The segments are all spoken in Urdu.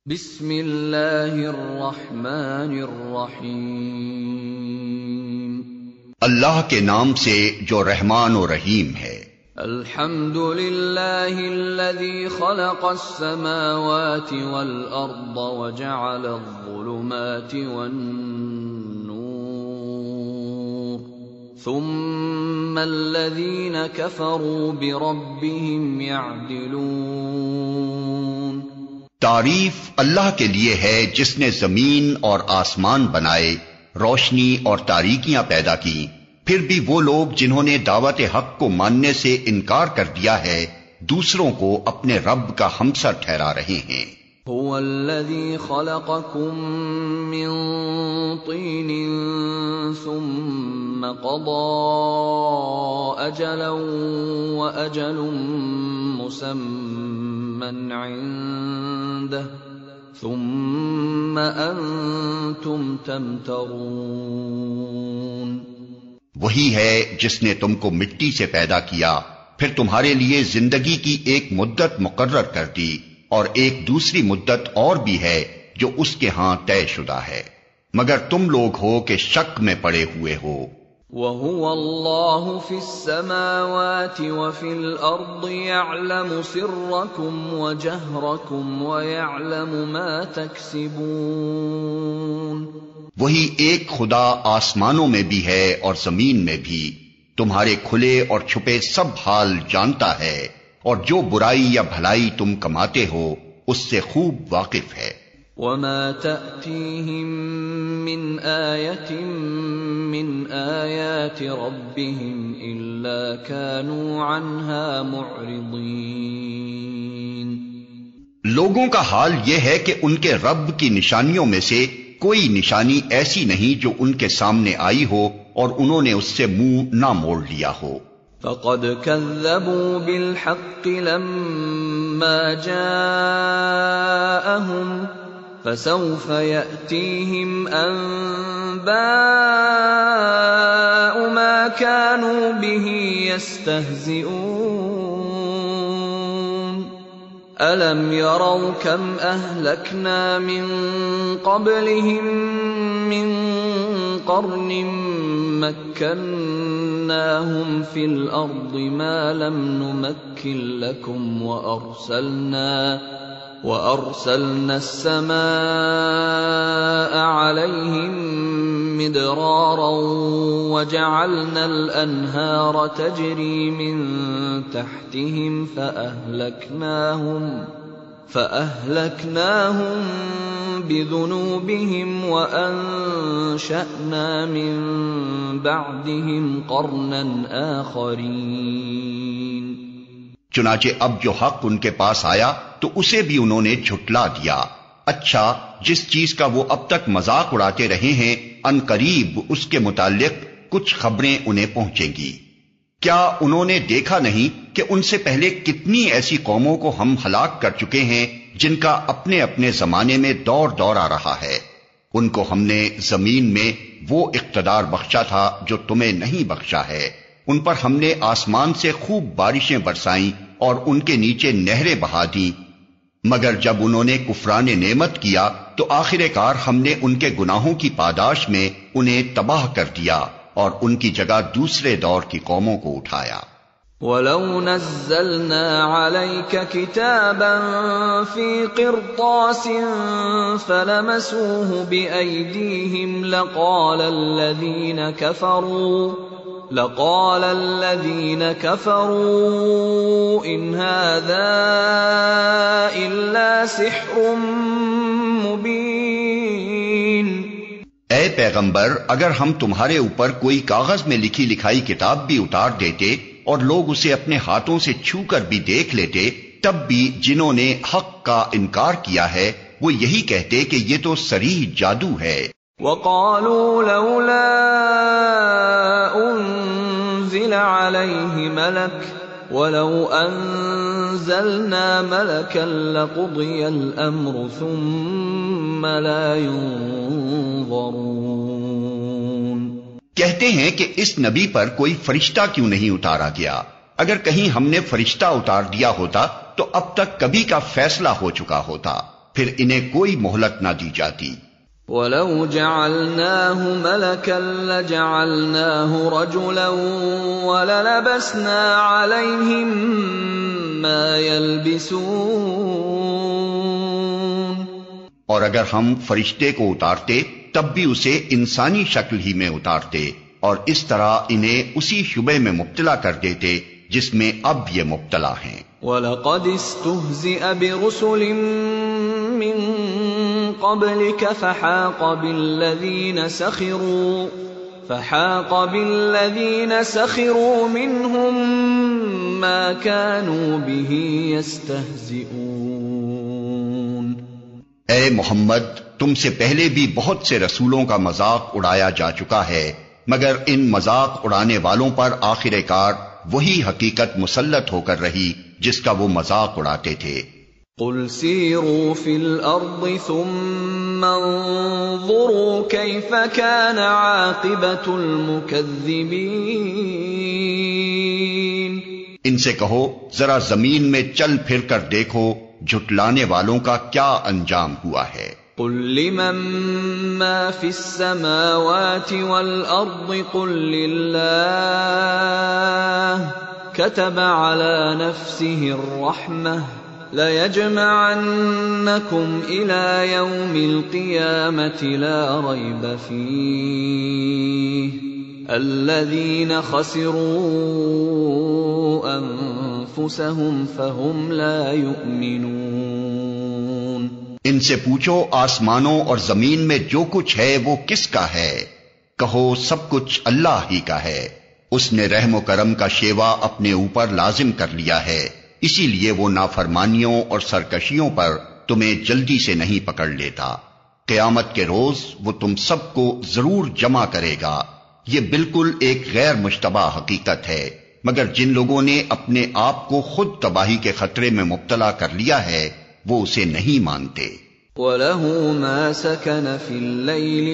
بسم اللہ الرحمن الرحیم، اللہ کے نام سے جو رحمان و رحیم ہے۔ الحمد للہ الذی خلق السماوات والارض وجعل الظلمات والنور ثم الذین کفروا بربهم یعدلون۔ تعریف اللہ کے لیے ہے جس نے زمین اور آسمان بنائے، روشنی اور تاریکیاں پیدا کی، پھر بھی وہ لوگ جنہوں نے دعوت حق کو ماننے سے انکار کر دیا ہے دوسروں کو اپنے رب کا ہمسر ٹھہرا رہے ہیں۔ هو الذی خلقکم من طین ثم قضى اجلا واجل مسمى عنده ثم انتم تمترون۔ وہی ہے جس نے تم کو مٹی سے پیدا کیا، پھر تمہارے لیے زندگی کی ایک مدت مقرر کر دی، اور ایک دوسری مدت اور بھی ہے جو اس کے ہاں طے شدہ ہے، مگر تم لوگ ہو کہ شک میں پڑے ہوئے ہو۔ وَهُوَ اللَّهُ فِي السَّمَاوَاتِ وَفِي الْأَرْضِ يَعْلَمُ سِرَّكُمْ وَجَهْرَكُمْ وَيَعْلَمُ مَا تَكْسِبُونَ۔ وہی ایک خدا آسمانوں میں بھی ہے اور زمین میں بھی، تمہارے کھلے اور چھپے سب حال جانتا ہے، اور جو برائی یا بھلائی تم کماتے ہو اس سے خوب واقف ہے۔ وَمَا تَأْتِيهِم مِّنْ آيَةٍ مِّنْ آيَاتِ رَبِّهِمْ إِلَّا كَانُوا عَنْهَا مُعْرِضِينَ۔ لوگوں کا حال یہ ہے کہ ان کے رب کی نشانیوں میں سے کوئی نشانی ایسی نہیں جو ان کے سامنے آئی ہو اور انہوں نے اس سے منہ نہ موڑ لیا ہو۔ فَقَدْ كَذَّبُوا بِالْحَقِّ لَمَّا جَاءَهُمْ فَسَوْفَ يَأْتِيهِمْ أَنبَاءُ مَا كَانُوا بِهِ يَسْتَهْزِئُونَ۔ أَلَمْ يَرَوْا كَمْ أَهْلَكْنَا مِنْ قَبْلِهِمْ مِنْ قَرْنٍ مَكَّنَّاهُمْ فِي الْأَرْضِ مَا لَمْ نُمَكِّنْ لَكُمْ وَأَرْسَلْنَا السَّمَاءَ عَلَيْهِمْ مِدْرَارًا وَجَعَلْنَا الْأَنْهَارَ تَجْرِي مِنْ تَحْتِهِمْ فَأَهْلَكْنَاهُمْ بِذُنُوبِهِمْ وَأَنشَأْنَا مِنْ بَعْدِهِمْ قَرْنًا آخَرِينَ۔ چنانچہ اب جو حق ان کے پاس آیا تو اسے بھی انہوں نے جھٹلا دیا۔ اچھا، جس چیز کا وہ اب تک مذاق اڑاتے رہے ہیں ان قریب اس کے متعلق کچھ خبریں انہیں پہنچیں گی۔ کیا انہوں نے دیکھا نہیں کہ ان سے پہلے کتنی ایسی قوموں کو ہم ہلاک کر چکے ہیں جن کا اپنے اپنے زمانے میں دور آ رہا ہے؟ ان کو ہم نے زمین میں وہ اقتدار بخشا تھا جو تمہیں نہیں بخشا ہے، ان پر ہم نے آسمان سے خوب بارشیں برسائیں اور ان کے نیچے نہریں بہا دیں، مگر جب انہوں نے کفران نعمت کیا تو آخر کار ہم نے ان کے گناہوں کی پاداش میں انہیں تباہ کر دیا اور ان کی جگہ دوسرے دور کی قوموں کو اٹھایا۔ وَلَوْ نَزَّلْنَا عَلَيْكَ كِتَابًا فِي قِرْطَاسٍ فَلَمَسُوهُ بِأَيْدِيهِمْ لَقَالَ الَّذِينَ كَفَرُوا إِنْ هَذَا إِلَّا سِحْرٌ مُبِينٌ۔ اے پیغمبر، اگر ہم تمہارے اوپر کوئی کاغذ میں لکھی لکھائی کتاب بھی اتار دیتے اور لوگ اسے اپنے ہاتھوں سے چھو کر بھی دیکھ لیتے، تب بھی جنہوں نے حق کا انکار کیا ہے وہ یہی کہتے کہ یہ تو صریح جادو ہے۔ وَقَالُوا لَوْلَا أُنزِلَ عَلَيْهِ مَلَكٌ وَلَوْ أَنزَلْنَا مَلَكًا لَقُضِيَ الْأَمْرُ ثُمَّ لَا يُنظَرُونَ۔ کہتے ہیں کہ اس نبی پر کوئی فرشتہ کیوں نہیں اتارا گیا؟ اگر کہیں ہم نے فرشتہ اتار دیا ہوتا تو اب تک کبھی کا فیصلہ ہو چکا ہوتا، پھر انہیں کوئی مہلت نہ دی جاتی۔ وَلَوْ جَعَلْنَاهُ مَلَكًا لَجَعَلْنَاهُ رَجُلًا وَلَلَبَسْنَا عَلَيْهِمْ مَا يَلْبِسُونَ۔ اور اگر ہم فرشتے کو اتارتے تب بھی اسے انسانی شکل ہی میں اتارتے، اور اس طرح انہیں اسی شبے میں مبتلا کر دیتے جس میں اب یہ مبتلا ہیں۔ وَلَقَدِ اسْتُهْزِئَ بِرُسُلٍ مِّن قَبْلِكَ فَحَاقَ بِالَّذِينَ سَخِرُوا مِنْهُمْ مَا كَانُوا بِهِ يَسْتَهْزِئُونَ۔ اے محمد، تم سے پہلے بھی بہت سے رسولوں کا مذاق اڑایا جا چکا ہے، مگر ان مذاق اڑانے والوں پر آخر کار وہی حقیقت مسلط ہو کر رہی جس کا وہ مذاق اڑاتے تھے۔ قُلْ سِيرُوا فِي الْأَرْضِ ثُمَّ انظُرُوا كَيْفَ كَانَ عَاقِبَةُ الْمُكَذِّبِينَ۔ ان سے کہو ذرا زمین میں چل پھر کر دیکھو جھٹلانے والوں کا کیا انجام ہوا ہے۔ قُل لِّمَن مَّا فِي السَّمَاوَاتِ وَالْأَرْضِ قُل لِّلَّهِ كَتَبَ عَلَى نَفْسِهِ الرَّحْمَةَ لَيَجْمَعَنَّكُمْ إِلَى يَوْمِ الْقِيَامَةِ لَا رَيْبَ فِيهِ الَّذِينَ خَسِرُوا أَنفُسَهُمْ فَهُمْ لَا يُؤْمِنُونَ۔ ان سے پوچھو آسمانوں اور زمین میں جو کچھ ہے وہ کس کا ہے؟ کہو سب کچھ اللہ ہی کا ہے، اس نے رحم و کرم کا شیوا اپنے اوپر لازم کر لیا ہے، اسی لیے وہ نافرمانیوں اور سرکشیوں پر تمہیں جلدی سے نہیں پکڑ لیتا۔ قیامت کے روز وہ تم سب کو ضرور جمع کرے گا، یہ بالکل ایک غیر مشتبہ حقیقت ہے، مگر جن لوگوں نے اپنے آپ کو خود تباہی کے خطرے میں مبتلا کر لیا ہے وہ اسے نہیں مانتے۔ وَلَهُ مَا سَكَنَ فِي اللَّيْلِ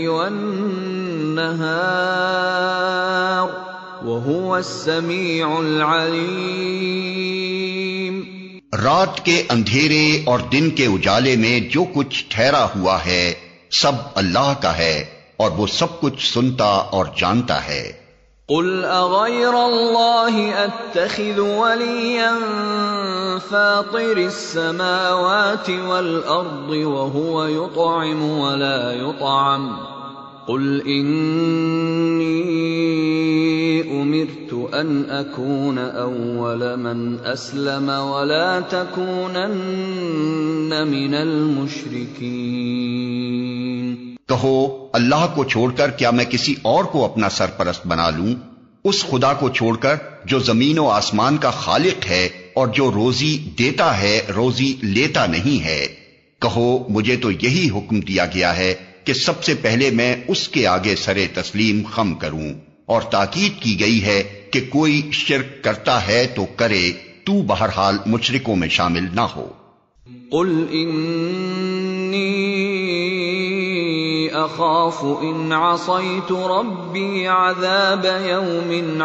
وَالنَّهَارِ وَهُوَ السَّمِيعُ الْعَلِيمُ۔ رات کے اندھیرے اور دن کے اجالے میں جو کچھ ٹھہرا ہوا ہے سب اللہ کا ہے، اور وہ سب کچھ سنتا اور جانتا ہے۔ قُلْ أَغَيْرَ اللَّهِ أَتَّخِذُ وَلِيًّا فَاطِرِ السَّمَاوَاتِ وَالْأَرْضِ وَهُوَ يُطْعِمُ وَلَا يُطْعَمُ قُلْ إِنِّي أُمِرْتُ أَنْ أَكُونَ أَوَّلَ مَنْ أَسْلَمَ وَلَا تَكُونَنَّ مِنَ الْمُشْرِكِينَ۔ کہو اللہ کو چھوڑ کر کیا میں کسی اور کو اپنا سرپرست بنا لوں، اس خدا کو چھوڑ کر جو زمین و آسمان کا خالق ہے اور جو روزی دیتا ہے روزی لیتا نہیں ہے۔ کہو مجھے تو یہی حکم دیا گیا ہے کہ سب سے پہلے میں اس کے آگے سرے تسلیم خم کروں، اور تاکید کی گئی ہے کہ کوئی شرک کرتا ہے تو کرے، تو بہرحال مشرکوں میں شامل نہ ہو۔ قل انی اخاف ان عصیت ربی عذاب یوم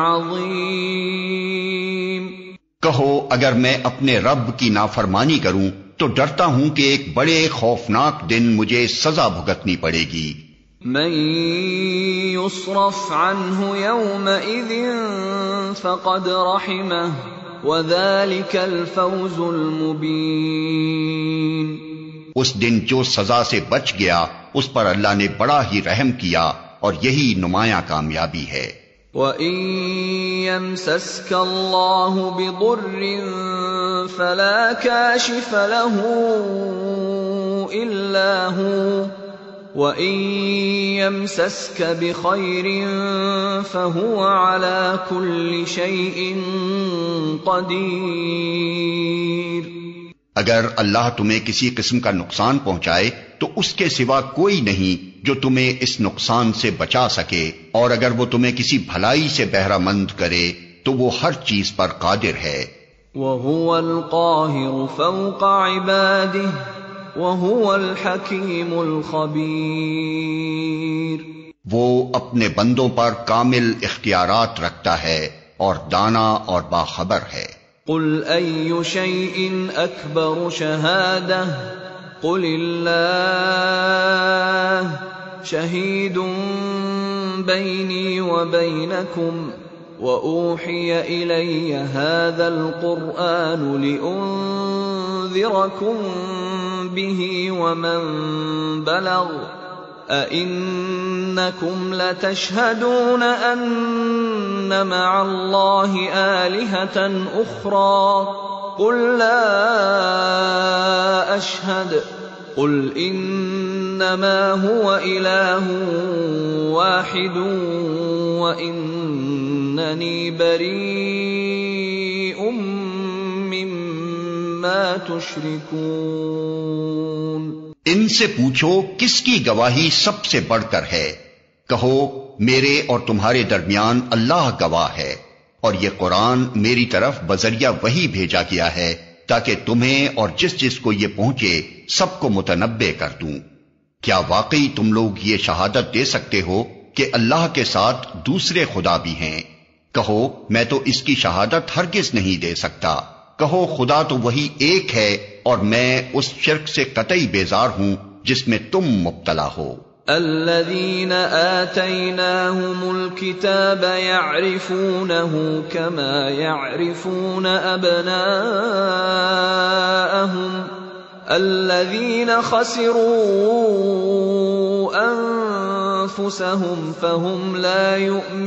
عظیم۔ کہو اگر میں اپنے رب کی نافرمانی کروں تو ڈرتا ہوں کہ ایک بڑے خوفناک دن مجھے سزا بھگتنی پڑے گی۔ من يصرف عنه يومئذ فقد رحمه وذلك الفوز المبين۔ اس دن جو سزا سے بچ گیا اس پر اللہ نے بڑا ہی رحم کیا اور یہی نمایاں کامیابی ہے۔ وَإِن يَمْسَسْكَ اللَّهُ بِضُرٍّ فَلَا كَاشِفَ لَهُ إِلَّا هُوَ وَإِن يَمْسَسْكَ بِخَيْرٍ فَهُوَ عَلَى كُلِّ شَيْءٍ قَدِيرٌ۔ اگر اللہ تمہیں کسی قسم کا نقصان پہنچائے تو اس کے سوا کوئی نہیں جو تمہیں اس نقصان سے بچا سکے، اور اگر وہ تمہیں کسی بھلائی سے بہرہ مند کرے تو وہ ہر چیز پر قادر ہے۔ وَهُوَ الْقَاهِرُ فَوْقَ عِبَادِهِ وَهُوَ الْحَكِيمُ الْخَبِيرُ۔ وہ اپنے بندوں پر کامل اختیارات رکھتا ہے اور دانا اور باخبر ہے۔ قُلْ أَيُّ شَيْءٍ أَكْبَرُ شَهَادَةً قل اللہ شہید بینی وبینکم وأوحي إلي هذا القرآن لأنذركم به ومن بلغ أئنكم لتشهدون أن مع الله آلهة أخرى قل لا أشهد قل إنما هو إله واحد وإنني بريء مما تشركون۔ ان سے پوچھو کس کی گواہی سب سے بڑھ کر ہے؟ کہو میرے اور تمہارے درمیان اللہ گواہ ہے، اور یہ قرآن میری طرف بذریعہ وحی بھیجا گیا ہے تاکہ تمہیں اور جس جس کو یہ پہنچے سب کو متنبع کر دوں۔ کیا واقعی تم لوگ یہ شہادت دے سکتے ہو کہ اللہ کے ساتھ دوسرے خدا بھی ہیں؟ کہو میں تو اس کی شہادت ہرگز نہیں دے سکتا۔ کہو خدا تو وہی ایک ہے اور میں اس شرک سے قطعی بیزار ہوں جس میں تم مبتلا ہو۔ الذين آتيناهم الكتاب يعرفونه كما يعرفون أبناءهم الذين خسروا أنفسهم فهم لا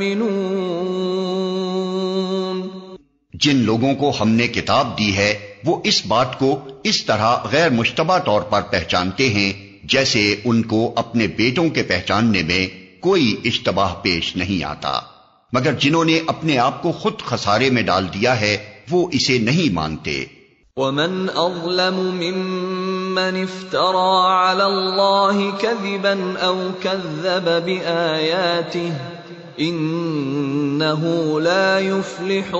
يؤمنون۔ جن لوگوں کو ہم نے کتاب دی ہے وہ اس بات کو اس طرح غیر مشتبہ طور پر پہچانتے ہیں جیسے ان کو اپنے بیٹوں کے پہچاننے میں کوئی اشتباہ پیش نہیں آتا، مگر جنہوں نے اپنے آپ کو خود خسارے میں ڈال دیا ہے وہ اسے نہیں مانتے۔ وَمَنْ أَظْلَمُ مِمَّنِ افْتَرَى عَلَى اللَّهِ كَذِبًا أَوْ كَذَّبَ بِآيَاتِهِ إِنَّهُ لَا يُفْلِحُ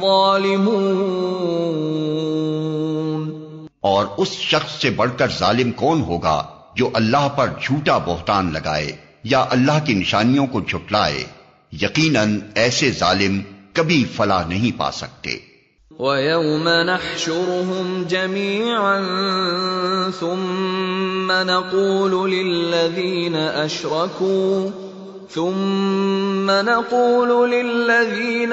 الظَّالِمُونَ۔ اور اس شخص سے بڑھ کر ظالم کون ہوگا جو اللہ پر جھوٹا بہتان لگائے یا اللہ کی نشانیوں کو جھٹلائے؟ یقیناً ایسے ظالم کبھی فلاح نہیں پا سکتے۔ وَيَوْمَ نَحْشُرُهُمْ جَمِيعًا ثُمَّ نَقُولُ لِلَّذِينَ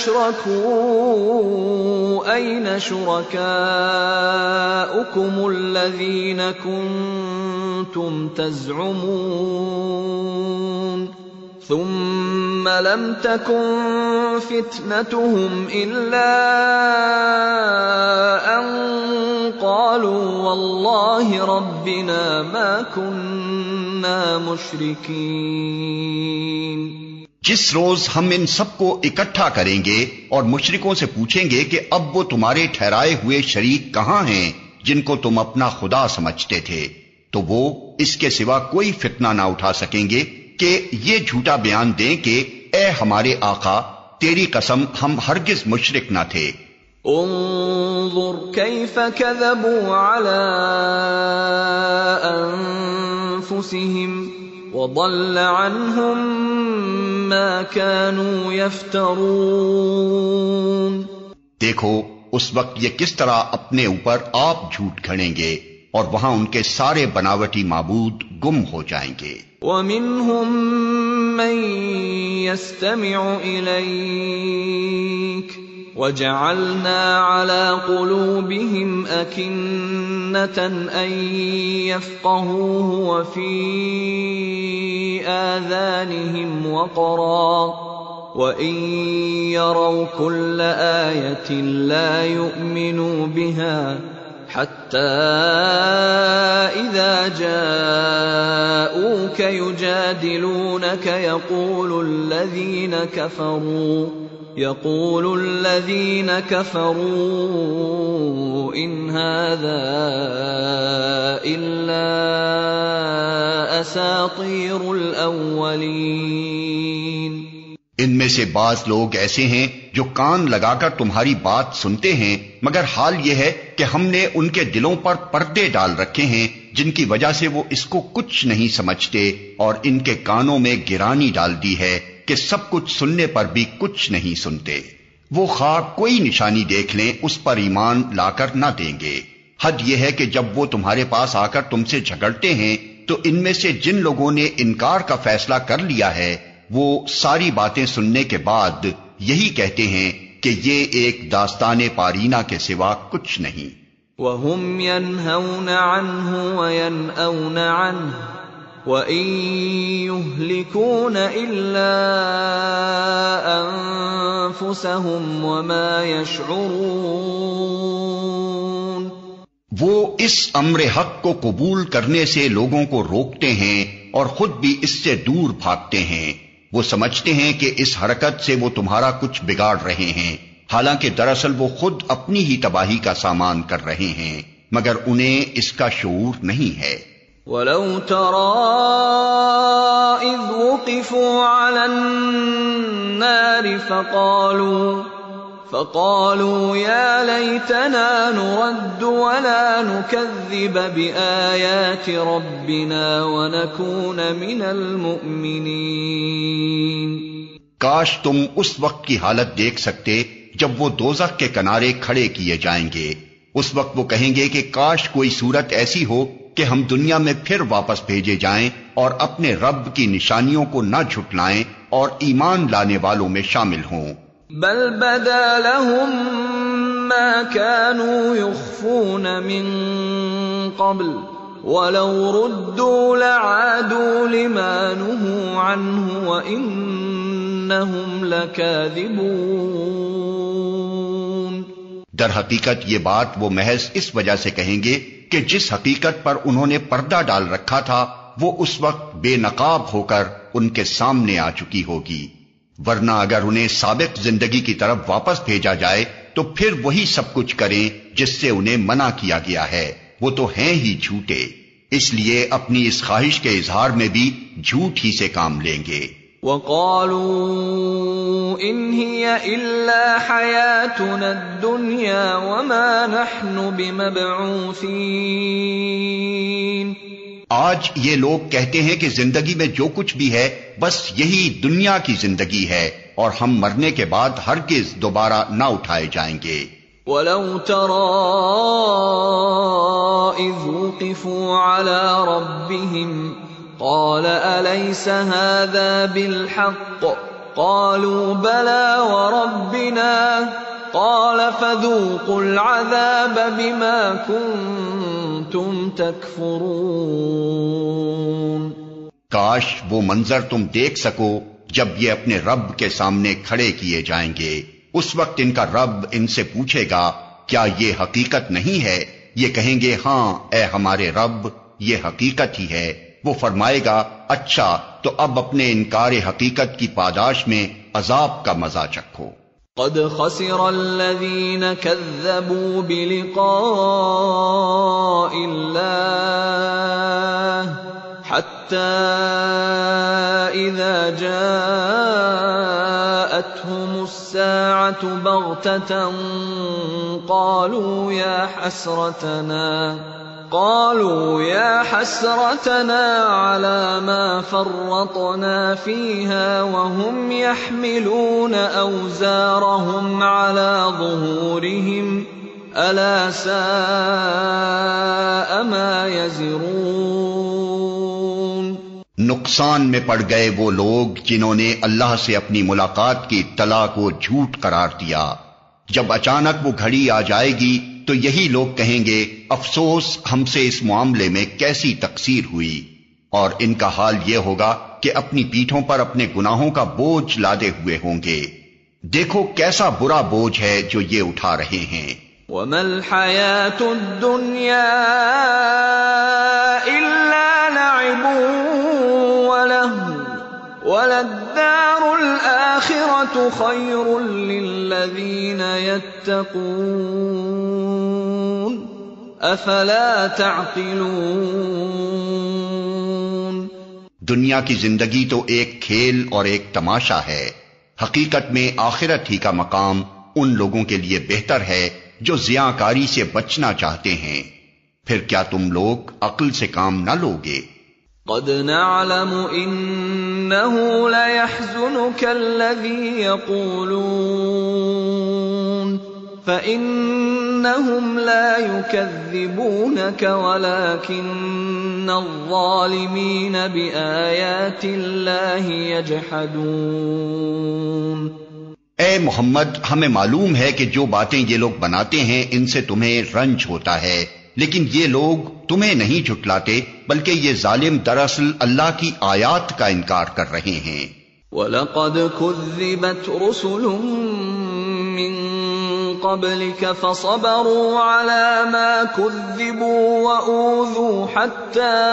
أَشْرَكُوا أَيْنَ شُرَكَاؤُكُمُ الَّذِينَ كُنتُمْ تَزْعُمُونَ ثُمَّ لَمْ تَكُنْ فِتْنَتُهُمْ إِلَّا أَنْ قَالُوا وَاللَّهِ رَبِّنَا مَا كُنَّا مُشْرِكِينَ۔ جس روز ہم ان سب کو اکٹھا کریں گے اور مشرکوں سے پوچھیں گے کہ اب وہ تمہارے ٹھہرائے ہوئے شریک کہاں ہیں جن کو تم اپنا خدا سمجھتے تھے، تو وہ اس کے سوا کوئی فتنہ نہ اٹھا سکیں گے کہ یہ jھوٹا بیان دیں کہ اے ہمارے آقا تیری قسم ہم ہرگز مشرک نہ تھے۔ انظر کیف کذبوا علی انفسہم وضل عنہم ما كانوا یفترون۔ دیکھو اس وقت یہ کس طرح اپنے اوپر آپ جھوٹ گھڑیں گے اور وہاں ان کے سارے بناوٹی معبود گم ہو جائیں گے۔ وَمِنْهُمْ مَنْ يَسْتَمِعُ إِلَيْكَ وَجَعَلْنَا عَلَى قُلُوبِهِمْ أَكِنَّةً أَنْ يَفْقَهُوهُ وَفِي آذَانِهِمْ وَقْرًا وَإِنْ يَرَوْا كُلَّ آيَةٍ لَا يُؤْمِنُوا بِهَا حَتَّى إِذَا جَاءُوكَ يُجَادِلُونَكَ يَقُولُ الَّذِينَ كَفَرُوا إِنْ هَذَا إِلَّا أَسَاطِيرُ الْأَوَّلِينَ۔ ان میں سے بعض لوگ ایسے ہیں جو کان لگا کر تمہاری بات سنتے ہیں، مگر حال یہ ہے کہ ہم نے ان کے دلوں پر پردے ڈال رکھے ہیں جن کی وجہ سے وہ اس کو کچھ نہیں سمجھتے، اور ان کے کانوں میں گرانی ڈال دی ہے کہ سب کچھ سننے پر بھی کچھ نہیں سنتے۔ وہ خواہ کوئی نشانی دیکھ لیں اس پر ایمان لا کر نہ دیں گے، حد یہ ہے کہ جب وہ تمہارے پاس آ کر تم سے جھگڑتے ہیں تو ان میں سے جن لوگوں نے انکار کا فیصلہ کر لیا ہے وہ ساری باتیں سننے کے بعد یہی کہتے ہیں کہ یہ ایک داستان پارینہ کے سوا کچھ نہیں۔ وَهُمْ يَنْهَوْنَ عَنْهُ وَيَنْأَوْنَ عَنْهُ وَإِنْ يُهْلِكُونَ إِلَّا أَنفُسَهُمْ وَمَا يَشْعُرُونَ۔ وہ اس امر حق کو قبول کرنے سے لوگوں کو روکتے ہیں اور خود بھی اس سے دور بھاگتے ہیں۔ وہ سمجھتے ہیں کہ اس حرکت سے وہ تمہارا کچھ بگاڑ رہے ہیں، حالانکہ دراصل وہ خود اپنی ہی تباہی کا سامان کر رہے ہیں، مگر انہیں اس کا شعور نہیں ہے۔ وَلَوْ تَرَىٰ إِذْ وُقِفُوا عَلَى النَّارِ فَقَالُوا يَا لَيْتَنَا نُرَدُّ وَلَا نُكَذِّبَ بِآيَاتِ رَبِّنَا وَنَكُونَ مِنَ الْمُؤْمِنِينَ۔ کاش تم اس وقت کی حالت دیکھ سکتے جب وہ دوزخ کے کنارے کھڑے کیے جائیں گے۔ اس وقت وہ کہیں گے کہ کاش کوئی صورت ایسی ہو کہ ہم دنیا میں پھر واپس بھیجے جائیں اور اپنے رب کی نشانیوں کو نہ جھٹلائیں اور ایمان لانے والوں میں شامل ہوں۔ بل بدا لهم ما كانوا يخفون من قبل ولو ردوا لعادوا لما نهوا عنه وإنهم لكاذبون۔ در حقیقت یہ بات وہ محض اس وجہ سے کہیں گے کہ جس حقیقت پر انہوں نے پردہ ڈال رکھا تھا وہ اس وقت بے نقاب ہو کر ان کے سامنے آ چکی ہوگی، ورنہ اگر انہیں سابق زندگی کی طرف واپس بھیجا جائے تو پھر وہی سب کچھ کریں جس سے انہیں منع کیا گیا ہے، وہ تو ہیں ہی جھوٹے، اس لیے اپنی اس خواہش کے اظہار میں بھی جھوٹ ہی سے کام لیں گے۔ وَقَالُوا إِنْ هِيَ إِلَّا حَيَاتُنَا الدُّنْيَا وَمَا نَحْنُ بِمَبْعُوثِينَ۔ آج یہ لوگ کہتے ہیں کہ زندگی میں جو کچھ بھی ہے بس یہی دنیا کی زندگی ہے اور ہم مرنے کے بعد ہرگز دوبارہ نہ اٹھائے جائیں گے۔ وَلَوْ تَرَىٰ إِذْ وُقِفُوا عَلَىٰ رَبِّهِمْ قَالَ أَلَيْسَ هَٰذَا بِالْحَقِّ قَالُوا بَلَىٰ وَرَبِّنَا قَالَ فَذُوقُوا الْعَذَابَ بِمَا كُنتُمْ تَكْفُرُونَ۔ کاش وہ منظر تم دیکھ سکو جب یہ اپنے رب کے سامنے کھڑے کیے جائیں گے، اس وقت ان کا رب ان سے پوچھے گا کیا یہ حقیقت نہیں ہے؟ یہ کہیں گے ہاں اے ہمارے رب یہ حقیقت ہی ہے۔ وہ فرمائے گا اچھا تو اب اپنے انکار حقیقت کی پاداش میں عذاب کا مزہ چکھو۔ قد خسر الذين كذبوا بلقاء الله حتى إذا جاءتهم الساعة بغتة قالوا يا حسرتنا على ما فرطنا فيها وهم يحملون أوزارهم على ظهورهم ألا ساء ما يزرون۔ نقصان میں پڑ گئے وہ لوگ جنہوں نے اللہ سے اپنی ملاقات کی اطلاع کو جھوٹ قرار دیا۔ جب اچانک وہ گھڑی آ جائے گی تو یہی لوگ کہیں گے افسوس ہم سے اس معاملے میں کیسی تقصیر ہوئی، اور ان کا حال یہ ہوگا کہ اپنی پیٹھوں پر اپنے گناہوں کا بوجھ لادے ہوئے ہوں گے۔ دیکھو کیسا برا بوجھ ہے جو یہ اٹھا رہے ہیں۔ وَمَا الْحَيَاةُ الدُّنْيَا إِلَّا لَعِبٌ وَلَهْوٌ وَلَلدَّارُ الْآخِرَةُ خَيْرٌ لِّلَّذِينَ يَتَّقُونَ أَفَلَا تَعْقِلُونَ۔ دنیا کی زندگی تو ایک کھیل اور ایک تماشا ہے، حقیقت میں آخرت ہی کا مقام ان لوگوں کے لیے بہتر ہے جو ضیاءکاری سے بچنا چاہتے ہیں۔ پھر کیا تم لوگ عقل سے کام نہ لوگے؟ قد نعلم انه ليحزنك الذي يقولون فإنهم لا يكذبونك ولكن الظالمين بآيات الله يجحدون۔ اے محمد، ہمیں معلوم ہے کہ جو باتیں یہ لوگ بناتے ہیں ان سے تمہیں رنج ہوتا ہے، لیکن یہ لوگ تمہیں نہیں جھٹلاتے بلکہ یہ ظالم دراصل اللہ کی آیات کا انکار کر رہے ہیں۔ وَلَقَدْ كُذِّبَتْ رُسُلٌ مِّن قَبْلِكَ فَصَبَرُوا عَلَى مَا كُذِّبُوا وَأُوذُوا حَتَّى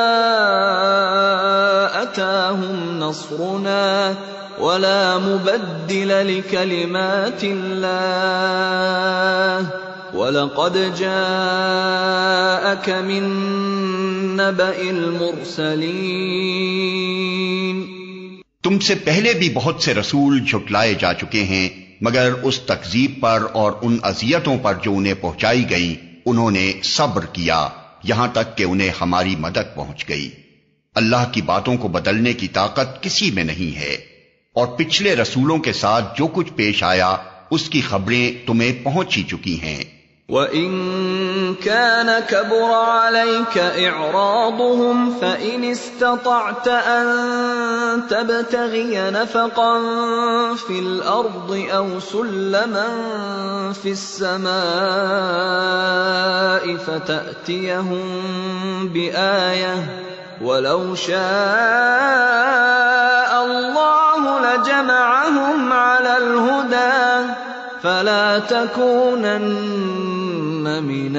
أَتَاهُمْ نَصْرُنَا وَلَا مُبَدِّلَ لِكَلِمَاتِ اللَّهِ وَلَقَدْ جَاءَكَ مِن نَّبَإِ الْمُرْسَلِينَ۔ تم سے پہلے بھی بہت سے رسول جھٹلائے جا چکے ہیں، مگر اس تکذیب پر اور ان اذیتوں پر جو انہیں پہنچائی گئیں انہوں نے صبر کیا یہاں تک کہ انہیں ہماری مدد پہنچ گئی۔ اللہ کی باتوں کو بدلنے کی طاقت کسی میں نہیں ہے، اور پچھلے رسولوں کے ساتھ جو کچھ پیش آیا اس کی خبریں تمہیں پہنچ ہی چکی ہیں۔ وَإِن كَانَ كَبُرَ عَلَيْكَ إِعْرَاضُهُمْ فَإِنِ اسْتَطَعْتَ أَن تَبْتَغِيَ نَفَقًا فِي الْأَرْضِ أَوْ سُلَّمًا فِي السَّمَاءِ فَتَأْتِيَهُم بِآيَةٍ وَلَوْ شَاءَ اللَّهُ لَجَمَعَهُمْ عَلَى الْهُدَى فَلَا تَكُونَنَّ مِنَ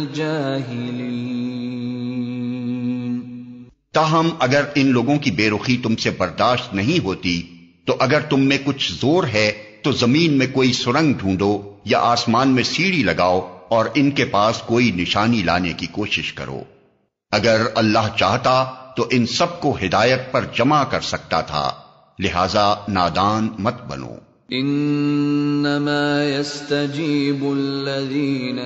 الْجَاهِلِينَ۔ تاہم اگر ان لوگوں کی بے رخی تم سے برداشت نہیں ہوتی تو اگر تم میں کچھ زور ہے تو زمین میں کوئی سرنگ ڈھونڈو یا آسمان میں سیڑھی لگاؤ اور ان کے پاس کوئی نشانی لانے کی کوشش کرو۔ اگر اللہ چاہتا تو ان سب کو ہدایت پر جمع کر سکتا تھا، لہذا نادان مت بنو۔ انما يستجيب الذين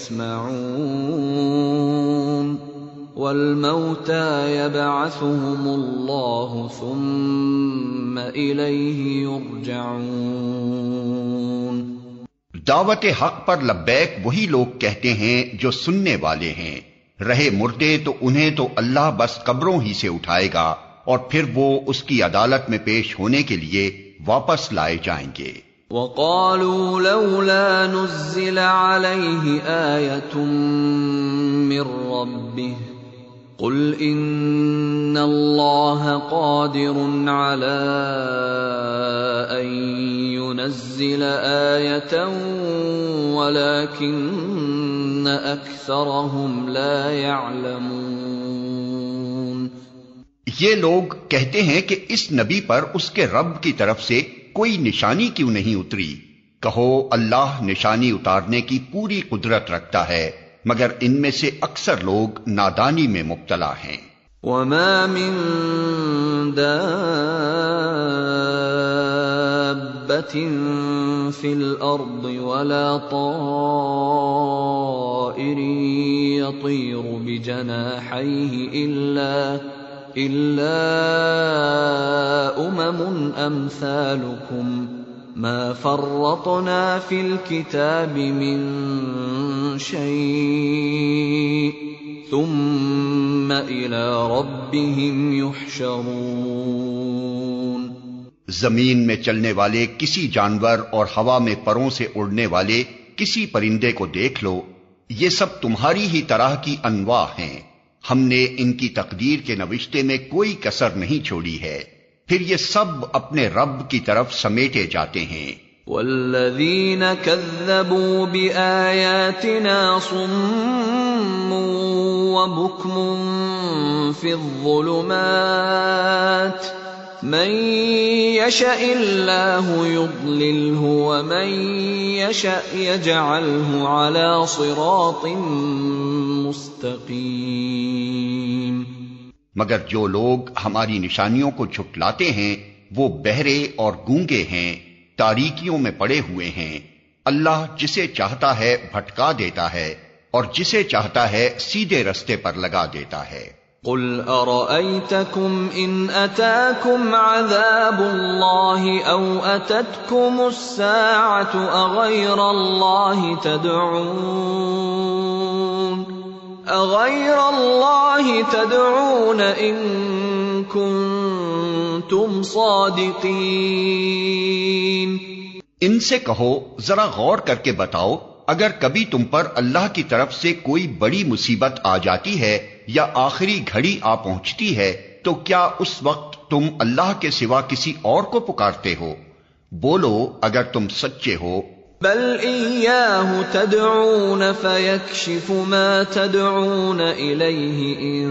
يسمعون والموتى يبعثهم الله ثم إليه يرجعون۔ دعوت حق پر لبیک وہی لوگ کہتے ہیں جو سننے والے ہیں، رہے مردے تو انہیں تو اللہ بس قبروں ہی سے اٹھائے گا اور پھر وہ اس کی عدالت میں پیش ہونے کے لیے واپس لائے جائیں گے۔ وَقَالُوا لَوْلَا نُزِّلَ عَلَيْهِ آيَةٌ مِّن رَّبِّهِ قُلْ إِنَّ اللَّهَ قَادِرٌ عَلَىٰ أَن يُنَزِّلَ آيَةً وَلَٰكِنَّ أَكْثَرَهُمْ لَا يَعْلَمُونَ۔ یہ لوگ کہتے ہیں کہ اس نبی پر اس کے رب کی طرف سے کوئی نشانی کیوں نہیں اتری؟ کہو اللہ نشانی اتارنے کی پوری قدرت رکھتا ہے، مگر ان میں سے اکثر لوگ نادانی میں مبتلا ہیں۔ وَمَا مِن دَابَّةٍ فِي الْأَرْضِ وَلَا طَائِرٍ يَطِيرُ بِجَنَاحَيْهِ إِلَّا أُمَمٌ أَمْثَالُكُمْ مَا فَرَّطْنَا فِي الْكِتَابِ مِنْ شَيْءٍ ثُمَّ إِلَى رَبِّهِمْ يُحْشَرُونَ۔ زمین میں چلنے والے کسی جانور اور ہوا میں پروں سے اڑنے والے کسی پرندے کو دیکھ لو، یہ سب تمہاری ہی طرح کی انواع ہیں، ہم نے ان کی تقدیر کے نوشتے میں کوئی کسر نہیں چھوڑی ہے، پھر یہ سب اپنے رب کی طرف سمیٹے جاتے ہیں۔ والذین کذبوا بآیاتنا صم وبکم فی الظلمات من یشاء اللہ یضللہ ومن یشاء یجعلہ علی صراط مستقیم۔ مگر جو لوگ ہماری نشانیوں کو جھٹلاتے ہیں وہ بہرے اور گونگے ہیں، تاریکیوں میں پڑے ہوئے ہیں۔ اللہ جسے چاہتا ہے بھٹکا دیتا ہے اور جسے چاہتا ہے سیدھے رستے پر لگا دیتا ہے۔ قل أرأيتكم إن أتاكم عذاب الله أو أتتكم الساعة أغير الله تدعون إن كنتم صادقين. ان سے کہو ذرا غور کر کے بتاؤ، اگر کبھی تم پر اللہ کی طرف سے کوئی بڑی مصیبت آ جاتی ہے یا آخری گھڑی آ پہنچتی ہے تو کیا اس وقت تم اللہ کے سوا کسی اور کو پکارتے ہو؟ بولو اگر تم سچے ہو. بل إياه تدعون فيكشف ما تدعون إليه إن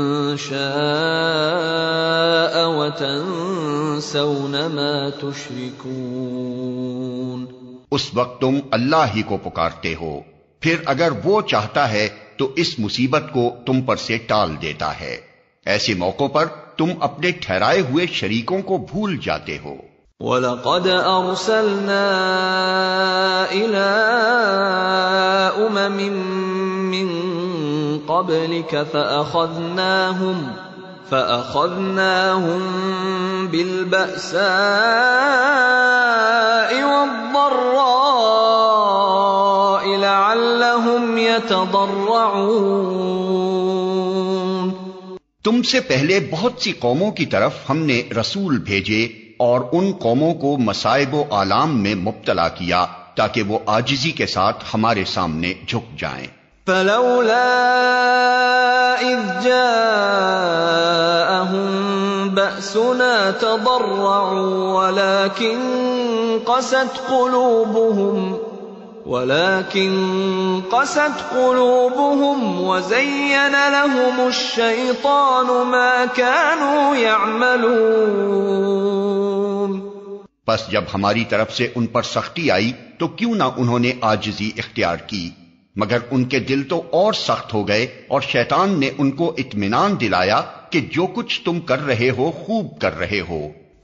شاء وتنسون ما تشركون. اس وقت تم اللہ ہی کو پکارتے ہو، پھر اگر وہ چاہتا ہے تو اس مصیبت کو تم پر سے ٹال دیتا ہے. ایسے موقعوں پر تم اپنے ٹھہرائے ہوئے شریکوں کو بھول جاتے ہو. وَلَقَدْ أَرْسَلْنَا إِلَىٰ أُمَمٍ مِّن قَبْلِكَ فَأَخَذْنَاهُمْ بِالْبَأْسَاءِ وَالضَّرَّاءِ لَعَلَّهُمْ يَتَضَرَّعُونَ. تم سے پہلے بہت سی قوموں کی طرف ہم نے رسول بھیجے اور ان قوموں کو مصائب و آلام میں مبتلا کیا تاکہ وہ عاجزی کے ساتھ ہمارے سامنے جھک جائیں. فلولا اذ جاءهم بأسنا تضرعوا ولكن قست قلوبهم وزين لهم الشيطان ما كانوا يعملون. پس جب ہماری طرف سے ان پر سختی آئی تو کیوں نہ انہوں نے عاجزی اختیار کی، مگر ان کے دل تو اور سخت ہو گئے اور شیطان نے ان کو اطمینان دلایا کہ جو کچھ تم کر رہے ہو خوب کر رہے ہو.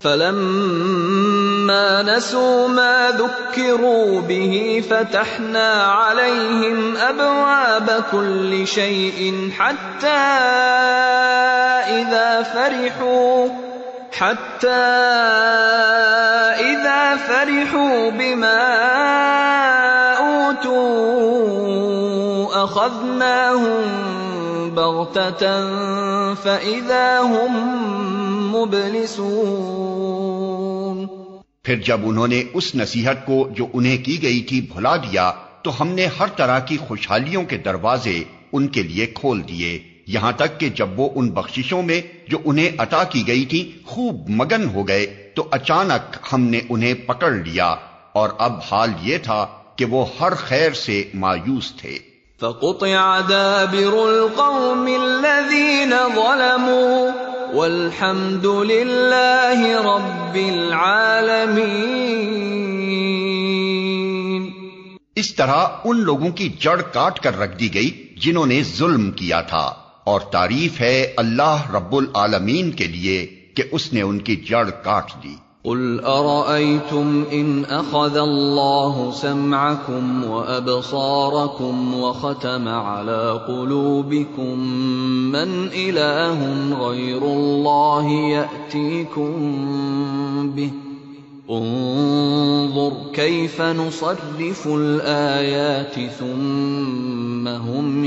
فلما نسوا ما ذكروا به فتحنا عليهم أبواب كل شيء حتى إذا فرحوا بما أوتوا أخذناهم بغتة فإذا هم مبلسون. پھر جب انہوں نے اس نصیحت کو جو انہیں کی گئی تھی بھلا دیا تو ہم نے ہر طرح کی خوشحالیوں کے دروازے ان کے لیے کھول دیے، یہاں تک کہ جب وہ ان بخششوں میں جو انہیں عطا کی گئی تھی خوب مگن ہو گئے تو اچانک ہم نے انہیں پکڑ لیا، اور اب حال یہ تھا کہ وہ ہر خیر سے مایوس تھے. فقطع دابر القوم الذين ظلموا والحمد لله رب العالمين. اس طرح ان لوگوں کی جڑ کاٹ کر رکھ دی گئی جنہوں نے ظلم کیا تھا، اور تعریف ہے اللہ رب العالمین کے لیے کہ اس نے ان کی جڑ کاٹ دی. قل أرأيتم إن أخذ الله سمعكم وأبصاركم وختم على قلوبكم من إله غير الله يأتيكم به انظر كيف نصرف الآيات ثم هم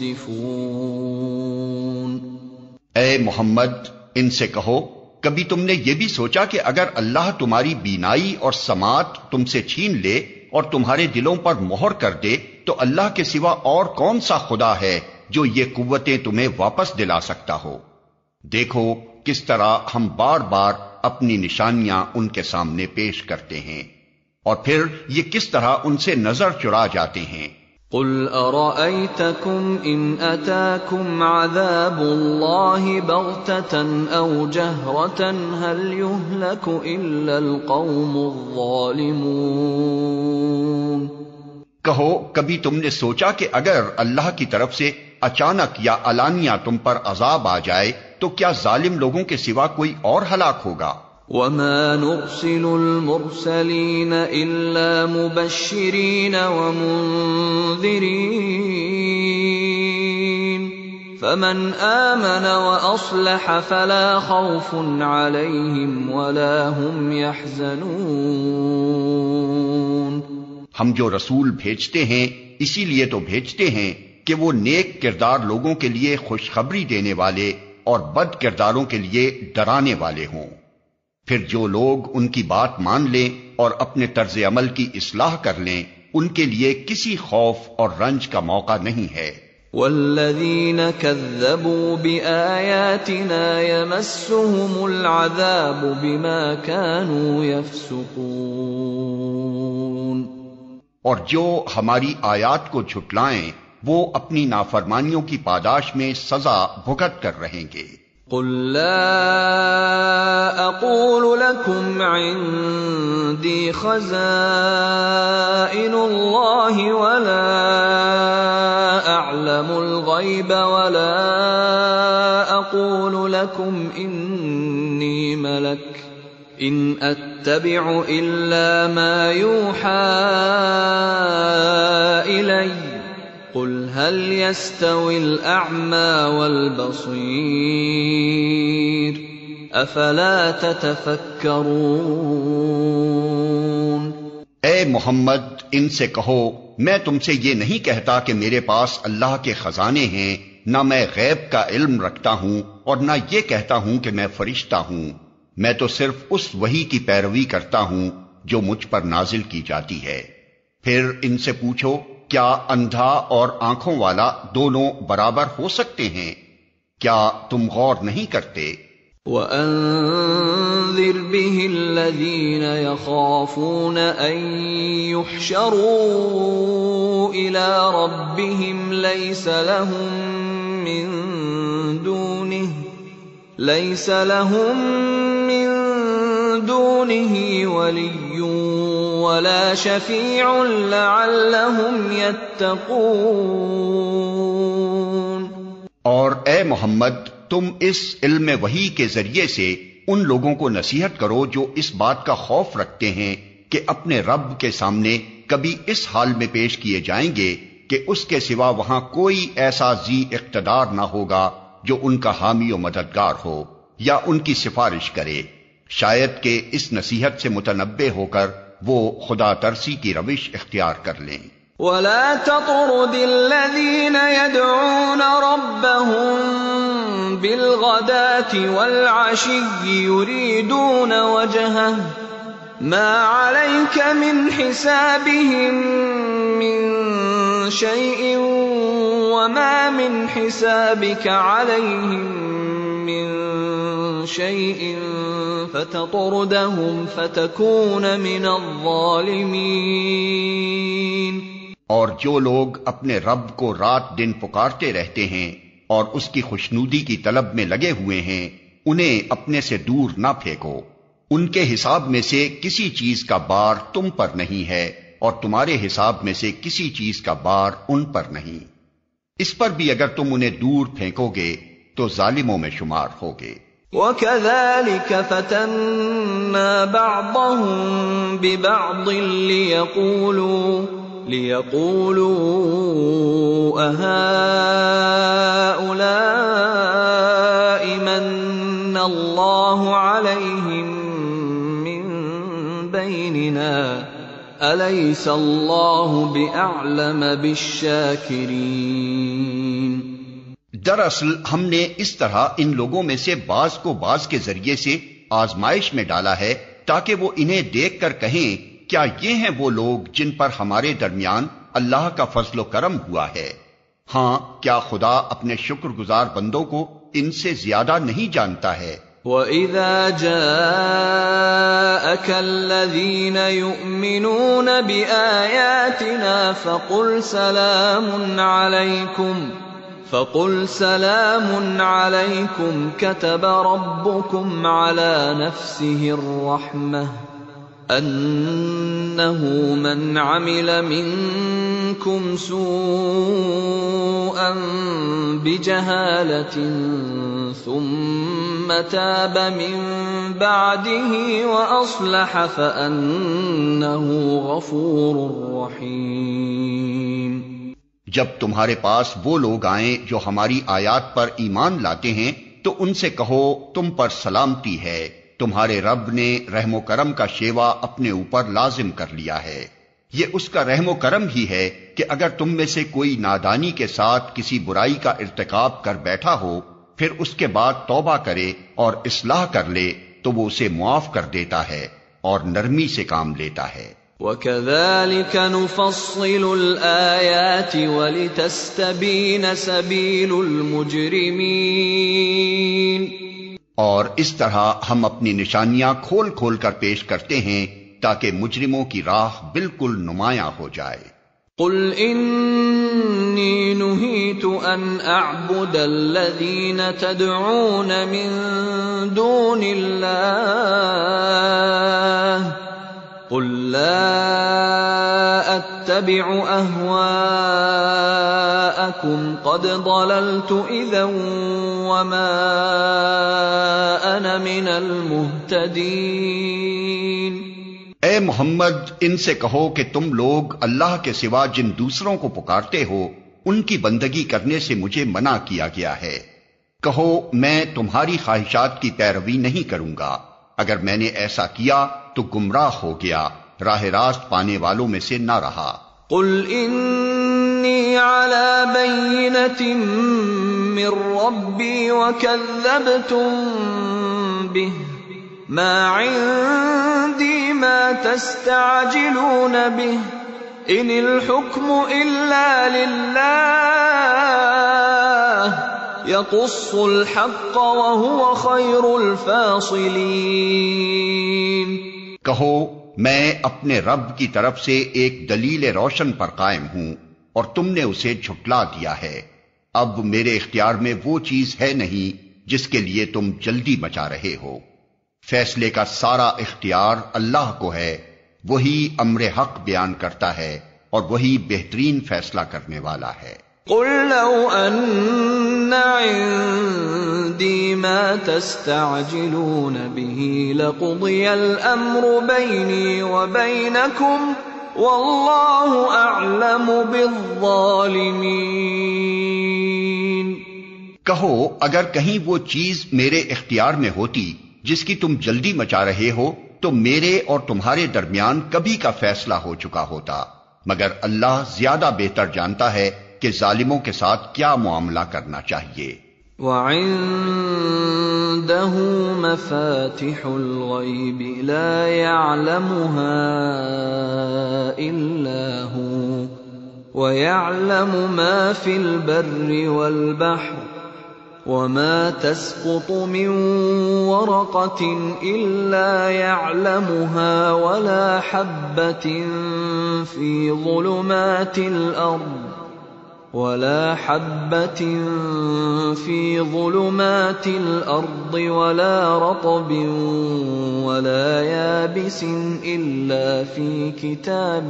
يصدفون. اے محمد ان سے کہو کبھی تم نے یہ بھی سوچا کہ اگر اللہ تمہاری بینائی اور سماعت تم سے چھین لے اور تمہارے دلوں پر مہر کر دے تو اللہ کے سوا اور کون سا خدا ہے جو یہ قوتیں تمہیں واپس دلا سکتا ہو؟ دیکھو کس طرح ہم بار بار اپنی نشانیاں ان کے سامنے پیش کرتے ہیں اور پھر یہ کس طرح ان سے نظر چرا جاتے ہیں. قل أرأيتكم إن أتاكم عذاب الله بغتة أو جهرة هل يهلك إلا القوم الظالمون. کہو کبھی تم نے سوچا کہ اگر اللہ کی طرف سے اچانک یا علانیہ تم پر عذاب آ جائے تو کیا ظالم لوگوں کے سوا کوئی اور ہلاک ہوگا؟ وَمَا نُرْسِلُ الْمُرْسَلِينَ إِلَّا مُبَشِّرِينَ وَمُنذِرِينَ فمن آمن وأصلح فلا خوف عليهم ولا هم يحزنون۔ ہم جو رسول بھیجتے ہیں اسی لیے تو بھیجتے ہیں کہ وہ نیک کردار لوگوں کے لیے خوشخبری دینے والے اور بد کرداروں کے لیے ڈرانے والے ہوں۔ پھر جو لوگ ان کی بات مان لیں اور اپنے طرز عمل کی اصلاح کر لیں ان کے لیے کسی خوف اور رنج کا موقع نہیں ہے۔ والذین کذبوا بآیاتنا یمسهم العذاب بما كانوا یفسقون، اور جو ہماری آیات کو جھٹلائیں وہ اپنی نافرمانیوں کی پاداش میں سزا بھگت کر رہیں گے۔ قل لا اقول لكم عندي خزائن الله ولا اعلم الغيب ولا اقول لكم اني ملك ان اتبع الا ما يوحى الي قل هل يستوي الأعمى والبصير أفلا تتفكرون۔ اے محمد ان سے کہو میں تم سے یہ نہیں کہتا کہ میرے پاس اللہ کے خزانے ہیں، نہ میں غیب کا علم رکھتا ہوں اور نہ یہ کہتا ہوں کہ میں فرشتہ ہوں، میں تو صرف اس وحی کی پیروی کرتا ہوں جو مجھ پر نازل کی جاتی ہے۔ پھر ان سے پوچھو کیا اندھا اور آنکھوں والا دونوں برابر ہو سکتے ہیں؟ کیا تم غور نہیں کرتے؟ وَأَنذِرْ بِهِ الَّذِينَ يَخَافُونَ أَن يُحْشَرُوا إِلَى رَبِّهِمْ لَيْسَ لَهُم مِّن دُونِهِ وَلِيٌّ وَلَا شَفِيعٌ لَعَلَّهُمْ يَتَّقُونَ۔ اور اے محمد تم اس علم وحی کے ذریعے سے ان لوگوں کو نصیحت کرو جو اس بات کا خوف رکھتے ہیں کہ اپنے رب کے سامنے کبھی اس حال میں پیش کیے جائیں گے کہ اس کے سوا وہاں کوئی ایسا ذی اقتدار نہ ہوگا جو ان کا حامی و مددگار ہو یا ان کی سفارش کرے، شاید کہ اس نصیحت سے متنبہ ہو کر وہ خدا ترسی کی روش اختیار کر لیں۔ وَلَا تَطْرُدِ الَّذِينَ يَدْعُونَ رَبَّهُم بِالْغَدَاةِ وَالْعَشِيِّ يُرِيدُونَ وَجْهَهُ مَا عَلَيْكَ مِنْ حِسَابِهِم مِّن شَيْءٍ وَمَا مِنْ حِسَابِكَ عَلَيْهِم مِّن شَيْءٍ فَتَطْرُدَهُمْ فَتَكُونَ مِنَ الظَّالِمِينَ۔ اور جو لوگ اپنے رب کو رات دن پکارتے رہتے ہیں اور اس کی خوشنودی کی طلب میں لگے ہوئے ہیں انہیں اپنے سے دور نہ پھینکو، ان کے حساب میں سے کسی چیز کا بار تم پر نہیں ہے اور تمہارے حساب میں سے کسی چیز کا بار ان پر نہیں، اس پر بھی اگر تم انہیں دور پھینکو گے تو ظالموں میں شمار ہوگے۔ وَكَذَلِكَ فَتَنَّا بَعْضَهُم بِبَعْضٍ لِيَقُولُوا أَهَٰؤُلَاءِ مَنَّ اللَّهُ عَلَيْهِم مِّن بَيْنِنَا أَلَيْسَ اللَّهُ بِأَعْلَمَ بِالشَّاكِرِينَ۔ دراصل ہم نے اس طرح ان لوگوں میں سے بعض کو بعض کے ذریعے سے آزمائش میں ڈالا ہے تاکہ وہ انہیں دیکھ کر کہیں کیا یہ ہیں وہ لوگ جن پر ہمارے درمیان اللہ کا فضل و کرم ہوا ہے؟ ہاں کیا خدا اپنے شکر گزار بندوں کو ان سے زیادہ نہیں جانتا ہے؟ وَإِذَا جَاءَكَ الَّذِينَ يُؤْمِنُونَ بِآيَاتِنَا فَقُلْ سَلَامٌ عَلَيْكُمْ كَتَبَ رَبُّكُمْ عَلَى نَفْسِهِ الرَّحْمَةَ أَنَّهُ مَنْ عَمِلَ مِنْكُمْ سُوءًا بِجَهَالَةٍ ثُمَّ تَابَ مِنْ بَعْدِهِ وَأَصْلَحَ فَأَنَّهُ غَفُورٌ رَحِيمٌ۔ جب تمہارے پاس وہ لوگ آئیں جو ہماری آیات پر ایمان لاتے ہیں تو ان سے کہو تم پر سلامتی ہے، تمہارے رب نے رحم و کرم کا شیوا اپنے اوپر لازم کر لیا ہے۔ یہ اس کا رحم و کرم ہی ہے کہ اگر تم میں سے کوئی نادانی کے ساتھ کسی برائی کا ارتکاب کر بیٹھا ہو، پھر اس کے بعد توبہ کرے اور اصلاح کر لے تو وہ اسے معاف کر دیتا ہے اور نرمی سے کام لیتا ہے۔ وَكَذَلِكَ نُفَصِّلُ الْآيَاتِ وَلِتَسْتَبِينَ سَبِيلُ الْمُجْرِمِينَ، اور اس طرح ہم اپنی نشانیاں کھول کھول کر پیش کرتے ہیں تاکہ مجرموں کی راہ بالکل نمایاں ہو جائے۔ قُلْ إِنِّي نُهِيتُ أَنْ أَعْبُدَ الَّذِينَ تَدْعُونَ مِن دُونِ اللَّهِ قُلْ لَا أَتَّبِعُ أَهْوَاءَكُمْ قَدْ ضَلَلْتُ إِذًا وَمَا أَنَا مِنَ الْمُهْتَدِينَ۔ اے محمد، ان سے کہو کہ تم لوگ اللہ کے سوا جن دوسروں کو پکارتے ہو ان کی بندگی کرنے سے مجھے منع کیا گیا ہے۔ کہو میں تمہاری خواہشات کی پیروی نہیں کروں گا، اگر میں نے ایسا کیا تو گمراہ ہو گیا، راہ راست پانے والوں میں سے نہ رہا۔ قل انی علی بینۃ من ربی وکذبتم بہ ما عندی ما تستعجلون بہ ان الحکم الا للہ یقص الحق وهو خیر الفاصلین۔ کہو میں اپنے رب کی طرف سے ایک دلیل روشن پر قائم ہوں اور تم نے اسے جھٹلا دیا ہے، اب میرے اختیار میں وہ چیز ہے نہیں جس کے لیے تم جلدی مچا رہے ہو۔ فیصلے کا سارا اختیار اللہ کو ہے، وہی امر حق بیان کرتا ہے اور وہی بہترین فیصلہ کرنے والا ہے۔ قل لو ان عندي ما تستعجلون به لقضي الامر بيني وبينكم والله اعلم بالظالمين۔ کہو اگر کہیں وہ چیز میرے اختیار میں ہوتی جس کی تم جلدی مچا رہے ہو تو میرے اور تمہارے درمیان کبھی کا فیصلہ ہو چکا ہوتا، مگر اللہ زیادہ بہتر جانتا ہے کہ ظالموں کے ساتھ کیا معاملہ کرنا چاہیے۔ وَعِندَهُ مَفَاتِحُ الْغَيْبِ لَا يَعْلَمُهَا إِلَّا هُوَ وَيَعْلَمُ مَا فِي الْبَرِّ وَالْبَحْرِ وَمَا تَسْقُطُ مِنْ وَرَقَةٍ إِلَّا يَعْلَمُهَا وَلَا حَبَّةٍ فِي ظُلُمَاتِ الْأَرْضِ وَلَا رَطْبٍ وَلَا يَابِسٍ إِلَّا فِي كِتَابٍ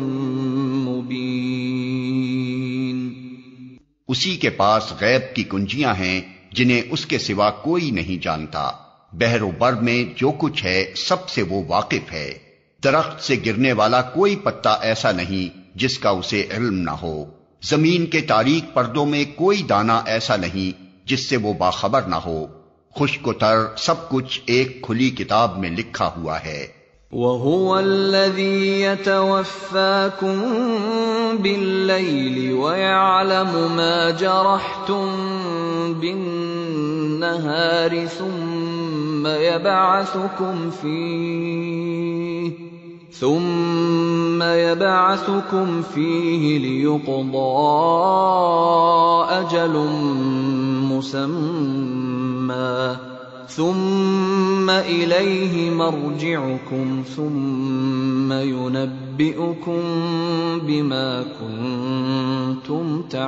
مُبِينٍ۔ اسی کے پاس غیب کی کنجیاں ہیں جنہیں اس کے سوا کوئی نہیں جانتا، بحر و بر میں جو کچھ ہے سب سے وہ واقف ہے۔ درخت سے گرنے والا کوئی پتا ایسا نہیں جس کا اسے علم نہ ہو، زمین کے تاریک پردوں میں کوئی دانہ ایسا نہیں جس سے وہ باخبر نہ ہو، خشک و تر سب کچھ ایک کھلی کتاب میں لکھا ہوا ہے۔ وَهُوَ الَّذِي يَتَوَفَّاكُم بِاللَّيْلِ وَيَعْلَمُ مَا جَرَحْتُم بِالنَّهَارِ ثُمَّ يَبْعَثُكُمْ فِيهِ لِيُقْضَىٰ أَجَلٌ مُّسَمًّى ثُمَّ إِلَيْهِ مَرْجِعُكُمْ ثُمَّ يُنَبِّئُكُم بِمَا كُنتُمْ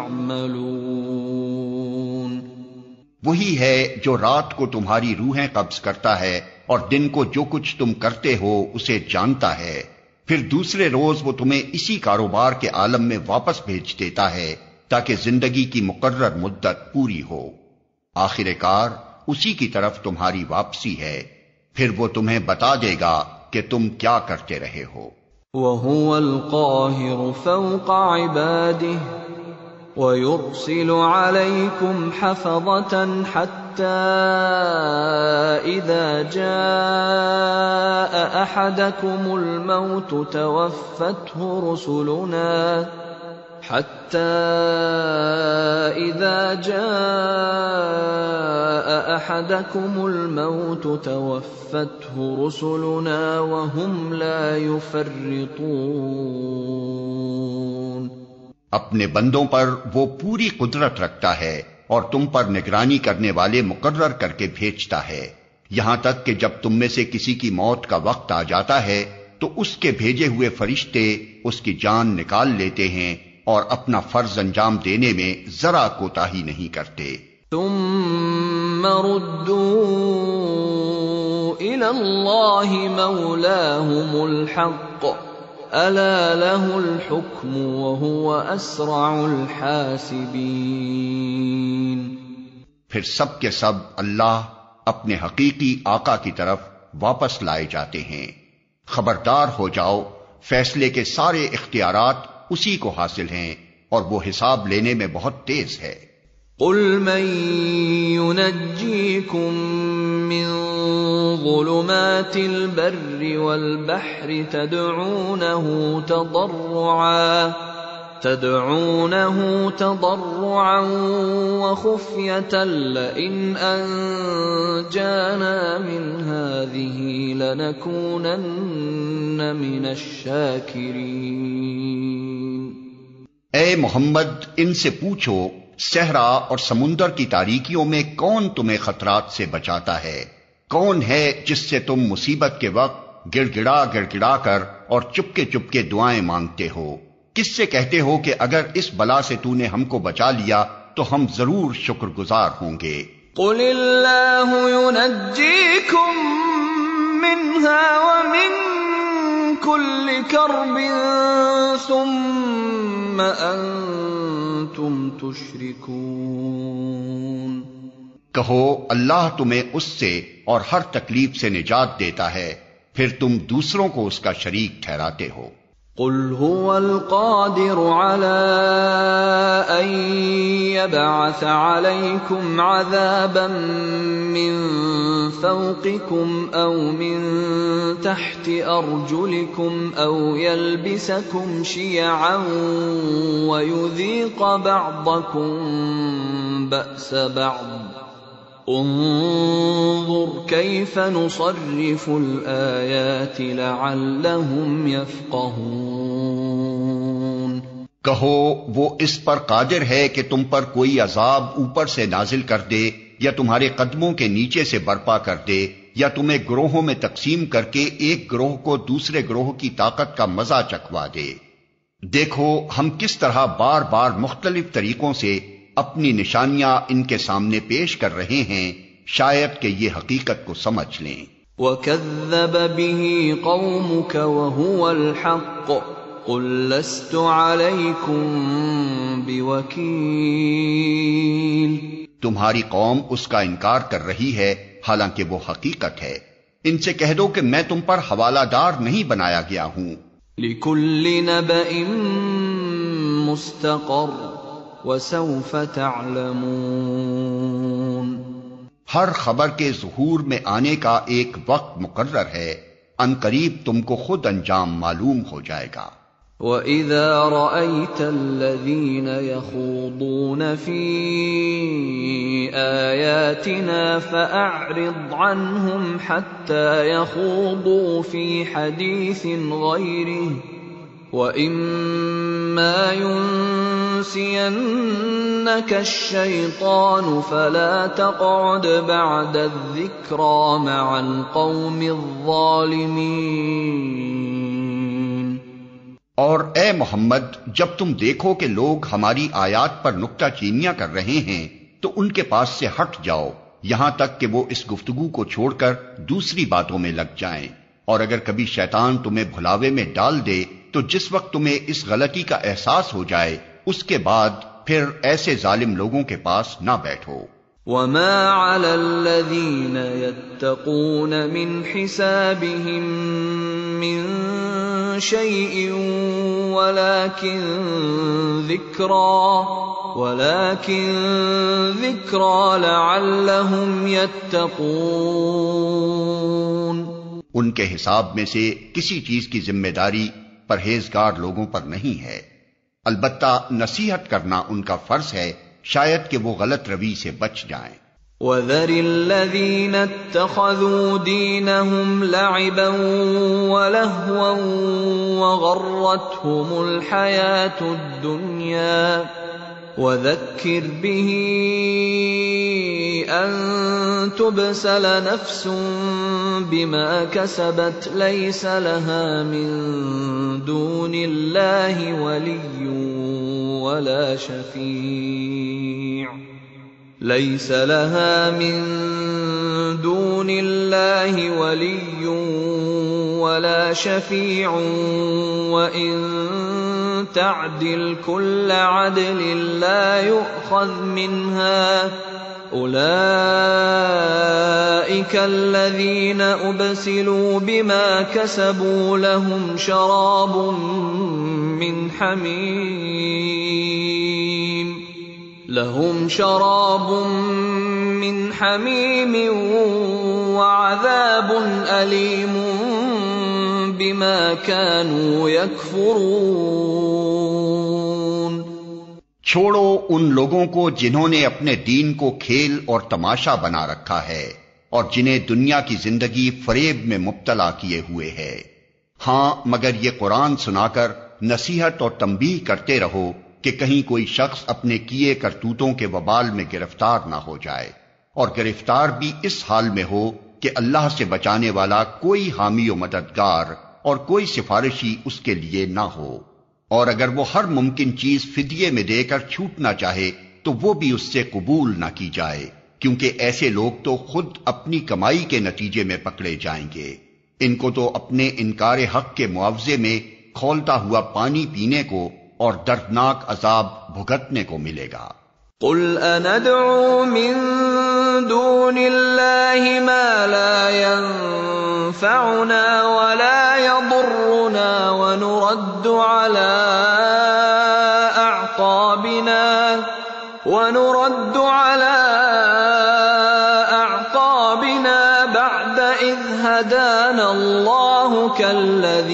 تَعْمَلُونَ۔ وہی ہے جو رات کو تمہاری روحیں قبض کرتا ہے اور دن کو جو کچھ تم کرتے ہو اسے جانتا ہے، پھر دوسرے روز وہ تمہیں اسی کاروبار کے عالم میں واپس بھیج دیتا ہے تاکہ زندگی کی مقرر مدت پوری ہو۔ آخر کار اسی کی طرف تمہاری واپسی ہے، پھر وہ تمہیں بتا دے گا کہ تم کیا کرتے رہے ہو۔ وَهُوَ الْقَاهِرُ فَوْقَ عِبَادِهِ وَيُرْسِلُ عَلَيْكُمْ حَفَظَةً حَتَّى إِذَا جَاءَ أَحَدَكُمُ الْمَوْتُ توَفَّتْهُ رُسُلُنَا وَهُمْ لَا يُفَرِّطُونَ۔ اپنے بندوں پر وہ پوری قدرت رکھتا ہے اور تم پر نگرانی کرنے والے مقرر کر کے بھیجتا ہے، یہاں تک کہ جب تم میں سے کسی کی موت کا وقت آ جاتا ہے تو اس کے بھیجے ہوئے فرشتے اس کی جان نکال لیتے ہیں اور اپنا فرض انجام دینے میں ذرا کوتاہی نہیں کرتے۔ ثم ردوا إلى الله مولاهم الحق ألا له الحكم وهو أسرع الحاسبين۔ پھر سب کے سب اللہ اپنے حقیقی آقا کی طرف واپس لائے جاتے ہیں۔ خبردار ہو جاؤ، فیصلے کے سارے اختیارات اسی کو حاصل ہیں اور وہ حساب لینے میں بہت تیز ہے۔ قل من ينجيكم من ظلمات البر والبحر تدعونه تضرعا وخفية لئن أنجانا من هذه لنكونن من الشاكرين۔ اے محمد، ان سے پوچھو صحرا اور سمندر کی تاریکیوں میں کون تمہیں خطرات سے بچاتا ہے؟ کون ہے جس سے تم مصیبت کے وقت گڑ گڑا کر اور چپکے چپکے دعائیں مانگتے ہو؟ کس سے کہتے ہو کہ اگر اس بلا سے تو نے ہم کو بچا لیا تو ہم ضرور شکر گزار ہوں گے؟ قل اللہ ينجيكم منها ومن كل كرب ثم انتم تشركون۔ کہو اللہ تمہیں اس سے اور ہر تکلیف سے نجات دیتا ہے، پھر تم دوسروں کو اس کا شریک ٹھہراتے ہو۔ قل هو القادر على أن يبعث عليكم عذابا من فوقكم أو من تحت أرجلكم أو يلبسكم شيعا ويذيق بعضكم بأس بعض انظر كيف نصرف الآيات لعلهم يفقهون۔ کہو وہ اس پر قادر ہے کہ تم پر کوئی عذاب اوپر سے نازل کر دے یا تمہارے قدموں کے نیچے سے برپا کر دے یا تمہیں گروہوں میں تقسیم کر کے ایک گروہ کو دوسرے گروہ کی طاقت کا مزہ چکھوا دے۔ دیکھو ہم کس طرح بار بار مختلف طریقوں سے اپنی نشانیاں ان کے سامنے پیش کر رہے ہیں، شاید کہ یہ حقیقت کو سمجھ لیں۔ وَكَذَّبَ بِهِ قَوْمُكَ وَهُوَ الْحَقُّ قُل لَّسْتُ عَلَيْكُمْ بِوَكِيلٍ۔ تمہاری قوم اس کا انکار کر رہی ہے حالانکہ وہ حقیقت ہے، ان سے کہہ دو کہ میں تم پر حوالہ دار نہیں بنایا گیا ہوں۔ لِكُلِّ نَبَإٍ مُسْتَقَرٌّ وَسَوْفَ تَعْلَمُونَ۔ ہر خبر کے ظہور میں آنے کا ایک وقت مقرر ہے، ان قریب تم کو خود انجام معلوم ہو جائے گا۔ وَإِذَا رَأَيْتَ الَّذِينَ يَخُوضُونَ فِي آيَاتِنَا فَأَعْرِضْ عَنْهُمْ حَتَّى يَخُوضُوا فِي حَدِيثٍ غَيْرِهِ وَإِمَّا يُنْسِيَنَّكَ الشَّيْطَانُ فَلَا تَقْعُدْ بَعْدَ الذِّكْرَى مَعَ الْقَوْمِ الظَّالِمِينَ۔ اور اے محمد، جب تم دیکھو کہ لوگ ہماری آیات پر نکتہ چینیاں کر رہے ہیں تو ان کے پاس سے ہٹ جاؤ یہاں تک کہ وہ اس گفتگو کو چھوڑ کر دوسری باتوں میں لگ جائیں، اور اگر کبھی شیطان تمہیں بھلاوے میں ڈال دے تو جس وقت تمہیں اس غلطی کا احساس ہو جائے اس کے بعد پھر ایسے ظالم لوگوں کے پاس نہ بیٹھو۔ وَمَا عَلَى الَّذِينَ يَتَّقُونَ مِنْ حِسَابِهِمْ مِنْ شَيْءٍ وَلَكِنْ ولكن ذكرى لعلهم يتقون۔ ان کے حساب میں سے کسی چیز کی ذمہ داری پرہیزگار لوگوں پر نہیں ہے، البتہ نصیحت کرنا ان کا فرض ہے، شاید کہ وہ غلط روی سے بچ جائیں۔ وَذَرِ الَّذِينَ اتَّخَذُوا دِينَهُمْ لَعِبًا وَلَهْوًا وَغَرَّتْهُمُ الْحَيَاةُ الدُّنْيَا وَذَكِّرْ بِهِ أَن تُبْسَلَ نَفْسٌ بِمَا كَسَبَتْ لَيْسَ لَهَا مِن دُونِ اللَّهِ وَلِيٌّ وَلَا شَفِيعٌ لَيْسَ لَهَا مِن دُونِ اللَّهِ وَلِيٌّ وَلَا شَفِيعٌ وَإِن تَعْدِلْ كُلَّ عَدْلٍ لَّا يُؤْخَذْ مِنْهَا أُولَئِكَ الَّذِينَ أُبْسِلُوا بِمَا كَسَبُوا لَهُمْ شَرَابٌ مِّنْ حَمِيمٍ وَعَذَابٌ أَلِيمٌ بِمَا كَانُوا يَكْفُرُونَ۔ چھوڑو ان لوگوں کو جنہوں نے اپنے دین کو کھیل اور تماشا بنا رکھا ہے اور جنہیں دنیا کی زندگی فریب میں مبتلا کیے ہوئے ہے۔ ہاں مگر یہ قرآن سنا کر نصیحت اور تنبیہ کرتے رہو کہ کہیں کوئی شخص اپنے کیے کرتوتوں کے وبال میں گرفتار نہ ہو جائے، اور گرفتار بھی اس حال میں ہو کہ اللہ سے بچانے والا کوئی حامی و مددگار اور کوئی سفارشی اس کے لیے نہ ہو، اور اگر وہ ہر ممکن چیز فدیے میں دے کر چھوٹنا چاہے تو وہ بھی اس سے قبول نہ کی جائے، کیونکہ ایسے لوگ تو خود اپنی کمائی کے نتیجے میں پکڑے جائیں گے۔ ان کو تو اپنے انکار حق کے معاوضے میں کھولتا ہوا پانی پینے کو اور دردناک عذاب بھگتنے کو ملے گا۔ قُلْ أَنَدْعُو مِن دُونِ اللَّهِ مَا لَا يَنفَعُنَا وَلَا يَضُرُّنَا وَنُرَدُّ عَلَىٰ أَعْقَابِنَا بَعْدَ إِذْ هَدَانَا اللَّهُ كَالَّذِي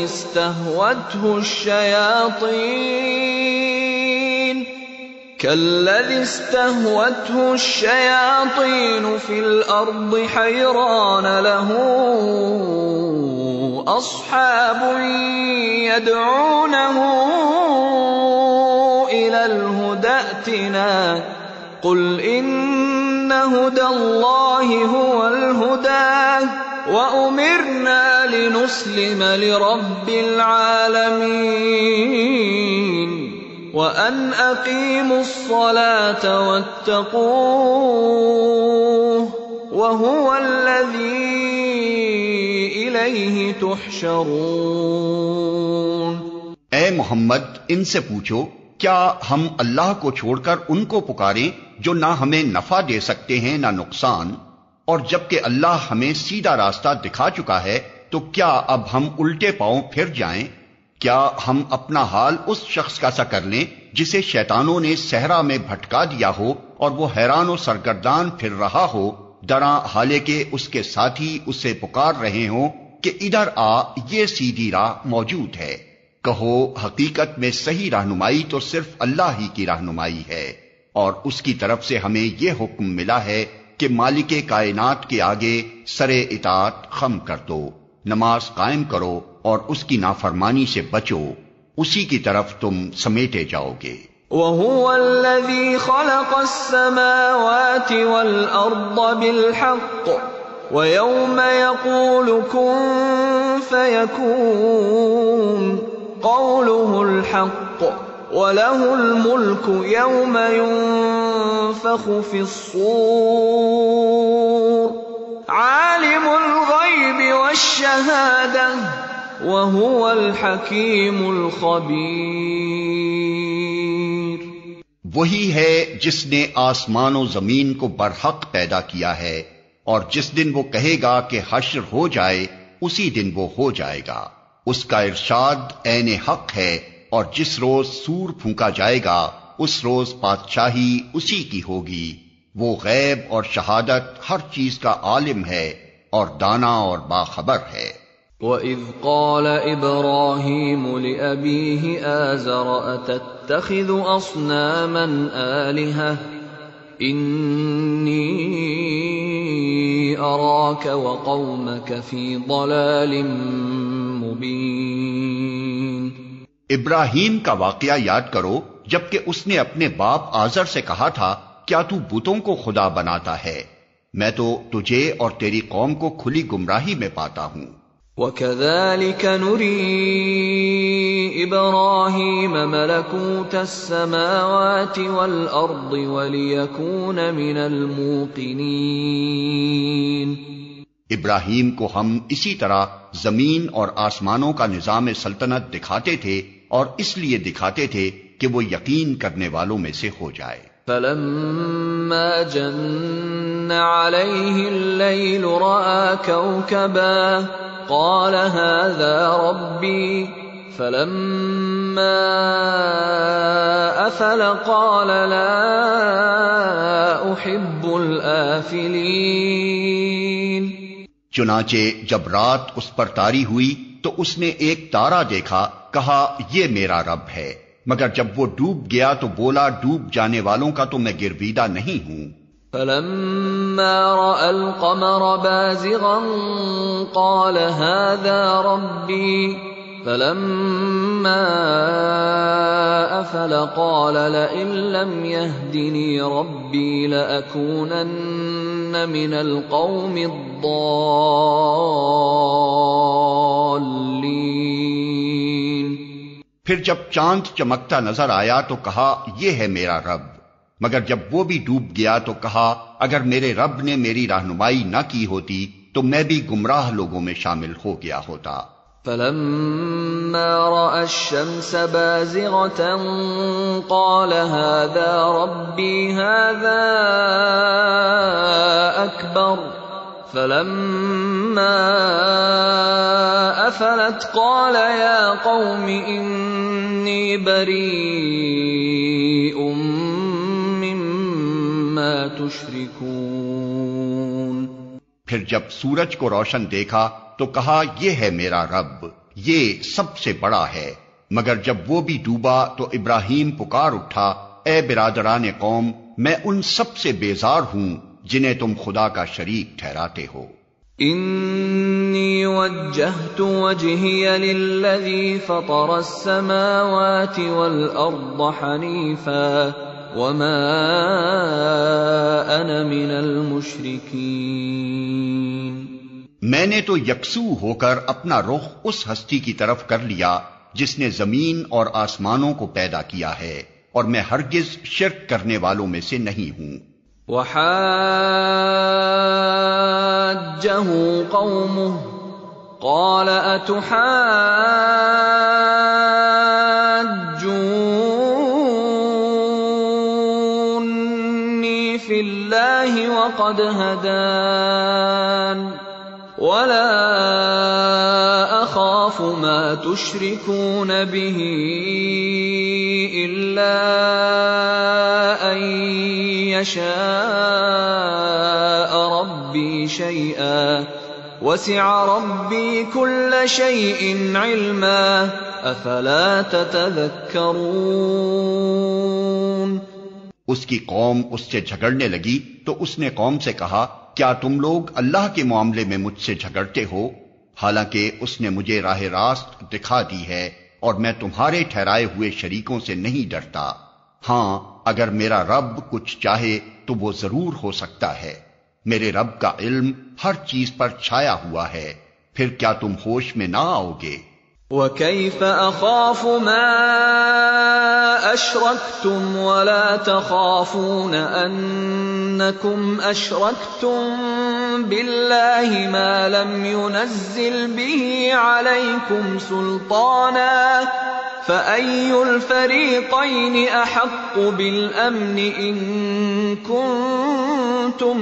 اسْتَهْوَتْهُ الشَّيَاطِينُ فِي الْأَرْضِ حَيْرَانَ لَهُ أَصْحَابٌ يَدْعُونَهُ إِلَى الْهُدَى ائْتِنَا قُلْ إِنَّ هُدَى اللَّهِ هُوَ الْهُدَى وَأُمِرْنَا لِنُسْلِمَ لِرَبِّ الْعَالَمِينَ وَأَنْ أَقِيمُوا الصَّلَاةَ وَاتَّقُوهُ وَهُوَ الَّذِي إِلَيْهِ تُحْشَرُونَ۔ اے محمد ان سے پوچھو، کیا ہم اللہ کو چھوڑ کر ان کو پکاریں جو نہ ہمیں نفع دے سکتے ہیں نہ نقصان، اور جبکہ اللہ ہمیں سیدھا راستہ دکھا چکا ہے تو کیا اب ہم الٹے پاؤں پھر جائیں؟ کیا ہم اپنا حال اس شخص کا سا کر لیں جسے شیطانوں نے صحرا میں بھٹکا دیا ہو اور وہ حیران و سرگردان پھر رہا ہو، دراں حالے کے اس کے ساتھی اسے پکار رہے ہوں کہ ادھر آ، یہ سیدھی راہ موجود ہے۔ کہو حقیقت میں صحیح رہنمائی تو صرف اللہ ہی کی رہنمائی ہے، اور اس کی طرف سے ہمیں یہ حکم ملا ہے کہ مالک کائنات کے آگے سرے اطاعت خم کر دو، نماز قائم کرو اور اس کی نافرمانی سے بچو، اسی کی طرف تم سمیٹے جاؤ گے۔ وَهُوَ الَّذِي خَلَقَ السَّمَاوَاتِ وَالْأَرْضَ بِالْحَقِّ وَيَوْمَ يَقُولُ كُن فَيَكُونُ قَوْلُهُ الْحَقُّ وَلَهُ الْمُلْكُ يَوْمَ يُنفَخُ فِي الصُّورِ عَالِمُ الْغَيْبِ وَالشَّهَادَةِ وَهُوَ الْحَكِيمُ الْخَبِيرُ۔ وہی ہے جس نے آسمان و زمین کو برحق پیدا کیا ہے، اور جس دن وہ کہے گا کہ حشر ہو جائے اسی دن وہ ہو جائے گا۔ اس کا ارشاد عین حق ہے، اور جس روز سور پھونکا جائے گا اس روز بادشاہی اسی کی ہوگی، وہ غیب اور شہادت ہر چیز کا عالم ہے اور دانا اور باخبر ہے۔ وَإِذْ قَالَ إِبْرَاهِيمُ لِأَبِيهِ آزَرَ أَتَتَّخِذُ أَصْنَامًا آلِهَةً إِنِّي أَرَاكَ وَقَوْمَكَ فِي ضَلَالٍ مُبِينٍ۔ ابراہیم کا واقعہ یاد کرو جبکہ اس نے اپنے باپ آزر سے کہا تھا، کیا تو بتوں کو خدا بناتا ہے؟ میں تو تجھے اور تیری قوم کو کھلی گمراہی میں پاتا ہوں۔ وَكَذَلِكَ نُرِي إِبْرَاهِيمَ مَلَكُوتَ السَّمَاوَاتِ وَالْأَرْضِ وَلِيَكُونَ مِنَ الْمُوقِنِينَ۔ ابراہیم کو ہم اسی طرح زمین اور آسمانوں کا نظام سلطنت دکھاتے تھے اور اس لیے دکھاتے تھے کہ وہ یقین کرنے والوں میں سے ہو جائے۔ فَلَمَّا جَنَّ عَلَيْهِ اللَّيْلُ رَأَىٰ كَوْكَبًا قَالَ هَٰذَا رَبِّي فَلَمَّا أَفَلَ قَالَ لَا أُحِبُّ الْآفِلِينَ۔ چنانچہ جب رات اس پر طاری ہوئی تو اس نے ایک تارا دیکھا، کہا یہ میرا رب ہے، مگر جب وہ ڈوب گیا تو بولا ڈوب جانے والوں کا تو میں گرویدہ نہیں ہوں۔ فَلَمَّا رَأَى الْقَمَرَ بَازِغًا قَالَ هَٰذَا رَبِّي فَلَمَّا أَفَلَ قَالَ لَئِن لَّمْ يَهْدِنِي رَبِّي لَأَكُونَنَّ مِنَ الْقَوْمِ الضَّالِّينَ۔ پھر جب چاند چمکتا نظر آیا تو کہا یہ ہے میرا رب، مگر جب وہ بھی ڈوب گیا تو کہا اگر میرے رب نے میری رہنمائی نہ کی ہوتی تو میں بھی گمراہ لوگوں میں شامل ہو گیا ہوتا۔ فَلَمَّا رَأَى الشَّمْسَ بَازِغَةً قَالَ هَٰذَا رَبِّي هَٰذَا أَكْبَرُ فَلَمَّا أَفَلَتْ قَالَ يَا قَوْمِ إِنِّي بَرِيءٌ مِّمَّا تُشْرِكُونَ۔ پھر جب سورج کو روشن دیکھا تو کہا یہ ہے میرا رب، یہ سب سے بڑا ہے، مگر جب وہ بھی ڈوبا تو ابراہیم پکار اٹھا، اے برادران قوم، میں ان سب سے بیزار ہوں جنہیں تم خدا کا شریک ٹھہراتے ہو۔ انی وجہت وجہی للذی فطر السماوات والارض حنیفا وما انا من المشرکین۔ میں نے تو یکسو ہو کر اپنا رخ اس ہستی کی طرف کر لیا جس نے زمین اور آسمانوں کو پیدا کیا ہے، اور میں ہرگز شرک کرنے والوں میں سے نہیں ہوں۔ وحاجه قومه قال أتحاجوني في الله وقد هدان ولا أخاف ما تشركون به إلا أن يشاء ربي شيئا وسع ربي كل شيء علما أفلا تتذكرون۔ اس کی قوم اس سے جھگڑنے لگی تو اس نے قوم سے کہا کیا تم لوگ اللہ کے معاملے میں مجھ سے جھگڑتے ہو، حالانکہ اس نے مجھے راہ راست دکھا دی ہے اور میں تمہارے ٹھہرائے ہوئے شریکوں سے نہیں ڈرتا۔ ہاں اگر میرا رب کچھ چاہے تو وہ ضرور ہو سکتا ہے، میرے رب کا علم ہر چیز پر چھایا ہوا ہے، پھر کیا تم ہوش میں نہ آؤ گے؟ وَكَيْفَ أَخَافُ مَا أَشْرَكْتُمْ وَلَا تَخَافُونَ أَنَّكُمْ أَشْرَكْتُمْ بِاللَّهِ مَا لَمْ يُنَزِّلْ بِهِ عَلَيْكُمْ سُلْطَانًا فَأَيُّ الْفَرِيقَيْنِ أَحَقُّ بِالْأَمْنِ إِن كُنتُمْ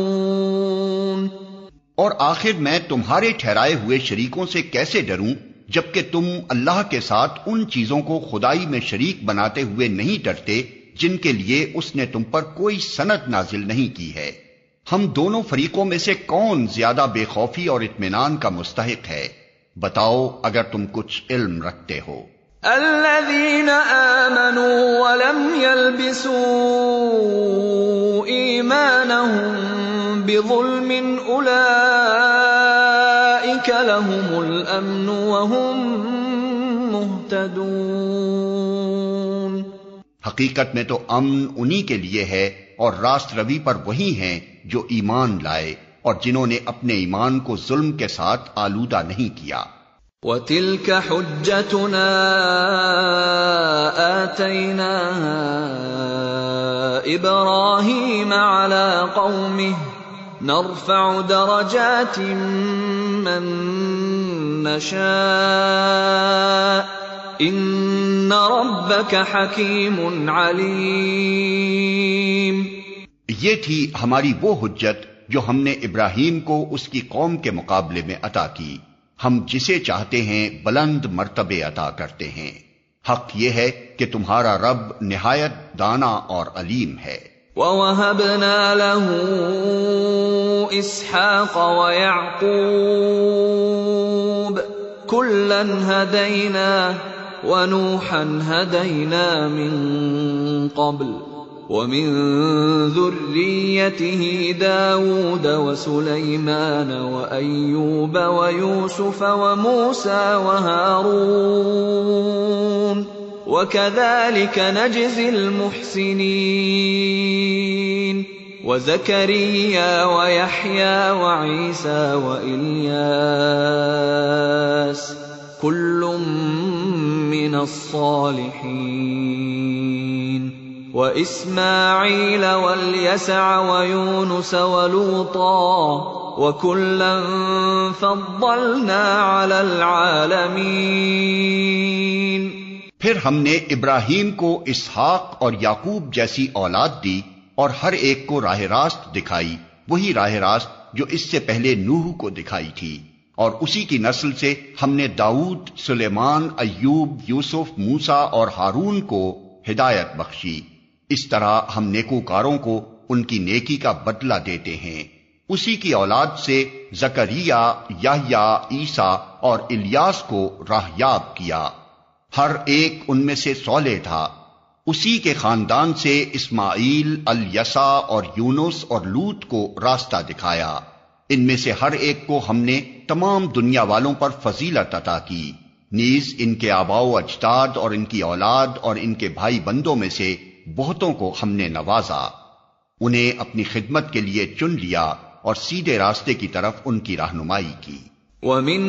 تَعْلَمُونَ۔ اور آخر میں تمہارے ٹھہرائے ہوئے شریکوں سے کیسے ڈروں جبکہ تم اللہ کے ساتھ ان چیزوں کو خدائی میں شریک بناتے ہوئے نہیں ڈرتے جن کے لیے اس نے تم پر کوئی سند نازل نہیں کی ہے۔ ہم دونوں فریقوں میں سے کون زیادہ بے خوفی اور اطمینان کا مستحق ہے؟ بتاؤ اگر تم کچھ علم رکھتے ہو۔ الذين آمنوا ولم يلبسوا إيمانهم بظلم أولئك لهم الأمن وهم مهتدون۔ حقیقت میں تو امن انہی کے لیے ہے اور راست روی پر وہی ہیں جو ایمان لائے اور جنہوں نے اپنے ایمان کو ظلم کے ساتھ آلودہ نہیں کیا۔ وَتِلْكَ حُجَّتُنَا آتَيْنَاهَا إِبْرَاهِيمَ عَلَى قَوْمِهِ نَرْفَعُ دَرَجَاتٍ مَّن نَّشَاءُ إِنَّ رَبَّكَ حَكِيمٌ عَلِيمٌ۔ یہ تھی ہماری وہ حجت جو ہم نے ابراہیم کو اس کی قوم کے مقابلے میں عطا کی، ہم جسے چاہتے ہیں بلند مرتبے عطا کرتے ہیں۔ حق یہ ہے کہ تمہارا رب نہایت دانا اور علیم ہے۔ وَوَهَبْنَا لَهُ إِسْحَاقَ وَيَعْقُوبَ كُلًّا هَدَيْنَا وَنُوحًا هَدَيْنَا مِن قَبْلُ وَمِن ذُرِّيَّتِهِ دَاوُودَ وَسُلَيْمَانَ وَأَيُّوبَ وَيُوسُفَ وَمُوسَى وَهَارُونَ وَكَذَلِكَ نَجْزِي الْمُحْسِنِينَ وَزَكَرِيَّا وَيَحْيَى وَعِيسَى وَإِلْيَاسَ كُلٌّ مِّنَ الصَّالِحِينَ وَإِسْمَاعِيلَ وَالْيَسَعَ وَيُونُسَ وَلُوطًا وَكُلًّا فَضَّلْنَا عَلَى الْعَالَمِينَ۔ پھر ہم نے ابراہیم کو اسحاق اور یعقوب جیسی اولاد دی اور ہر ایک کو راہ راست دکھائی، وہی راہ راست جو اس سے پہلے نوح کو دکھائی تھی، اور اسی کی نسل سے ہم نے داؤد، سلیمان، ایوب، یوسف، موسیٰ اور ہارون کو ہدایت بخشی۔ اس طرح ہم نیکوکاروں کو ان کی نیکی کا بدلہ دیتے ہیں۔ اسی کی اولاد سے زکریا، یحییٰ، عیسیٰ اور الیاس کو راہیاب کیا، ہر ایک ان میں سے صالح تھا۔ اسی کے خاندان سے اسماعیل، الیسع اور یونس اور لوط کو راستہ دکھایا۔ ان میں سے ہر ایک کو ہم نے تمام دنیا والوں پر فضیلت عطا کی، نیز ان کے آباء و اجداد اور ان کی اولاد اور ان کے بھائی بندوں میں سے بہتوں کو ہم نے نوازا، انہیں اپنی خدمت کے لیے چن لیا اور سیدھے راستے کی طرف ان کی رہنمائی کی۔ وَمِنْ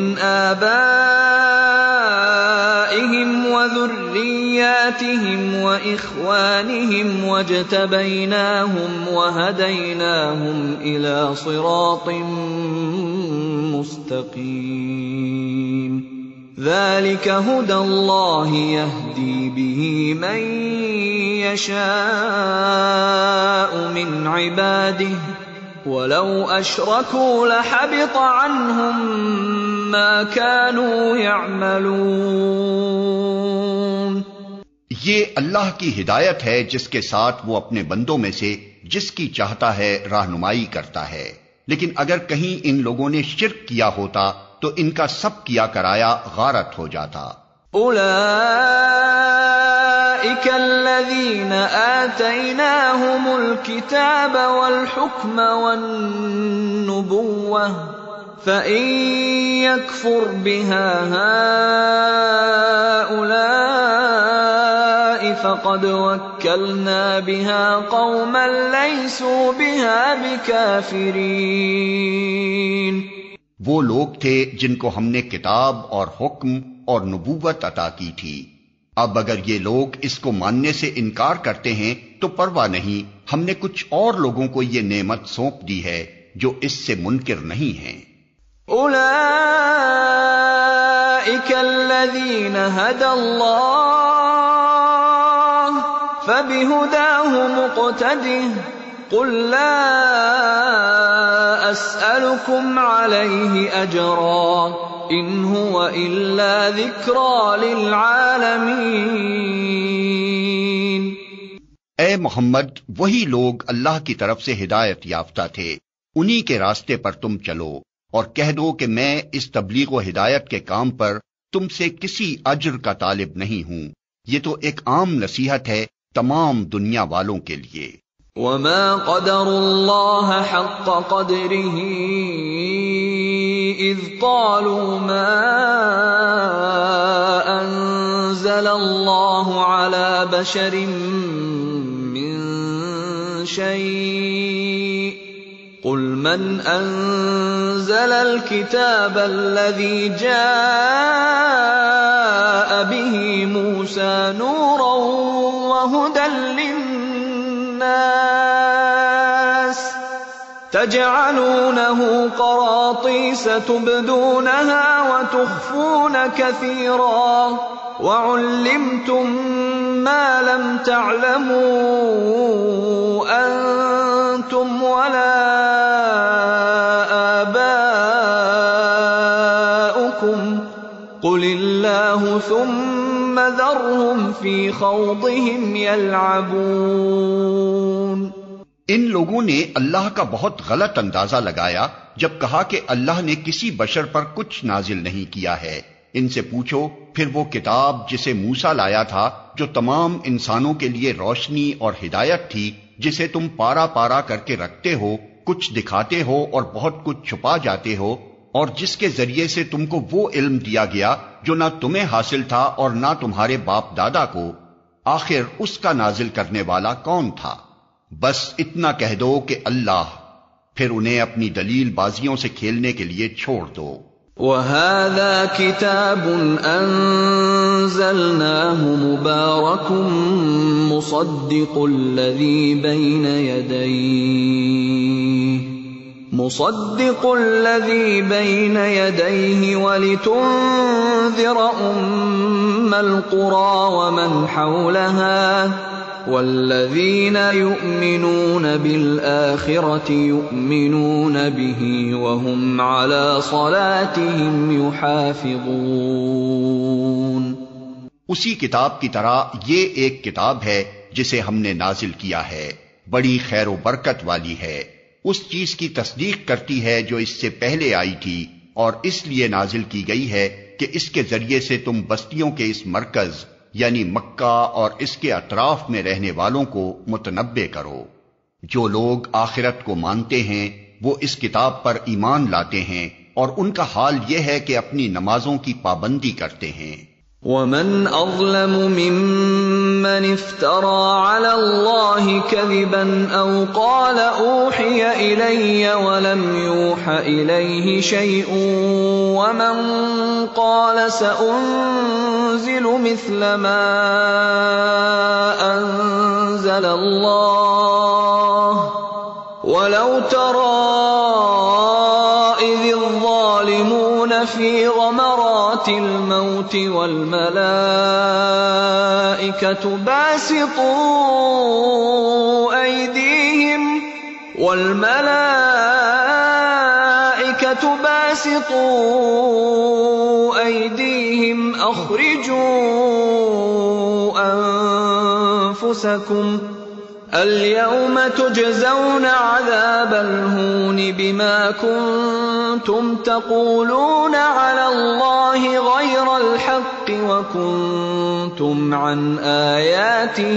آبَائِهِمْ وَذُرِّيَّاتِهِمْ وَإِخْوَانِهِمْ وَاجْتَبَيْنَاهُمْ وَهَدَيْنَاهُمْ إِلَى صِرَاطٍ مُسْتَقِيمٍ۔ ذَلِكَ هُدَى اللَّهِ يَهْدِي بِهِ مَن يَشَاءُ مِنْ عِبَادِهِ وَلَوْ أَشْرَكُوا لَحَبِطَ عَنْهُمْ مَا كَانُوا يَعْمَلُونَ۔ یہ اللہ کی ہدایت ہے جس کے ساتھ وہ اپنے بندوں میں سے جس کی چاہتا ہے رہنمائی کرتا ہے، لیکن اگر کہیں ان لوگوں نے شرک کیا ہوتا تو ان کا سب کیا کرایا غارت ہو جاتا۔ أولئك الذين آتيناهم الكتاب والحكم والنبوة فإن يكفر بها هؤلاء فقد وكلنا بها قوما ليسوا بها بكافرين۔ وہ لوگ تھے جن کو ہم نے کتاب اور حکم اور نبوت عطا کی تھی، اب اگر یہ لوگ اس کو ماننے سے انکار کرتے ہیں تو پرواہ نہیں، ہم نے کچھ اور لوگوں کو یہ نعمت سونپ دی ہے جو اس سے منکر نہیں ہیں۔ اولئک الذین ھدی اللہ فبہداہ مقتدہ قل لا أسألكم عليه أجرا إن هو إلا ذكرى للعالمين۔ اے محمد، وہی لوگ اللہ کی طرف سے ہدایت یافتہ تھے، انہی کے راستے پر تم چلو، اور کہہ دو کہ میں اس تبلیغ و ہدایت کے کام پر تم سے کسی اجر کا طالب نہیں ہوں، یہ تو ایک عام نصیحت ہے تمام دنیا والوں کے لیے۔ وما قدر الله حق قدره إذ قالوا ما أنزل الله على بشر من شيء قل من أنزل الكتاب الذي جاء به موسى نورا وهدى للناس تجعلونه قراطيس تبدونها وتخفون كثيرا وعلمتم ما لم تعلموا أنتم ولا آباؤكم قل الله ثم ذرهم في خوضهم يلعبون۔ ان لوگوں نے اللہ کا بہت غلط اندازہ لگایا جب کہا کہ اللہ نے کسی بشر پر کچھ نازل نہیں کیا ہے۔ ان سے پوچھو پھر وہ کتاب جسے موسیٰ لایا تھا، جو تمام انسانوں کے لیے روشنی اور ہدایت تھی، جسے تم پارا پارا کر کے رکھتے ہو، کچھ دکھاتے ہو اور بہت کچھ چھپا جاتے ہو، اور جس کے ذریعے سے تم کو وہ علم دیا گیا جو نہ تمہیں حاصل تھا اور نہ تمہارے باپ دادا کو، آخر اس کا نازل کرنے والا کون تھا؟ بس اتنا کہہ دو کہ اللہ، پھر انہیں اپنی دلیل بازیوں سے کھیلنے کے لیے چھوڑ دو۔ وَهَذَا كِتَابٌ أَنزَلْنَاهُ مُبَارَكٌ مُصَدِّقُ الَّذِي بَيْنَ يَدَيْهِ وَلِتُنذِرَ أُمَّ الْقُرَى وَمَنْ حَوْلَهَا وَالَّذِينَ يُؤْمِنُونَ بِالْآخِرَةِ يُؤْمِنُونَ بِهِ وَهُمْ عَلَى صَلَاتِهِمْ يُحَافِظُونَ۔ اسی کتاب کی طرح یہ ایک کتاب ہے جسے ہم نے نازل کیا ہے، بڑی خیر و برکت والی ہے، اس چیز کی تصدیق کرتی ہے جو اس سے پہلے آئی تھی، اور اس لیے نازل کی گئی ہے کہ اس کے ذریعے سے تم بستیوں کے اس مرکز یعنی مکہ اور اس کے اطراف میں رہنے والوں کو متنبع کرو۔ جو لوگ آخرت کو مانتے ہیں وہ اس کتاب پر ایمان لاتے ہیں، اور ان کا حال یہ ہے کہ اپنی نمازوں کی پابندی کرتے ہیں۔ وَمَنْ أَظْلَمُ مِمَّنِ افْتَرَى عَلَى اللَّهِ كَذِبًا أَوْ قَالَ أُوحِيَ إِلَيَّ وَلَمْ يُوحَ إِلَيْهِ شَيْءٌ وَمَنْ قَالَ سَأُنْزِلُ مِثْلَ مَا أَنزَلَ اللَّهُ وَلَوْ تَرَى إِذِ الظَّالِمُونَ فِي غَمَرَاتِ الْمَوْتِ وَالْمَلَائِكَةُ باسطوا أيديهم أخرجوا أنفسكم اليوم تجزون عذاب الهون بما كنتم تقولون على الله غير الحق وكنتم عن آياته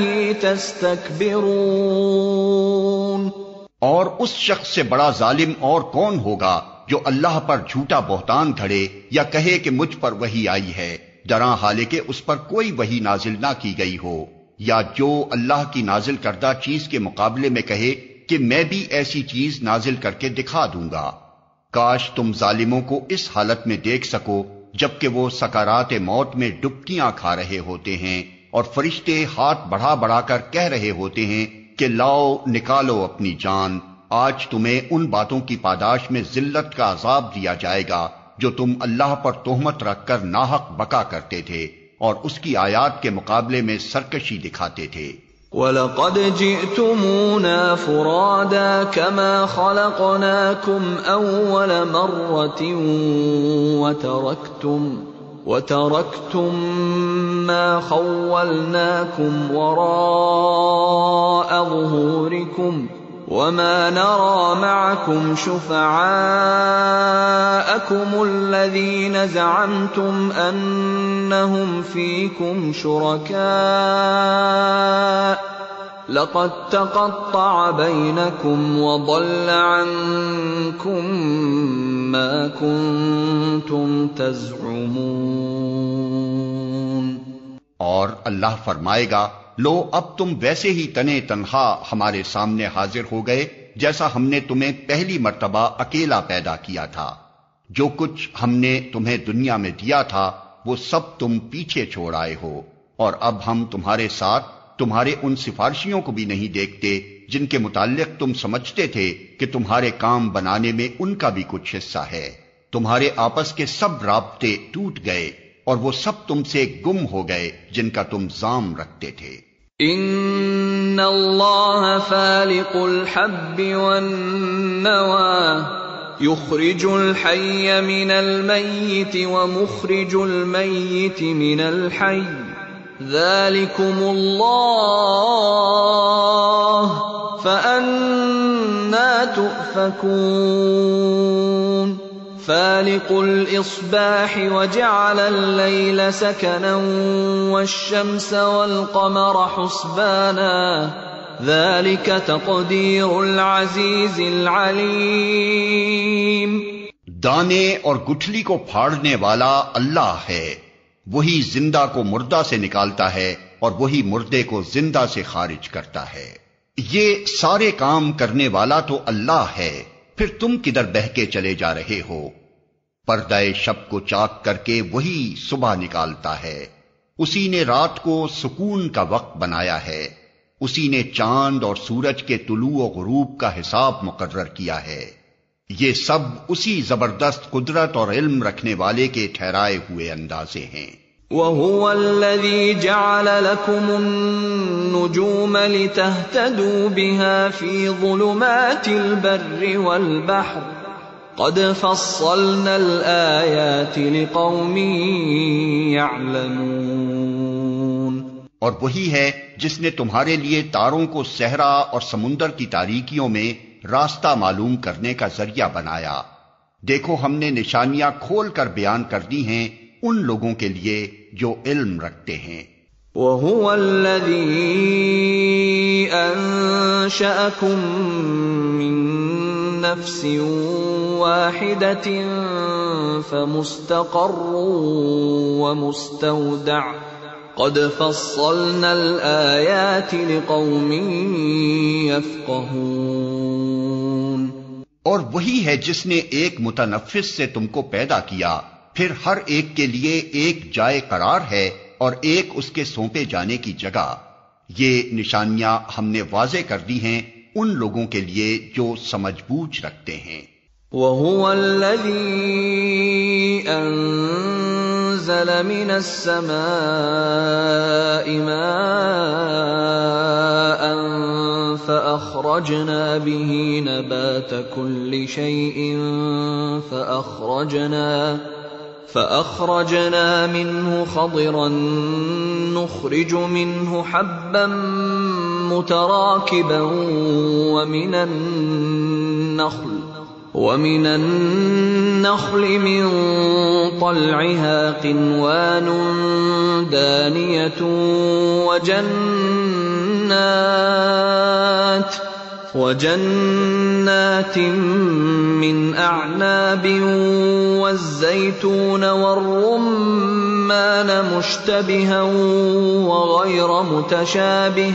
تستكبرون۔ اور اس شخص سے بڑا ظالم اور کون ہوگا جو اللہ پر جھوٹا بہتان گھڑے یا کہے کہ مجھ پر وحی آئی ہے، جراں حالانکہ اس پر کوئی وحی نازل نہ کی گئی ہو، یا جو اللہ کی نازل کردہ چیز کے مقابلے میں کہے کہ میں بھی ایسی چیز نازل کر کے دکھا دوں گا۔ کاش تم ظالموں کو اس حالت میں دیکھ سکو جبکہ وہ سکرات موت میں ڈبکیاں کھا رہے ہوتے ہیں، اور فرشتے ہاتھ بڑھا بڑھا کر کہہ رہے ہوتے ہیں کہ لاؤ نکالو اپنی جان، آج تمہیں ان باتوں کی پاداش میں ذلت کا عذاب دیا جائے گا جو تم اللہ پر تہمت رکھ کر ناحق بکا کرتے تھے اور اس کی آیات کے مقابلے میں سرکشی دکھاتے تھے۔ وَلَقَدْ جِئْتُمُونَا فُرَادَى كَمَا خَلَقْنَاكُمْ أَوَّلَ مَرَّةٍ وَتَرَكْتُم مَّا خَوَّلْنَاكُمْ وَرَاءَ ظُهُورِكُمْ وَمَا نَرَىٰ مَعَكُمْ شُفَعَاءَكُمُ الَّذِينَ زَعَمْتُمْ أَنَّهُمْ فِيكُمْ شُرَكَاءُ لَقَد تَّقَطَّعَ بَيْنَكُمْ وَضَلَّ عَنكُم مَّا كُنتُمْ تَزْعُمُونَ۔ اور اللہ فرمائے گا، لو اب تم ویسے ہی تنے تنہا ہمارے سامنے حاضر ہو گئے جیسا ہم نے تمہیں پہلی مرتبہ اکیلا پیدا کیا تھا۔ جو کچھ ہم نے تمہیں دنیا میں دیا تھا وہ سب تم پیچھے چھوڑ آئے ہو، اور اب ہم تمہارے ساتھ تمہارے ان سفارشیوں کو بھی نہیں دیکھتے جن کے متعلق تم سمجھتے تھے کہ تمہارے کام بنانے میں ان کا بھی کچھ حصہ ہے۔ تمہارے آپس کے سب رابطے ٹوٹ گئے اور وہ سب تم سے گم ہو گئے جن کا تم ظام رکھتے تھے۔ ان اللہ فالق الحب والنوى يخرج الحي من الميت ومخرج الميت من الحي ذلكم الله فأنى تؤفكون فالق الإصباح وجعل الليل سكنا والشمس والقمر حسبانا ذلك تقدير العزيز العليم۔ دانے اور گٹھلی کو پھاڑنے والا اللہ ہے، وہی زندہ کو مردہ سے نکالتا ہے اور وہی مردے کو زندہ سے خارج کرتا ہے۔ یہ سارے کام کرنے والا تو اللہ ہے، پھر تم کدھر بہہ کے چلے جا رہے ہو؟ پردہ شب کو چاک کر کے وہی صبح نکالتا ہے، اسی نے رات کو سکون کا وقت بنایا ہے، اسی نے چاند اور سورج کے طلوع و غروب کا حساب مقرر کیا ہے۔ یہ سب اسی زبردست قدرت اور علم رکھنے والے کے ٹھہرائے ہوئے اندازے ہیں۔ وَهُوَ الَّذِي جَعَلَ لَكُمُ النُّجُومَ لِتَهْتَدُوا بِهَا فِي ظُلُمَاتِ الْبَرِّ وَالْبَحْرِ قَدْ فَصَّلْنَا الْآيَاتِ لِقَوْمٍ يَعْلَمُونَ۔ اور وہی ہے جس نے تمہارے لیے تاروں کو صحرا اور سمندر کی تاریکیوں میں راستہ معلوم کرنے کا ذریعہ بنایا۔ دیکھو ہم نے نشانیاں کھول کر بیان کر دی ہیں ان لوگوں کے لیے جو علم رکھتے ہیں۔ وَهُوَ الَّذِي أَنشَأَكُم مِّن نَّفْسٍ وَاحِدَةٍ فَمُسْتَقَرٌّ وَمُسْتَوْدَعٌ قَدْ فَصَّلْنَا الْآيَاتِ لِقَوْمٍ يَفْقَهُونَ۔ اور وہی ہے جس نے ایک متنفس سے تم کو پیدا کیا، پھر ہر ایک کے لیے ایک جائے قرار ہے اور ایک اس کے سونپے جانے کی جگہ۔ یہ نشانیاں ہم نے واضح کر دی ہیں ان لوگوں کے لیے جو سمجھ بوجھ رکھتے ہیں۔ وَهُوَ الَّذِي أَنزَلَ مِنَ السَّمَاءِ مَاءً فَأَخْرَجْنَا بِهِ نَبَاتَ كُلِّ شَيْءٍ فأخرجنا منه خضرا نخرج منه حبا متراكبا ومن النخل من طلعها قنوان دانية وجنات من أعناب والزيتون والرمان مشتبها وغير متشابه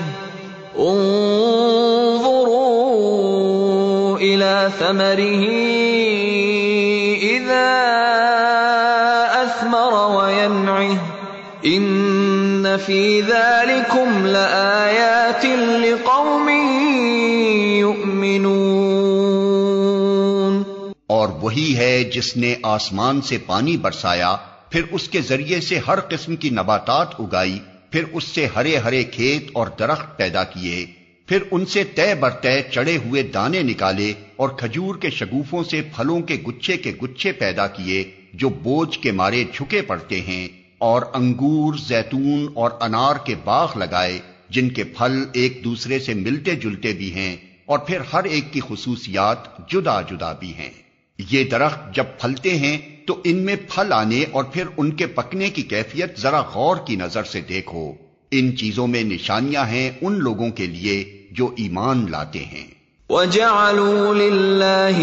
انظروا إلى ثمره إذا أثمر وينعه إن في ذلكم لآيات لقوم يؤمنون۔ اور وہی ہے جس نے آسمان سے پانی برسایا، پھر اس کے ذریعے سے ہر قسم کی نباتات اگائی پھر اس سے ہرے ہرے کھیت اور درخت پیدا کیے، پھر ان سے طے برطے چڑے ہوئے دانے نکالے اور کھجور کے شگوفوں سے پھلوں کے گچھے پیدا کیے جو بوجھ کے مارے جھکے پڑتے ہیں، اور انگور، زیتون اور انار کے باغ لگائے جن کے پھل ایک دوسرے سے ملتے جلتے بھی ہیں اور پھر ہر ایک کی خصوصیات جدا جدا بھی ہیں۔ یہ درخت جب پھلتے ہیں تو ان میں پھل آنے اور پھر ان کے پکنے کی کیفیت ذرا غور کی نظر سے دیکھو، ان چیزوں میں نشانیاں ہیں ان لوگوں کے لیے جو ایمان لاتے ہیں۔ وَجَعَلُوا لِلَّهِ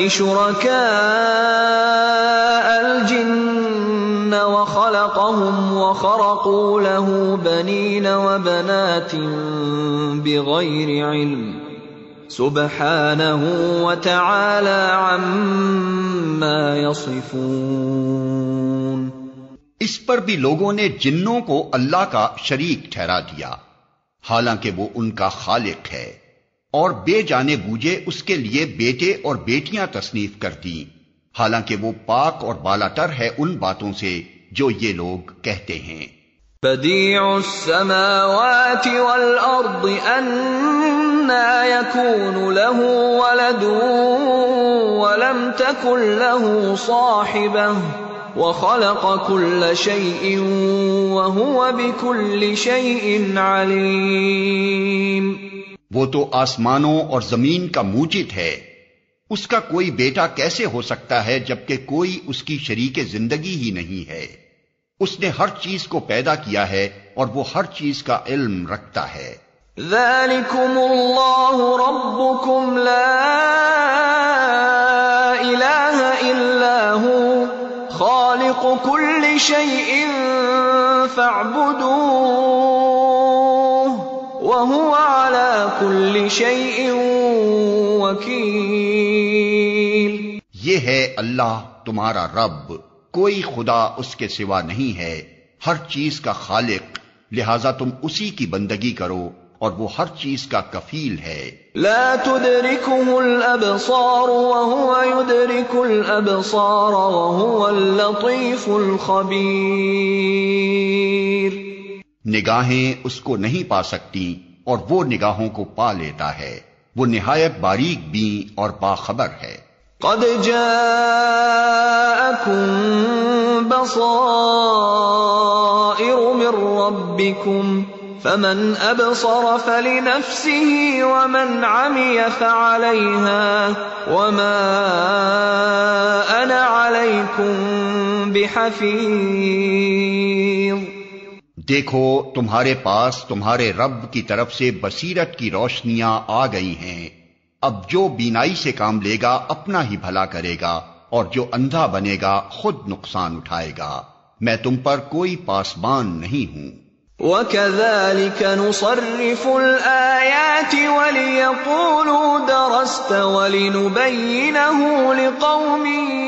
شُرَكَاءَ الْجِنَّ وَخَلَقَهُمْ وَخَرَقُوا لَهُ بَنِينَ وَبَنَاتٍ بِغَيْرِ عِلْمٍ سُبْحَانَهُ وَتَعَالَى عَمَّا يَصِفُونَ۔ اس پر بھی لوگوں نے جنوں کو اللہ کا شریک ٹھہرا دیا، حالانکہ وہ ان کا خالق ہے، اور بے جانے بوجھے اس کے لیے بیٹے اور بیٹیاں تصنیف کر دیں، حالانکہ وہ پاک اور بالاتر ہے ان باتوں سے جو یہ لوگ کہتے ہیں۔ بدیع السماوات والارض انا يكون له ولد ولم تكن له صاحبة وخلق كل شيء وهو بكل شيء عليم۔ وہ تو آسمانوں اور زمین کا موجد ہے، اس کا کوئی بیٹا کیسے ہو سکتا ہے جبکہ کوئی اس کی شریک زندگی ہی نہیں ہے۔ اس نے ہر چیز کو پیدا کیا ہے اور وہ ہر چیز کا علم رکھتا ہے۔ ذَلِكُمُ اللَّهُ رَبُّكُمْ لَا إِلَٰهَ إِلَّا هُوَ خَالِقُ كُلِّ شَيْءٍ فَاعْبُدُوهُ وَهُوَ عَلَى كُلِّ شَيْءٍ وَكِيلٌ۔ یہ ہے اللہ تمہارا رب، کوئی خدا اس کے سوا نہیں ہے، ہر چیز کا خالق، لہذا تم اسی کی بندگی کرو اور وہ ہر چیز کا کفیل ہے۔ لا تدركه الابصار وهو يدرك الابصار وهو اللطيف الخبير۔ نگاہیں اس کو نہیں پا سکتی اور وہ نگاہوں کو پا لیتا ہے، وہ نہایت باریک بین اور باخبر ہے۔ قد جاءكم بصائر من ربكم فمن ابصر فلنفسه ومن عمي فعليها وما انا عليكم بحفيظ۔ دیکھو تمہارے پاس تمہارے رب کی طرف سے بصیرت کی روشنیاں آ گئی ہیں، اب جو بینائی سے کام لے گا اپنا ہی بھلا کرے گا اور جو اندھا بنے گا خود نقصان اٹھائے گا، میں تم پر کوئی پاسبان نہیں ہوں۔ وَكَذَلِكَ نُصَرِّفُ الْآيَاتِ وَلِيَقُولُوا دَرَسْتَ وَلِنُبَيِّنَهُ لِقَوْمٍ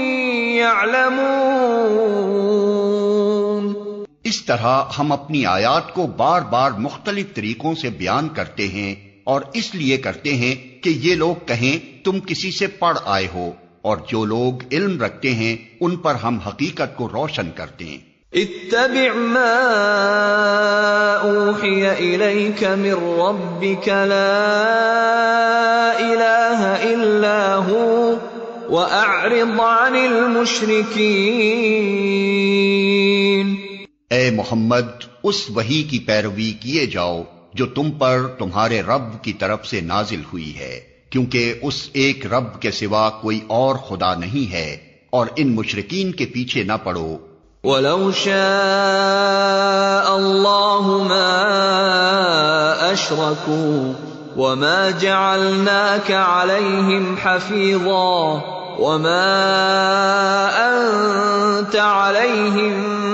يَعْلَمُونَ۔ اس طرح ہم اپنی آیات کو بار بار مختلف طریقوں سے بیان کرتے ہیں، اور اس لیے کرتے ہیں کہ یہ لوگ کہیں تم کسی سے پڑھ آئے ہو، اور جو لوگ علم رکھتے ہیں ان پر ہم حقیقت کو روشن کرتے ہیں۔ اتبع ما اوحی الیک من ربک لا الہ الا ہو واعرض عن المشرکین۔ اے محمد، اس وحی کی پیروی کیے جاؤ جو تم پر تمہارے رب کی طرف سے نازل ہوئی ہے، کیونکہ اس ایک رب کے سوا کوئی اور خدا نہیں ہے، اور ان مشرکین کے پیچھے نہ پڑو۔ وَلَوْ شَاءَ اللَّهُ مَا أَشْرَكُوا وَمَا جَعَلْنَاكَ عَلَيْهِمْ حَفِيظًا وَمَا أَنْتَ عَلَيْهِمْ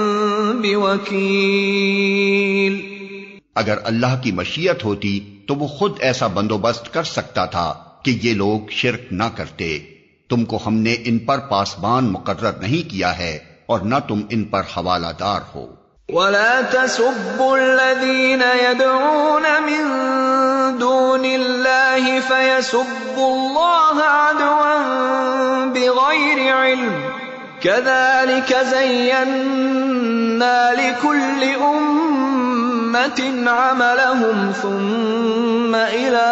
بِوَكِيلٍ۔ اگر اللہ کی مشیت ہوتی تو وہ خود ایسا بندوبست کر سکتا تھا کہ یہ لوگ شرک نہ کرتے۔ تم کو ہم نے ان پر پاسبان مقرر نہیں کیا ہے اور نہ تم ان پر حوالہ دار ہو۔ وَلَا تَسُبُّوا الَّذِينَ يَدْعُونَ مِن دُونِ اللَّهِ فَيَسُبُّوا اللَّهَ عَدْوًا بِغَيْرِ عِلْمٍ كَذَلِكَ زَيَّنَّا لِكُلِّ أُمَّةٍ أمة عملهم ثم إلى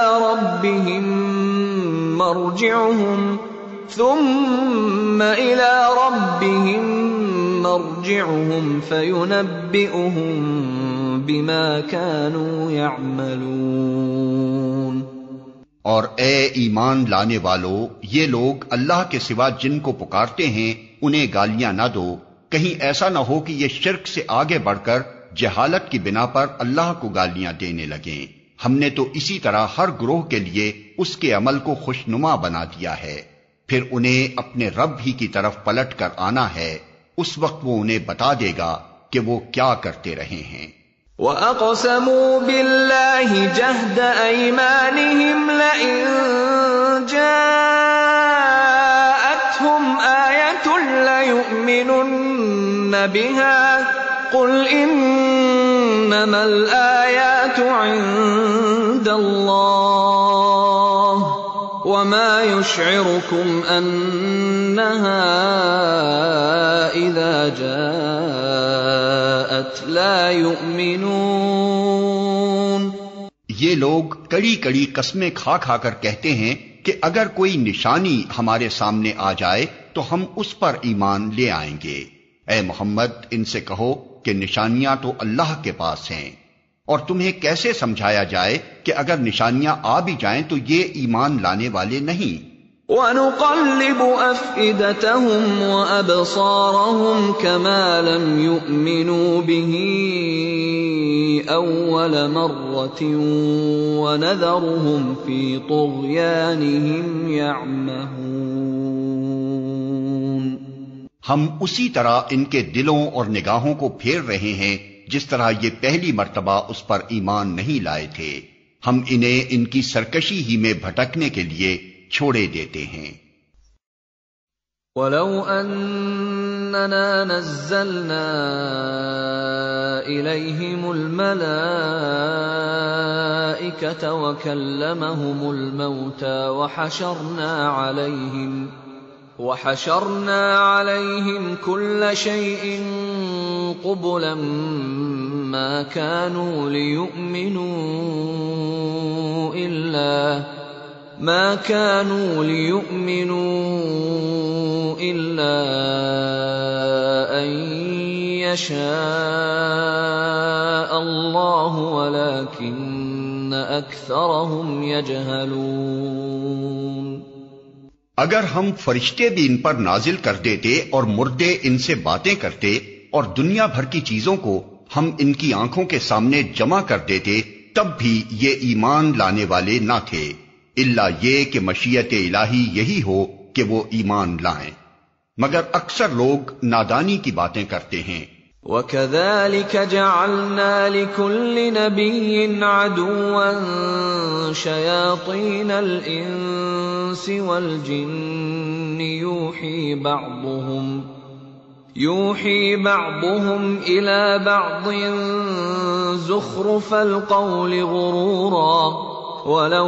ربهم مرجعهم فينبئهم بما كانوا يعملون۔ اور اے ایمان لانے والو، یہ لوگ اللہ کے سوا جن کو پکارتے ہیں انہیں گالیاں نہ دو، کہیں ایسا نہ ہو کہ یہ شرک سے آگے بڑھ کر جہالت کی بنا پر اللہ کو گالیاں دینے لگیں۔ ہم نے تو اسی طرح ہر گروہ کے لیے اس کے عمل کو خوشنما بنا دیا ہے، پھر انہیں اپنے رب ہی کی طرف پلٹ کر آنا ہے، اس وقت وہ انہیں بتا دے گا کہ وہ کیا کرتے رہے ہیں۔ وَأَقْسَمُوا بِاللَّهِ جَهْدَ أَيْمَانِهِمْ لَئِن جَاءَتْهُمْ آيَةٌ لَّيُؤْمِنُنَّ بِهَا قُلْ إِنَّمَا الْآيَاتُ عِندَ اللَّهِ وَمَا يُشْعِرُكُمْ أَنَّهَا إِذَا جَاءَتْ لَا يُؤْمِنُونَ۔ یہ لوگ کڑی کڑی قسمیں کھا کھا کر کہتے ہیں کہ اگر کوئی نشانی ہمارے سامنے آ جائے تو ہم اس پر ایمان لے آئیں گے۔ اے محمد، ان سے کہو کہ نشانیاں تو اللہ کے پاس ہیں، اور تمہیں کیسے سمجھایا جائے کہ اگر نشانیاں آ بھی جائیں تو یہ ایمان لانے والے نہیں۔ وَنُقَلِّبُ أَفْئِدَتَهُمْ وَأَبْصَارَهُمْ كَمَا لَمْ يُؤْمِنُوا بِهِ أَوَّلَ مَرَّةٍ وَنَذَرُهُمْ فِي طُغْيَانِهِمْ يَعْمَهُونَ۔ ہم اسی طرح ان کے دلوں اور نگاہوں کو پھیر رہے ہیں جس طرح یہ پہلی مرتبہ اس پر ایمان نہیں لائے تھے، ہم انہیں ان کی سرکشی ہی میں بھٹکنے کے لیے چھوڑے دیتے ہیں۔ وَلَوْ أَنَّنَا نَزَّلْنَا إِلَيْهِمُ الْمَلَائِكَةَ وَكَلَّمَهُمُ الْمَوْتَى وَحَشَرْنَا عَلَيْهِمْ كُلَّ شَيْءٍ قُبُلًا مَا كَانُوا لِيُؤْمِنُوا إِلَّا أَن يَشَاءَ اللَّهُ وَلَكِنَّ أَكْثَرَهُمْ يَجْهَلُونَ۔ اگر ہم فرشتے بھی ان پر نازل کر دیتے اور مردے ان سے باتیں کرتے اور دنیا بھر کی چیزوں کو ہم ان کی آنکھوں کے سامنے جمع کر دیتے، تب بھی یہ ایمان لانے والے نہ تھے، الا یہ کہ مشیت الہی یہی ہو کہ وہ ایمان لائیں، مگر اکثر لوگ نادانی کی باتیں کرتے ہیں۔ وَكَذَلِكَ جَعَلْنَا لِكُلِّ نَبِيٍّ عَدُوًّا شَيَاطِينَ الْإِنسِ وَالْجِنِّ يُوحِي بَعْضُهُمْ إِلَى بَعْضٍ زُخْرُفَ الْقَوْلِ غُرُورًا وَلَوْ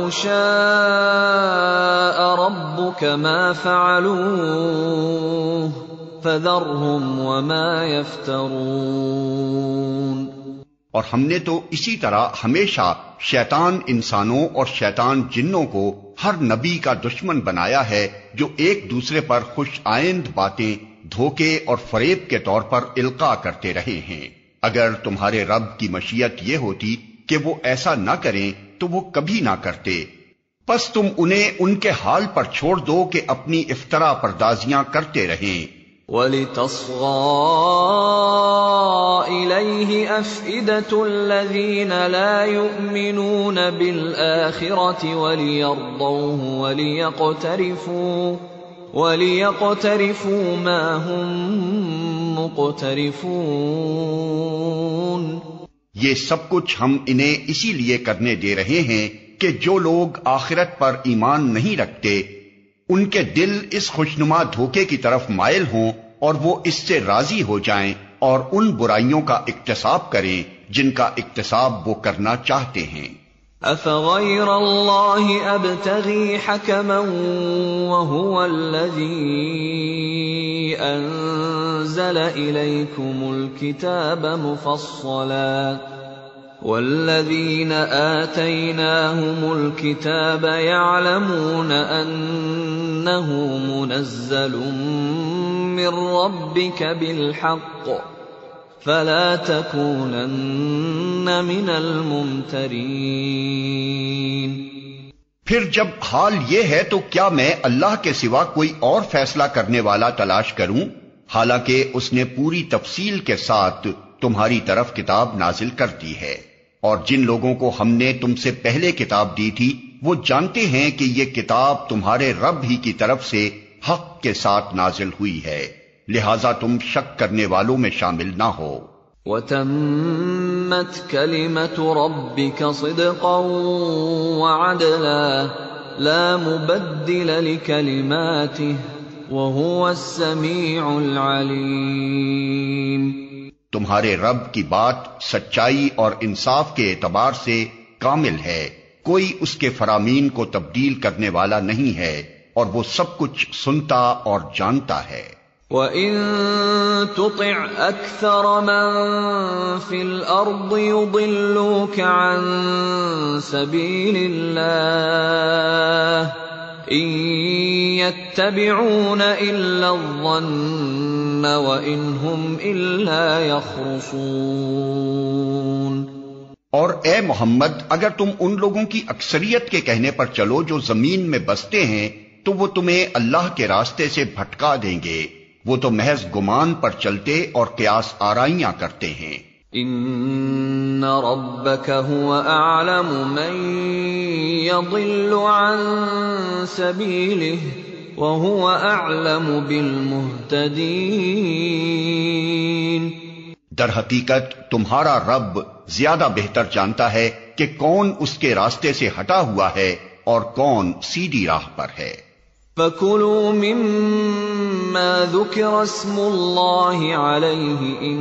شَاءَ رَبُّكَ مَا فَعَلُوهُ فَذَرْهُمْ وَمَا يَفْتَرُونَ۔ اور ہم نے تو اسی طرح ہمیشہ شیطان انسانوں اور شیطان جنوں کو ہر نبی کا دشمن بنایا ہے جو ایک دوسرے پر خوش آئند باتیں دھوکے اور فریب کے طور پر القاء کرتے رہے ہیں۔ اگر تمہارے رب کی مشیت یہ ہوتی کہ وہ ایسا نہ کریں تو وہ کبھی نہ کرتے، پس تم انہیں ان کے حال پر چھوڑ دو کہ اپنی افترا پردازیاں کرتے رہیں۔ وَلِتَصْغَىٰ إِلَيْهِ أَفْئِدَةُ الَّذِينَ لَا يُؤْمِنُونَ بِالْآخِرَةِ وَلِيَرْضَوْهُ وَلِيَقْتَرِفُوا مَا هُمْ مُقْتَرِفُونَ۔ یہ سب کچھ ہم انہیں اسی لیے کرنے دے رہے ہیں کہ جو لوگ آخرت پر ایمان نہیں رکھتے ان کے دل اس خوشنما دھوکے کی طرف مائل ہوں اور وہ اس سے راضی ہو جائیں اور ان برائیوں کا اکتساب کریں جن کا اکتساب وہ کرنا چاہتے ہیں۔ أَفَغَيْرَ اللَّهِ أَبْتَغِي حَكَمًا وَهُوَ الَّذِي أَنزَلَ إِلَيْكُمُ الْكِتَابَ مُفَصَّلًا والذين آتيناهم الكتاب يعلمون أنه منزل من ربك بالحق فلا تكونن من الممترين۔ پھر جب حال یہ ہے تو کیا میں اللہ کے سوا کوئی اور فیصلہ کرنے والا تلاش کروں، حالانکہ اس نے پوری تفصیل کے ساتھ تمہاری طرف کتاب نازل کر دی ہے، اور جن لوگوں کو ہم نے تم سے پہلے کتاب دی تھی وہ جانتے ہیں کہ یہ کتاب تمہارے رب ہی کی طرف سے حق کے ساتھ نازل ہوئی ہے، لہذا تم شک کرنے والوں میں شامل نہ ہو۔ وَتَمَّتْ كَلِمَةُ رَبِّكَ صِدْقًا وَعَدْلًا لَا مُبَدِّلَ لِكَلِمَاتِهِ وَهُوَ السَّمِيعُ الْعَلِيمُ۔ تمہارے رب کی بات سچائی اور انصاف کے اعتبار سے کامل ہے، کوئی اس کے فرامین کو تبدیل کرنے والا نہیں ہے، اور وہ سب کچھ سنتا اور جانتا ہے۔ وَإِن تُطِعْ أَكْثَرَ مَن فِي الْأَرْضِ يُضِلُّوكَ عَن سَبِيلِ اللَّهِ إِن يَتَّبِعُونَ إِلَّا الظَّنَّ وَإِنْ هُمْ إِلَّا يَخْرُصُونَ۔ اور اے محمد، اگر تم ان لوگوں کی اکثریت کے کہنے پر چلو جو زمین میں بستے ہیں تو وہ تمہیں اللہ کے راستے سے بھٹکا دیں گے، وہ تو محض گمان پر چلتے اور قیاس آرائیاں کرتے ہیں۔ ان ربک هو اعلم من يضل عن سبیلہ وهو اعلم بالمہتدین۔ در حقیقت تمہارا رب زیادہ بہتر جانتا ہے کہ کون اس کے راستے سے ہٹا ہوا ہے اور کون سیدھی راہ پر ہے۔ فَكُلُوا مِمَّا ذُكِرَ اسْمُ اللَّهِ عَلَيْهِ إِن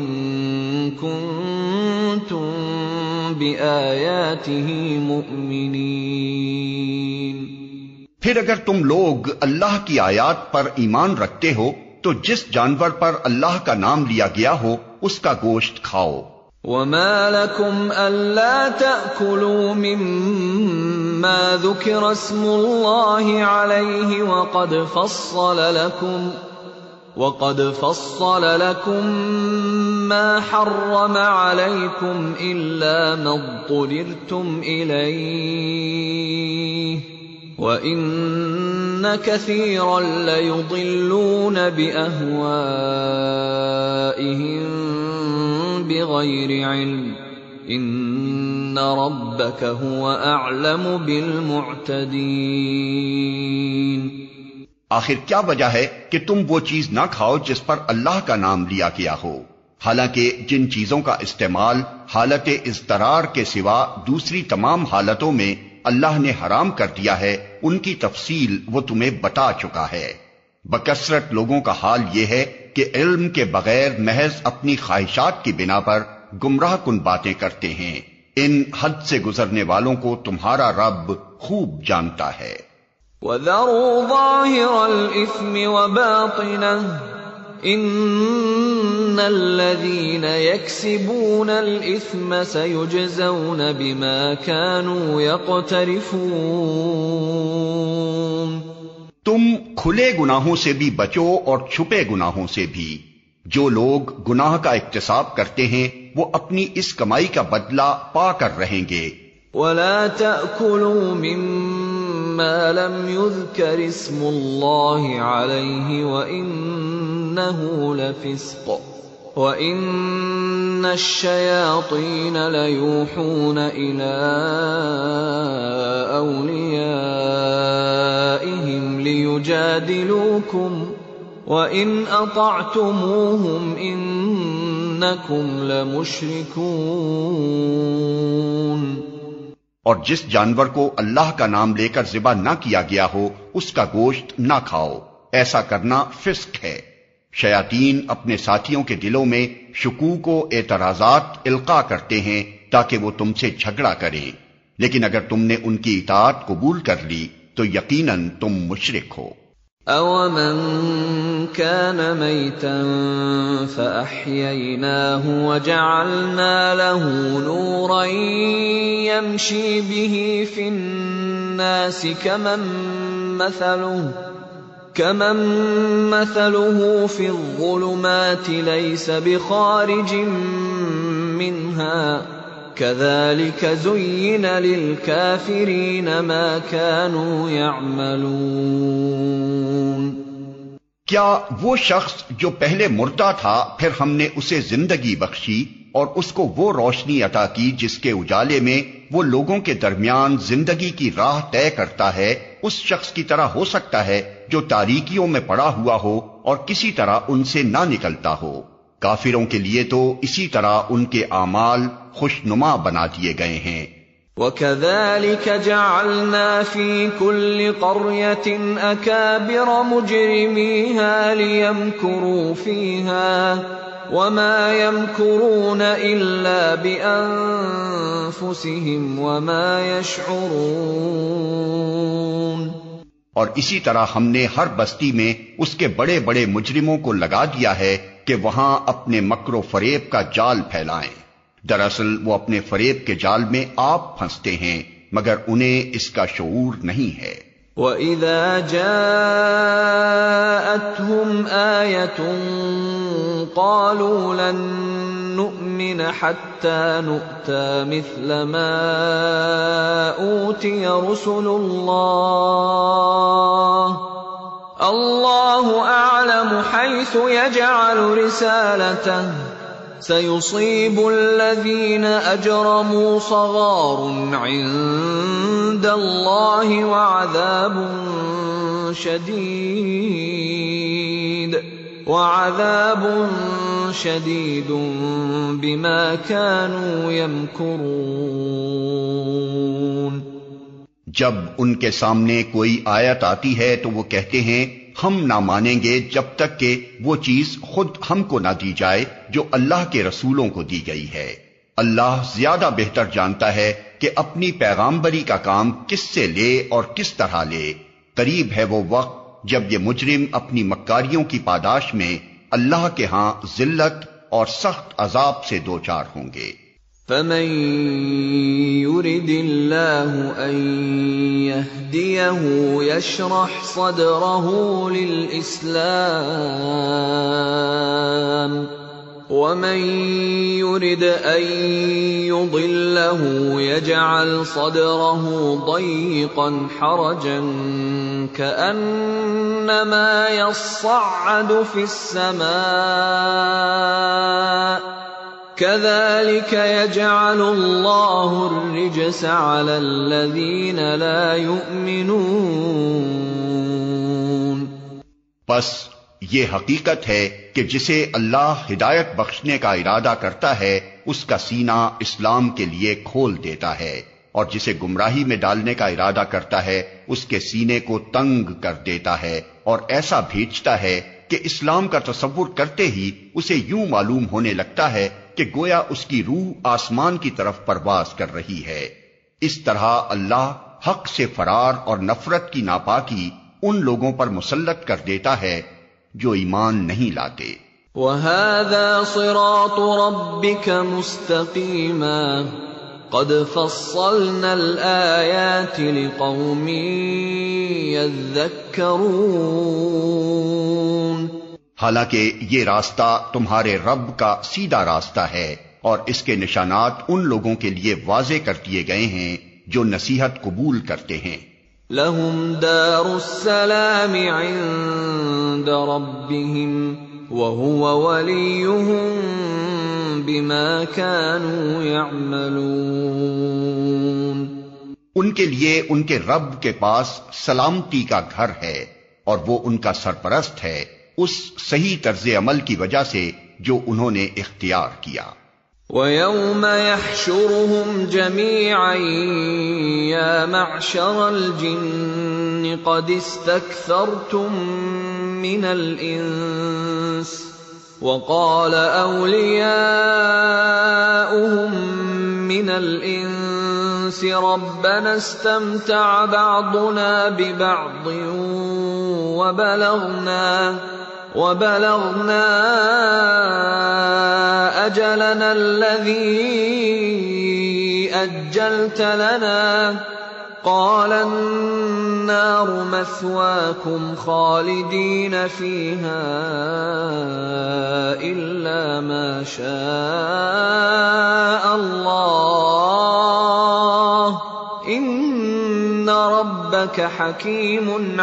كُنتُم بِآيَاتِهِ مُؤْمِنِينَ۔ پھر اگر تم لوگ اللہ کی آیات پر ایمان رکھتے ہو تو جس جانور پر اللہ کا نام لیا گیا ہو اس کا گوشت کھاؤ۔ وَمَا لَكُمْ أَلَّا تَأْكُلُوا مِمَّا ذُكِرَ اسْمُ اللَّهِ عَلَيْهِ وَقَدْ فَصَّلَ لَكُم مَّا حَرَّمَ عَلَيْكُمْ إِلَّا مَا اضْطُرِرْتُمْ إِلَيْهِ وَإِنَّ كَثِيرًا لَّيُضِلُّونَ بِأَهْوَائِهِم بِغَيْرِ عِلْمٍ إِنَّ رَبَّكَ هُوَ أَعْلَمُ بِالْمُعْتَدِينَ۔ آخر کیا وجہ ہے کہ تم وہ چیز نہ کھاؤ جس پر اللہ کا نام لیا گیا ہو، حالانکہ جن چیزوں کا استعمال حالت اضطرار کے سوا دوسری تمام حالتوں میں اللہ نے حرام کر دیا ہے، ان کی تفصیل وہ تمہیں بتا چکا ہے۔ بکثرت لوگوں کا حال یہ ہے کہ علم کے بغیر محض اپنی خواہشات کی بنا پر گمراہ کن باتیں کرتے ہیں۔ ان حد سے گزرنے والوں کو تمہارا رب خوب جانتا ہے۔ وَذَرُوا ظَاهِرَ الْإِثْمِ وَبَاطِنَهُ إِنَّ الَّذِينَ يَكْسِبُونَ الْإِثْمَ سَيُجْزَوْنَ بِمَا كَانُوا يَقْتَرِفُونَ۔ تم کھلے گناہوں سے بھی بچو اور چھپے گناہوں سے بھی۔ جو لوگ گناہ کا اکتساب کرتے ہیں وہ اپنی اس کمائی کا بدلہ پا کر رہیں گے۔ وَلَا تَأْكُلُوا مِمَّا لَمْ يُذْكَرِ اسْمُ اللَّهِ عَلَيْهِ وَإِنَّهُ لَفِسْقٌ وَإِنَّ الشَّيَاطِينَ لَيُوحُونَ إِلَىٰ أَوْلِيَائِهِمْ لِيُجَادِلُوكُمْ وَإِنْ أَطَعْتُمُوهُمْ إِنَّكُمْ لَمُشْرِكُونَ۔ اور جس جانور کو اللہ کا نام لے کر ذبح نہ کیا گیا ہو اس کا گوشت نہ کھاؤ، ایسا کرنا فسق ہے۔ شیاطین اپنے ساتھیوں کے دلوں میں شکوک و اعتراضات القا کرتے ہیں تاکہ وہ تم سے جھگڑا کریں، لیکن اگر تم نے ان کی اطاعت قبول کر لی تو یقیناً تم مشرک ہو۔ أَوَمَنْ كَانَ مَيْتًا فَأَحْيَيْنَاهُ وَجَعَلْنَا لَهُ نُورًا يَمْشِي بِهِ فِي النَّاسِ كَمَنْ مَثَلُهُ فِي الظُّلُمَاتِ لَيْسَ بِخَارِجٍ مِنْهَا كَذَلِكَ زُيِّنَ لِلْكَافِرِينَ مَا كَانُوا يَعْمَلُونَ۔ کیا وہ شخص جو پہلے مردہ تھا پھر ہم نے اسے زندگی بخشی اور اس کو وہ روشنی عطا کی جس کے اجالے میں وہ لوگوں کے درمیان زندگی کی راہ طے کرتا ہے، اس شخص کی طرح ہو سکتا ہے جو تاریکیوں میں پڑا ہوا ہو اور کسی طرح ان سے نہ نکلتا ہو؟ کافروں کے لیے تو اسی طرح ان کے اعمال خوشنما بنا دیے گئے ہیں۔ وَكَذَلِكَ جَعَلْنَا فِي كُلِّ قَرْيَةٍ أَكَابِرَ مُجْرِمِيهَا لِيَمْكُرُوا فِيهَا وَمَا يَمْكُرُونَ إِلَّا بِأَنفُسِهِمْ وَمَا يَشْعُرُونَ۔ اور اسی طرح ہم نے ہر بستی میں اس کے بڑے بڑے مجرموں کو لگا دیا ہے کہ وہاں اپنے مکر و فریب کا جال پھیلائیں۔ دراصل وہ اپنے فریب کے جال میں آپ پھنستے ہیں مگر انہیں اس کا شعور نہیں ہے۔ وَإِذَا جَاءَتْهُمْ آيَةٌ قَالُوا لَن نُّؤْمِنَ حَتَّى نُؤْتَىٰ مِثْلَ مَا أُوتِيَ رُسُلُ اللَّهُ أَعْلَمُ حَيْثُ يَجْعَلُ رِسَالَتَهُ سَيُصِيبُ الَّذِينَ أَجْرَمُوا صَغَارٌ عِندَ اللَّهِ وَعَذَابٌ شَدِيدٌ بِمَا كَانُوا يَمْكُرُونَ۔ جب ان کے سامنے کوئی آیت آتی ہے تو وہ کہتے ہیں ہم نہ مانیں گے جب تک کہ وہ چیز خود ہم کو نہ دی جائے جو اللہ کے رسولوں کو دی گئی ہے۔ اللہ زیادہ بہتر جانتا ہے کہ اپنی پیغامبری کا کام کس سے لے اور کس طرح لے۔ قریب ہے وہ وقت جب یہ مجرم اپنی مکاریوں کی پاداش میں اللہ کے ہاں ذلت اور سخت عذاب سے دوچار ہوں گے۔ فَمَن يُرِدِ اللَّهُ أَن يَهْدِيَهُ يَشْرَحْ صَدْرَهُ لِلْإِسْلَامِ وَمَن يُرِدْ أَن يُضِلَّهُ يَجْعَلْ صَدْرَهُ ضَيِّقًا حَرَجًا كَأَنَّمَا يَصَّعَّدُ فِي السَّمَاءِ كَذَلِكَ يَجْعَلُ اللَّهُ الرِّجْسَ عَلَى الَّذِينَ لَا يُؤْمِنُونَ۔ بس یہ حقیقت ہے کہ جسے اللہ ہدایت بخشنے کا ارادہ کرتا ہے اس کا سینہ اسلام کے لیے کھول دیتا ہے، اور جسے گمراہی میں ڈالنے کا ارادہ کرتا ہے اس کے سینے کو تنگ کر دیتا ہے اور ایسا بھیجتا ہے کہ اسلام کا تصور کرتے ہی اسے یوں معلوم ہونے لگتا ہے کہ گویا اس کی روح آسمان کی طرف پرواز کر رہی ہے۔ اس طرح اللہ حق سے فرار اور نفرت کی ناپاکی ان لوگوں پر مسلط کر دیتا ہے جو ایمان نہیں لاتے۔ وَهَذَا صِرَاطُ رَبِّكَ مُسْتَقِيمًا قَدْ فَصَّلْنَا الْآيَاتِ لِقَوْمٍ يَذَّكَّرُونَ۔ حالانکہ یہ راستہ تمہارے رب کا سیدھا راستہ ہے اور اس کے نشانات ان لوگوں کے لیے واضح کر دیے گئے ہیں جو نصیحت قبول کرتے ہیں۔ لَهُمْ دَارُ السَّلَامِ عِندَ رَبِّهِمْ وَهُوَ وَلِيُّهُم بِمَا كَانُوا يَعْمَلُونَ۔ ان کے لیے ان کے رب کے پاس سلامتی کا گھر ہے اور وہ ان کا سرپرست ہے اس صحیح طرز عمل کی وجہ سے جو انہوں نے اختیار کیا۔ وَيَوْمَ يَحْشُرُهُمْ جَمِيعًا يَا مَعْشَرَ الْجِنِّ قَدِ اسْتَكْثَرْتُم مِّنَ الْإِنسِ وَقَالَ أَوْلِيَاؤُهُم مِّنَ الْإِنسِ رَبَّنَا اسْتَمْتَعَ بَعْضُنَا بِبَعْضٍ وبلغنا أجلنا الذي أجلت لنا قال النار مثواكم خالدين فيها إلا ما شاء الله إن ربك حكيم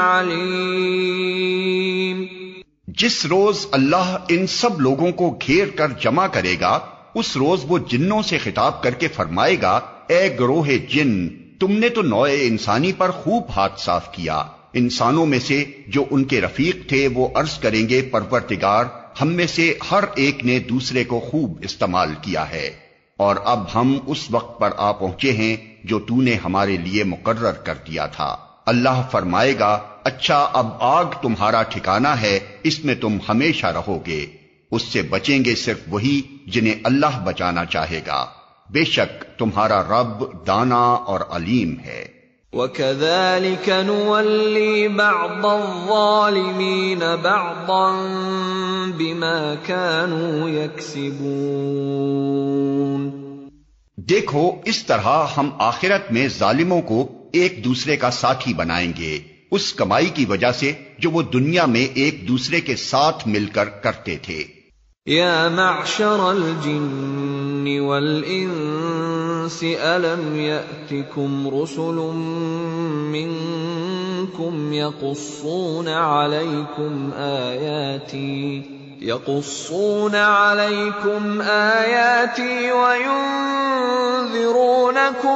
عليم۔ جس روز اللہ ان سب لوگوں کو گھیر کر جمع کرے گا، اس روز وہ جنوں سے خطاب کر کے فرمائے گا، اے گروہ جن، تم نے تو نوع انسانی پر خوب ہاتھ صاف کیا۔ انسانوں میں سے جو ان کے رفیق تھے وہ عرض کریں گے، پروردگار، ہم میں سے ہر ایک نے دوسرے کو خوب استعمال کیا ہے، اور اب ہم اس وقت پر آ پہنچے ہیں جو تو نے ہمارے لیے مقرر کر دیا تھا۔ اللہ فرمائے گا، اچھا اب آگ تمہارا ٹھکانہ ہے، اس میں تم ہمیشہ رہو گے، اس سے بچیں گے صرف وہی جنہیں اللہ بچانا چاہے گا، بے شک تمہارا رب دانا اور علیم ہے۔ وَكَذَلِكَ نُوَلِّي بَعْضَ الظَّالِمِينَ بَعْضًا بِمَا كَانُوا يَكْسِبُونَ۔ دیکھو اس طرح ہم آخرت میں ظالموں کو ایک دوسرے کا ساتھی بنائیں گے اس کمائی کی وجہ سے جو وہ دنیا میں ایک دوسرے کے ساتھ مل کر کرتے تھے۔ یا معشر الجن والانس الم یأتکم رسل منکم یقصون علیکم آیاتی وینذرونکم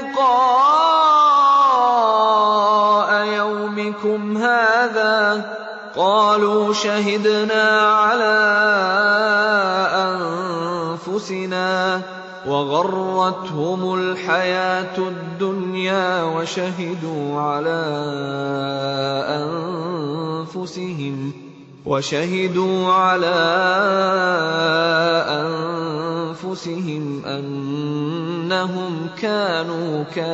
لقاء یومکم هذا قالوا شهدنا على أنفسنا وغرتهم الحياة الدنيا وشهدوا على أنفسهم أنهم كانوا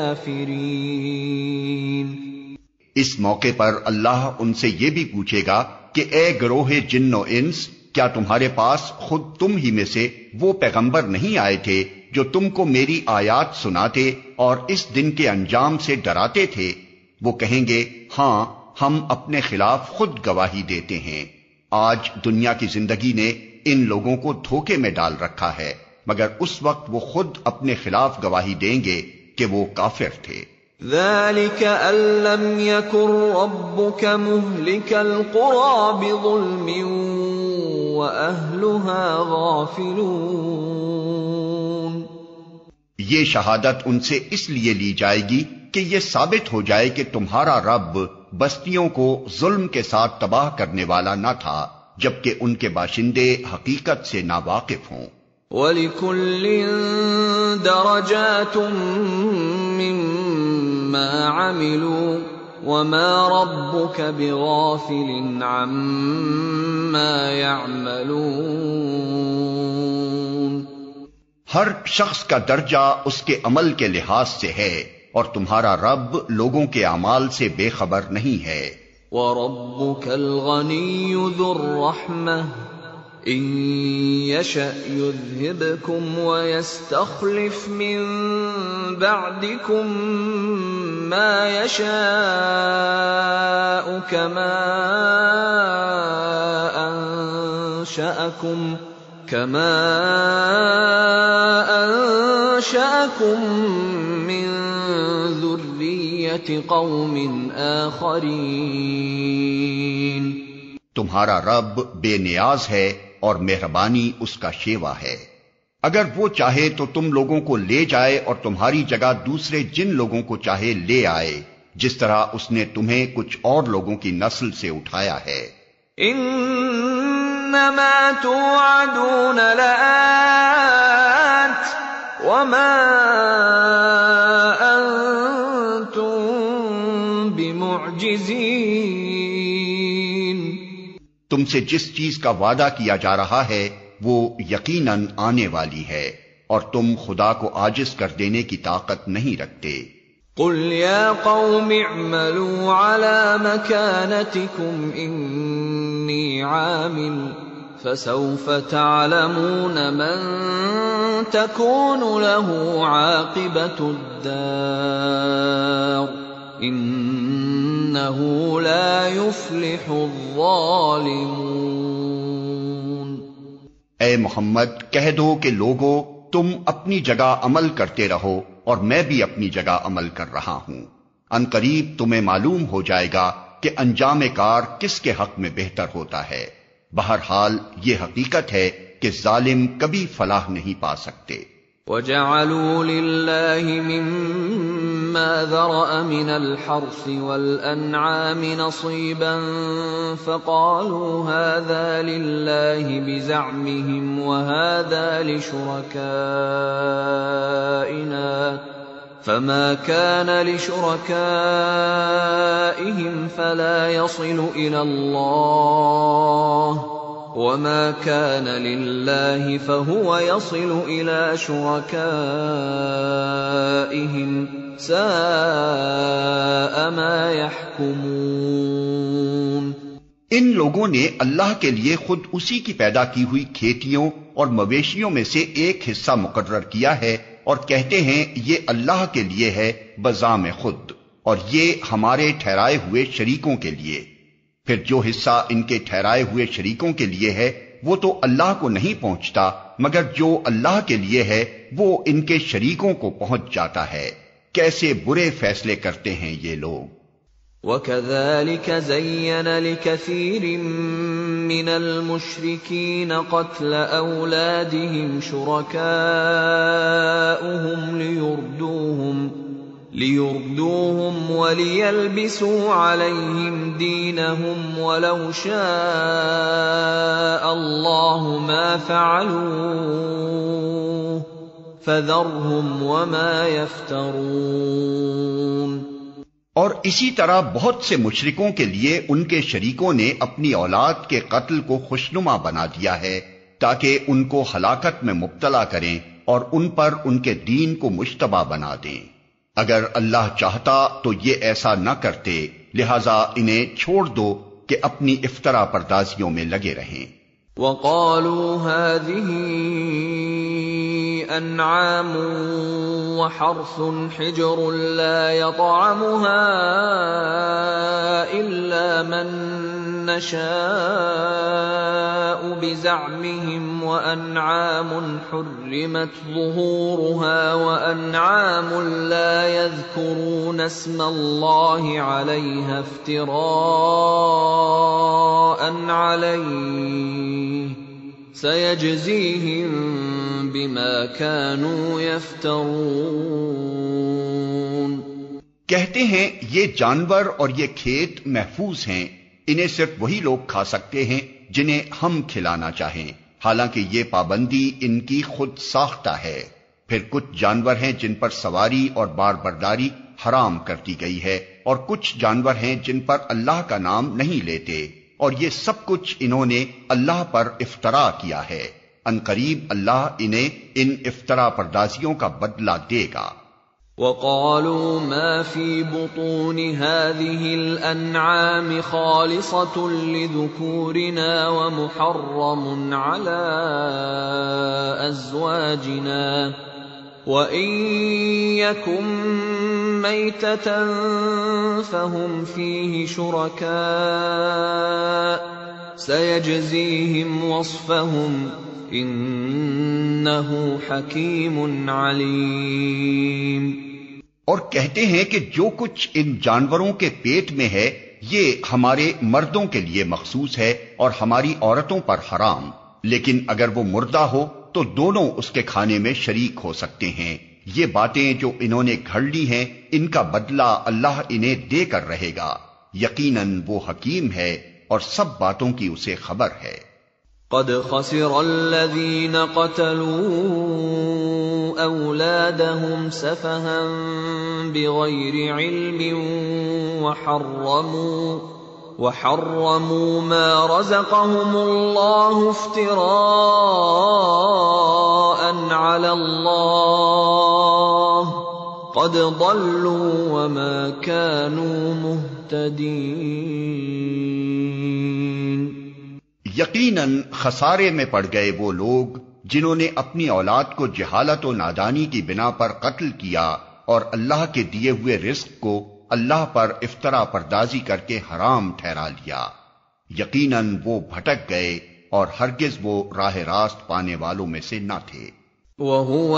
كافرين۔ اس موقع پر اللہ ان سے یہ بھی پوچھے گا کہ اے گروہ جن و انس، کیا تمہارے پاس خود تم ہی میں سے وہ پیغمبر نہیں آئے تھے جو تم کو میری آیات سناتے اور اس دن کے انجام سے ڈراتے تھے؟ وہ کہیں گے، ہاں ہم اپنے خلاف خود گواہی دیتے ہیں۔ آج دنیا کی زندگی نے ان لوگوں کو دھوکے میں ڈال رکھا ہے، مگر اس وقت وہ خود اپنے خلاف گواہی دیں گے کہ وہ کافر تھے۔ ذلك أن لم يكن ربك مهلك القرى بظلم وأهلها غافلون۔ یہ شہادت ان سے اس لیے لی جائے گی کہ یہ ثابت ہو جائے کہ تمہارا رب بستیوں کو ظلم کے ساتھ تباہ کرنے والا نہ تھا، جبکہ ان کے باشندے حقیقت سے ناواقف ہوں۔ وَلِكُلٍّ دَرَجَاتٌ مِّمَّا عَمِلُوا وَمَا رَبُّكَ بِغَافِلٍ عَمَّا يَعْمَلُونَ۔ ہر شخص کا درجہ اس کے عمل کے لحاظ سے ہے، اور تمہارا رب لوگوں کے اعمال سے بے خبر نہیں ہے۔ وَرَبُّكَ الْغَنِيُّ ذُو الرَّحْمَةِ إِن يَشَأْ يُذْهِبْكُمْ وَيَسْتَخْلِفْ مِن بَعْدِكُم مَّا يَشَاءُ كَمَا أَنشَأَكُم مِّن ذُرِّيَّةِ قَوْمٍ آخَرِينَ۔ تمہارا رب بے نیاز ہے اور مہربانی اس کا شیوا ہے۔ اگر وہ چاہے تو تم لوگوں کو لے جائے اور تمہاری جگہ دوسرے جن لوگوں کو چاہے لے آئے، جس طرح اس نے تمہیں کچھ اور لوگوں کی نسل سے اٹھایا ہے۔ انما توعدون لآت وما انتم بمعجزین۔ تم سے جس چیز کا وعدہ کیا جا رہا ہے وہ یقیناً آنے والی ہے، اور تم خدا کو عاجز کر دینے کی طاقت نہیں رکھتے۔ قل يا قوم اعملوا على مكانتكم إني عامل فسوف تعلمون من تكون له عاقبة الدار إنه لا يفلح الظالمون۔ اے محمد کہہ دو کہ لوگو تم اپنی جگہ عمل کرتے رہو اور میں بھی اپنی جگہ عمل کر رہا ہوں، ان قریب تمہیں معلوم ہو جائے گا کہ انجام کار کس کے حق میں بہتر ہوتا ہے۔ بہرحال یہ حقیقت ہے کہ ظالم کبھی فلاح نہیں پا سکتے۔ وَجَعَلُوا لِلَّهِ مِمَّا ذَرَأَ مِنَ الْحَرْثِ وَالْأَنْعَامِ نَصِيبًا فَقَالُوا هَذَا لِلَّهِ بِزَعْمِهِمْ وَهَذَا لِشُرَكَائِنَا فَمَا كَانَ لِشُرَكَائِهِمْ فَلَا يَصِلُ إِلَى اللَّهِ وَمَا كَانَ لِلَّهِ فَهُوَ يَصِلُ إِلَى شُرَكَائِهِمْ سَاءَ مَا يَحْكُمُونَ۔ ان لوگوں نے اللہ کے لیے خود اسی کی پیدا کی ہوئی کھیتیوں اور مویشیوں میں سے ایک حصہ مقرر کیا ہے اور کہتے ہیں یہ اللہ کے لیے ہے بزعم خود اور یہ ہمارے ٹھہرائے ہوئے شریکوں کے لیے، پھر جو حصہ ان کے ٹھہرائے ہوئے شریکوں کے لیے ہے وہ تو اللہ کو نہیں پہنچتا، مگر جو اللہ کے لیے ہے وہ ان کے شریکوں کو پہنچ جاتا ہے۔ کیسے برے فیصلے کرتے ہیں یہ لوگ۔ وَكَذَلِكَ زَيَّنَ لِكَثِيرٍ مِّنَ الْمُشْرِكِينَ قَتْلَ أَوْلَادِهِمْ شُرَكَاؤُهُمْ لِيُرْدُوهُمْ وَلِيَلْبِسُوا عَلَيْهِمْ دِينَهُمْ وَلَوْ شَاءَ اللَّهُ مَا فَعَلُوهُ فَذَرْهُمْ وَمَا يَفْتَرُونَ۔ اور اسی طرح بہت سے مشرکوں کے لیے ان کے شریکوں نے اپنی اولاد کے قتل کو خوشنما بنا دیا ہے تاکہ ان کو ہلاکت میں مبتلا کریں اور ان پر ان کے دین کو مشتبہ بنا دیں۔ اگر اللہ چاہتا تو یہ ایسا نہ کرتے، لہذا انہیں چھوڑ دو کہ اپنی افطرا پردازیوں میں لگے رہیں۔ وَقَالُوا هَٰذِهِ أَنْعَامٌ وَحَرْثٌ حِجْرٌ لَّا يَطْعَمُهَا إِلَّا مَن نَّشَاءُ بِزَعْمِهِمْ وَأَنْعَامٌ حُرِّمَتْ ظُهُورُهَا وَأَنْعَامٌ لَّا يَذْكُرُونَ اسْمَ اللَّهِ عَلَيْهَا افْتِرَاءً عَلَيْهِ سَيَجْزِيهِم بِمَا كَانُوا يَفْتَرُونَ۔ کہتے ہیں یہ جانور اور یہ کھیت محفوظ ہیں، انہیں صرف وہی لوگ کھا سکتے ہیں جنہیں ہم کھلانا چاہیں، حالانکہ یہ پابندی ان کی خود ساختہ ہے۔ پھر کچھ جانور ہیں جن پر سواری اور بار برداری حرام کر دی گئی ہے، اور کچھ جانور ہیں جن پر اللہ کا نام نہیں لیتے، اور یہ سب کچھ انہوں نے اللہ پر افطرا کیا ہے۔ ان قریب اللہ انہیں ان افطرا پردازیوں کا بدلہ دے گا۔ وَقَالُوا مَا فِي بُطُونِ هَٰذِهِ الْأَنْعَامِ خَالِصَةٌ لِّذُكُورِنَا وَمُحَرَّمٌ عَلَىٰ أَزْوَاجِنَا وَإِن يَكُن مَّيْتَةً فَهُمْ فِيهِ شُرَكَاءُ سَيَجْزِيهِمْ وَصْفَهُمْ إِنَّهُ حَكِيمٌ عَلِيمٌ۔ اور کہتے ہیں کہ جو کچھ ان جانوروں کے پیٹ میں ہے یہ ہمارے مردوں کے لیے مخصوص ہے اور ہماری عورتوں پر حرام، لیکن اگر وہ مردہ ہو تو دونوں اس کے کھانے میں شریک ہو سکتے ہیں۔ یہ باتیں جو انہوں نے گھڑ لی ہیں ان کا بدلہ اللہ انہیں دے کر رہے گا، یقیناً وہ حکیم ہے اور سب باتوں کی اسے خبر ہے۔ قد خسر الذين قتلوا أولادهم سفها بغير علم وحرموا ما رزقهم الله افتراء على الله قد ضلوا وما كانوا مهتدين۔ یقیناً خسارے میں پڑ گئے وہ لوگ جنہوں نے اپنی اولاد کو جہالت و نادانی کی بنا پر قتل کیا اور اللہ کے دیے ہوئے رزق کو اللہ پر افطرا پردازی کر کے حرام ٹھہرا لیا۔ یقیناً وہ بھٹک گئے اور ہرگز وہ راہ راست پانے والوں میں سے نہ تھے۔ وَهُوَ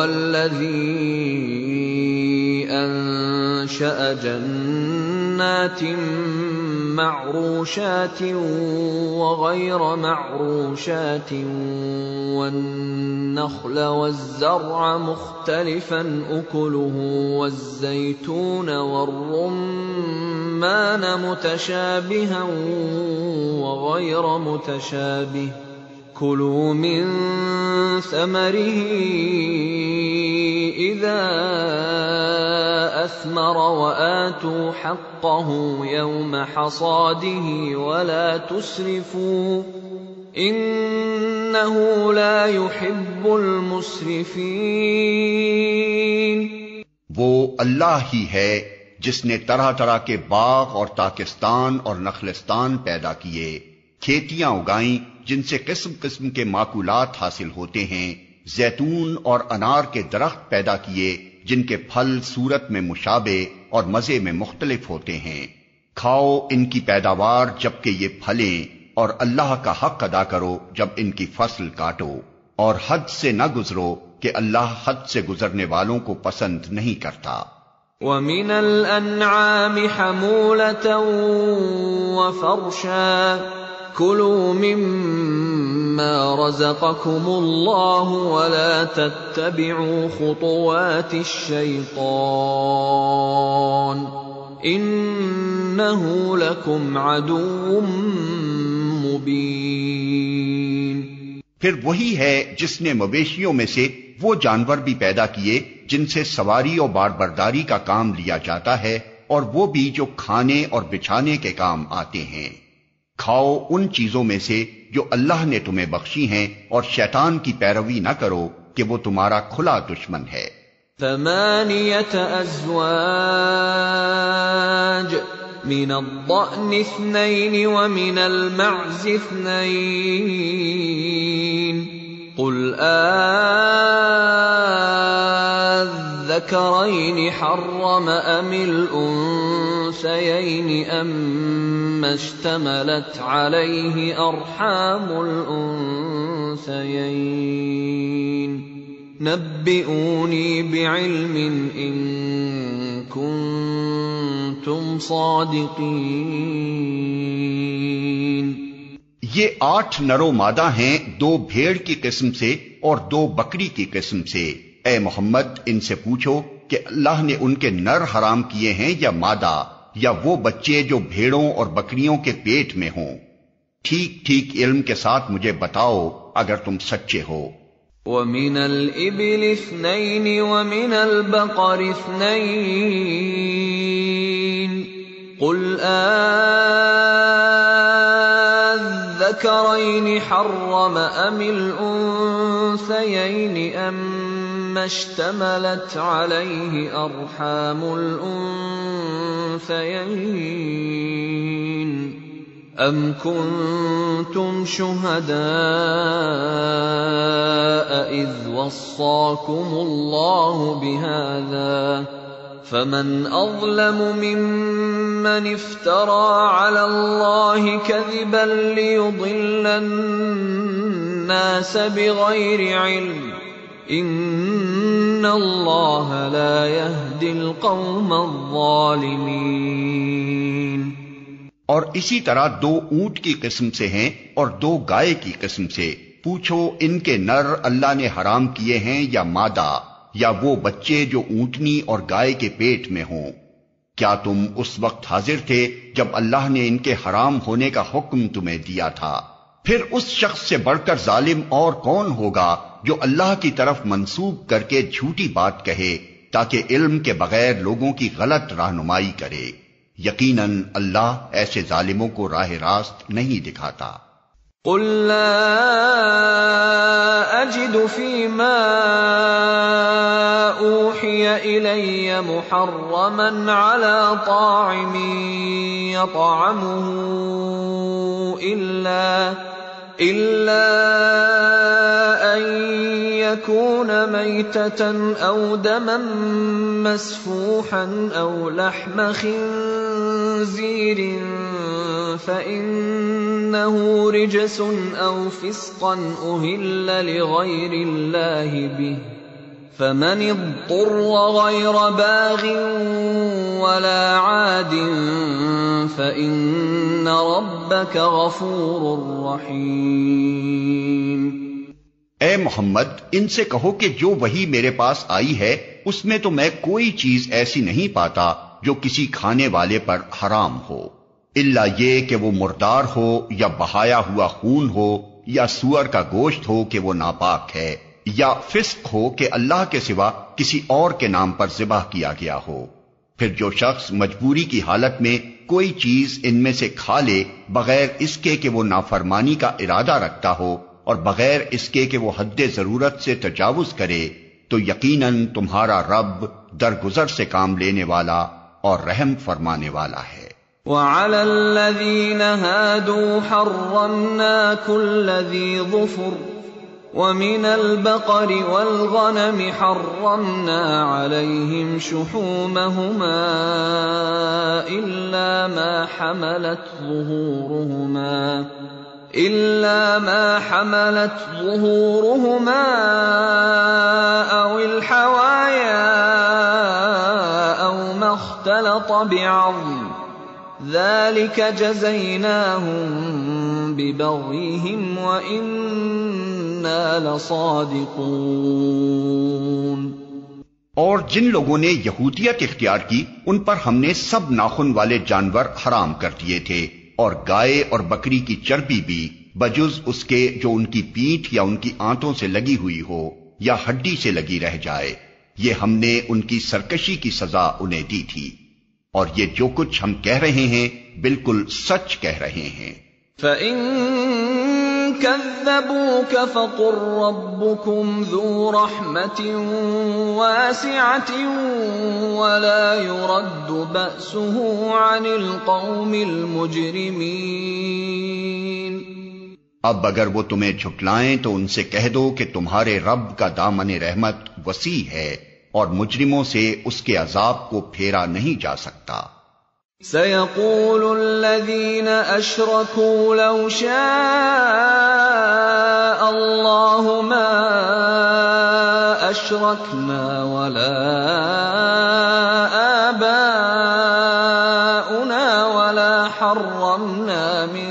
الَّذِي أَنشَأَ جَنَّاتٍ مَّعْرُوشَاتٍ وَغَيْرَ مَعْرُوشَاتٍ وَالنَّخْلَ وَالزَّرْعَ مُخْتَلِفًا أُكُلُهُ وَالزَّيْتُونَ وَالرُّمَّانَ مُتَشَابِهًا وَغَيْرَ مُتَشَابِهٍ كُلُوا مِن ثَمَرِهِ إِذَا أَثْمَرَ وَآتُوا حَقَّهُ يَوْمَ حَصَادِهِ وَلَا تُسْرِفُوا إِنَّهُ لَا يُحِبُّ الْمُسْرِفِينَ۔ وہ اللہ ہی ہے جس نے طرح طرح کے باغ اور تاکستان اور نخلستان پیدا کیے، کھیتیاں اگائیں جن سے قسم قسم کے ماکولات حاصل ہوتے ہیں، زیتون اور انار کے درخت پیدا کیے جن کے پھل صورت میں مشابہ اور مزے میں مختلف ہوتے ہیں۔ کھاؤ ان کی پیداوار جبکہ یہ پھلیں، اور اللہ کا حق ادا کرو جب ان کی فصل کاٹو، اور حد سے نہ گزرو کہ اللہ حد سے گزرنے والوں کو پسند نہیں کرتا۔ وَمِنَ الْأَنْعَامِ حَمُولَةً وَفَرْشًا كُلُوا مِمَّا رَزَقَكُمُ اللَّهُ وَلَا تَتَّبِعُوا خُطُوَاتِ الشَّيْطَانِ إِنَّهُ لَكُمْ عَدُوٌّ مُبِينٌ۔ پھر وہی ہے جس نے مویشیوں میں سے وہ جانور بھی پیدا کیے جن سے سواری اور بار برداری کا کام لیا جاتا ہے، اور وہ بھی جو کھانے اور بچھانے کے کام آتے ہیں۔ کھاؤ ان چیزوں میں سے جو اللہ نے تمہیں بخشی ہیں، اور شیطان کی پیروی نہ کرو کہ وہ تمہارا کھلا دشمن ہے۔ 8 أزواج من الضأن 2 ومن المعز 2 قل الذكرين حرم أم الأنثيين أما اشتملت عليه أرحام الأنثيين نبئوني بعلم إن كنتم صادقين۔ یہ 8 نر و مادہ ہیں، 2 بھیڑ کی قسم سے اور 2 بکری کی قسم سے۔ اے محمد ان سے پوچھو کہ اللہ نے ان کے نر حرام کیے ہیں یا مادہ، یا وہ بچے جو بھیڑوں اور بکریوں کے پیٹ میں ہوں؟ ٹھیک ٹھیک علم کے ساتھ مجھے بتاؤ اگر تم سچے ہو۔ وَمِنَ الْإِبِلِ 2 وَمِنَ الْبَقَرِ 2 قُلْ الذَّكَرَيْنِ حَرَّمَ أَمِ الْأُنثَيَيْنِ أَمَّا اشْتَمَلَتْ عَلَيْهِ أَرْحَامُ الْأُنثَيَيْنِ أَمْ كُنتُمْ شُهَدَاءَ إِذْ وَصَّاكُمُ اللَّهُ بِهَذَا فَمَنْ أَظْلَمُ مِمَّنِ افْتَرَى عَلَى اللَّهِ كَذِبًا لِيُضِلَّ النَّاسَ بِغَيْرِ عِلْمٍ إِنَّ اللَّهَ لَا يَهْدِي الْقَوْمَ الظَّالِمِينَ۔ اور اسی طرح 2 اونٹ کی قسم سے ہیں اور 2 گائے کی قسم سے۔ پوچھو ان کے نر اللہ نے حرام کیے ہیں یا مادہ، یا وہ بچے جو اونٹنی اور گائے کے پیٹ میں ہوں؟ کیا تم اس وقت حاضر تھے جب اللہ نے ان کے حرام ہونے کا حکم تمہیں دیا تھا؟ پھر اس شخص سے بڑھ کر ظالم اور کون ہوگا جو اللہ کی طرف منسوب کر کے جھوٹی بات کہے تاکہ علم کے بغیر لوگوں کی غلط رہنمائی کرے۔ یقیناً اللہ ایسے ظالموں کو راہ راست نہیں دکھاتا۔ قل لا أجد فيما أوحي إلي محرما على طاعم يطعمه إلا أن يكون ميتة أو دما مسفوحا أو لحم خنزير فإنه رجس أو فسقا أهل لغير الله به فمن اضطر غير باغ ولا عاد فإن ربك غفور رحيم۔ اے محمد، ان سے کہو کہ جو وحی میرے پاس آئی ہے اس میں تو میں کوئی چیز ایسی نہیں پاتا جو کسی کھانے والے پر حرام ہو، الا یہ کہ وہ مردار ہو یا بہایا ہوا خون ہو یا سور کا گوشت ہو کہ وہ ناپاک ہے، یا فسق ہو کہ اللہ کے سوا کسی اور کے نام پر ذبح کیا گیا ہو۔ پھر جو شخص مجبوری کی حالت میں کوئی چیز ان میں سے کھا لے بغیر اس کے کہ وہ نافرمانی کا ارادہ رکھتا ہو اور بغیر اس کے کہ وہ حد ضرورت سے تجاوز کرے، تو یقیناً تمہارا رب درگزر سے کام لینے والا اور رحم فرمانے والا ہے۔ وَعَلَى الَّذِينَ هَادُوا حَرَّمْنَا كُلَّ ذِي ظُفُرٍ وَمِنَ الْبَقَرِ وَالْغَنَمِ حَرَّمْنَا عَلَيْهِمْ شُحُومَهُمَا إِلَّا مَا حَمَلَتْ ظُهُورُهُمَا أَوِ الْحَوَايَا أَوْ مَا اخْتَلَطَ بِعَظْمٍ ذَلِكَ جَزَيْنَاهُمْ بِبَغْيِهِمْ وَإِنَّا لَصَادِقُونَ۔ اور جن لوگوں نے یہودیت اختیار کی ان پر ہم نے سب ناخن والے جانور حرام کر دیے تھے، اور گائے اور بکری کی چربی بھی بجز اس کے جو ان کی پیٹھ یا ان کی آنتوں سے لگی ہوئی ہو یا ہڈی سے لگی رہ جائے، یہ ہم نے ان کی سرکشی کی سزا انہیں دی تھی، اور یہ جو کچھ ہم کہہ رہے ہیں بالکل سچ کہہ رہے ہیں۔ فَإِن كَذَّبُوكَ فَقُل رَّبُّكُمْ ذُو رَحْمَةٍ وَاسِعَةٍ وَلَا يُرَدُّ بَأْسُهُ عَنِ الْقَوْمِ الْمُجْرِمِينَ۔ اب اگر وہ تمہیں جھٹلائیں تو ان سے کہہ دو کہ تمہارے رب کا دامن رحمت وسیع ہے اور مجرموں سے اس کے عذاب کو پھیرا نہیں جا سکتا۔ سَيَقُولُ الَّذِينَ أَشْرَكُوا لَوْ شَاءَ اللَّهُ مَا أَشْرَكْنَا وَلَا آبَاؤُنَا وَلَا حَرَّمْنَا مِن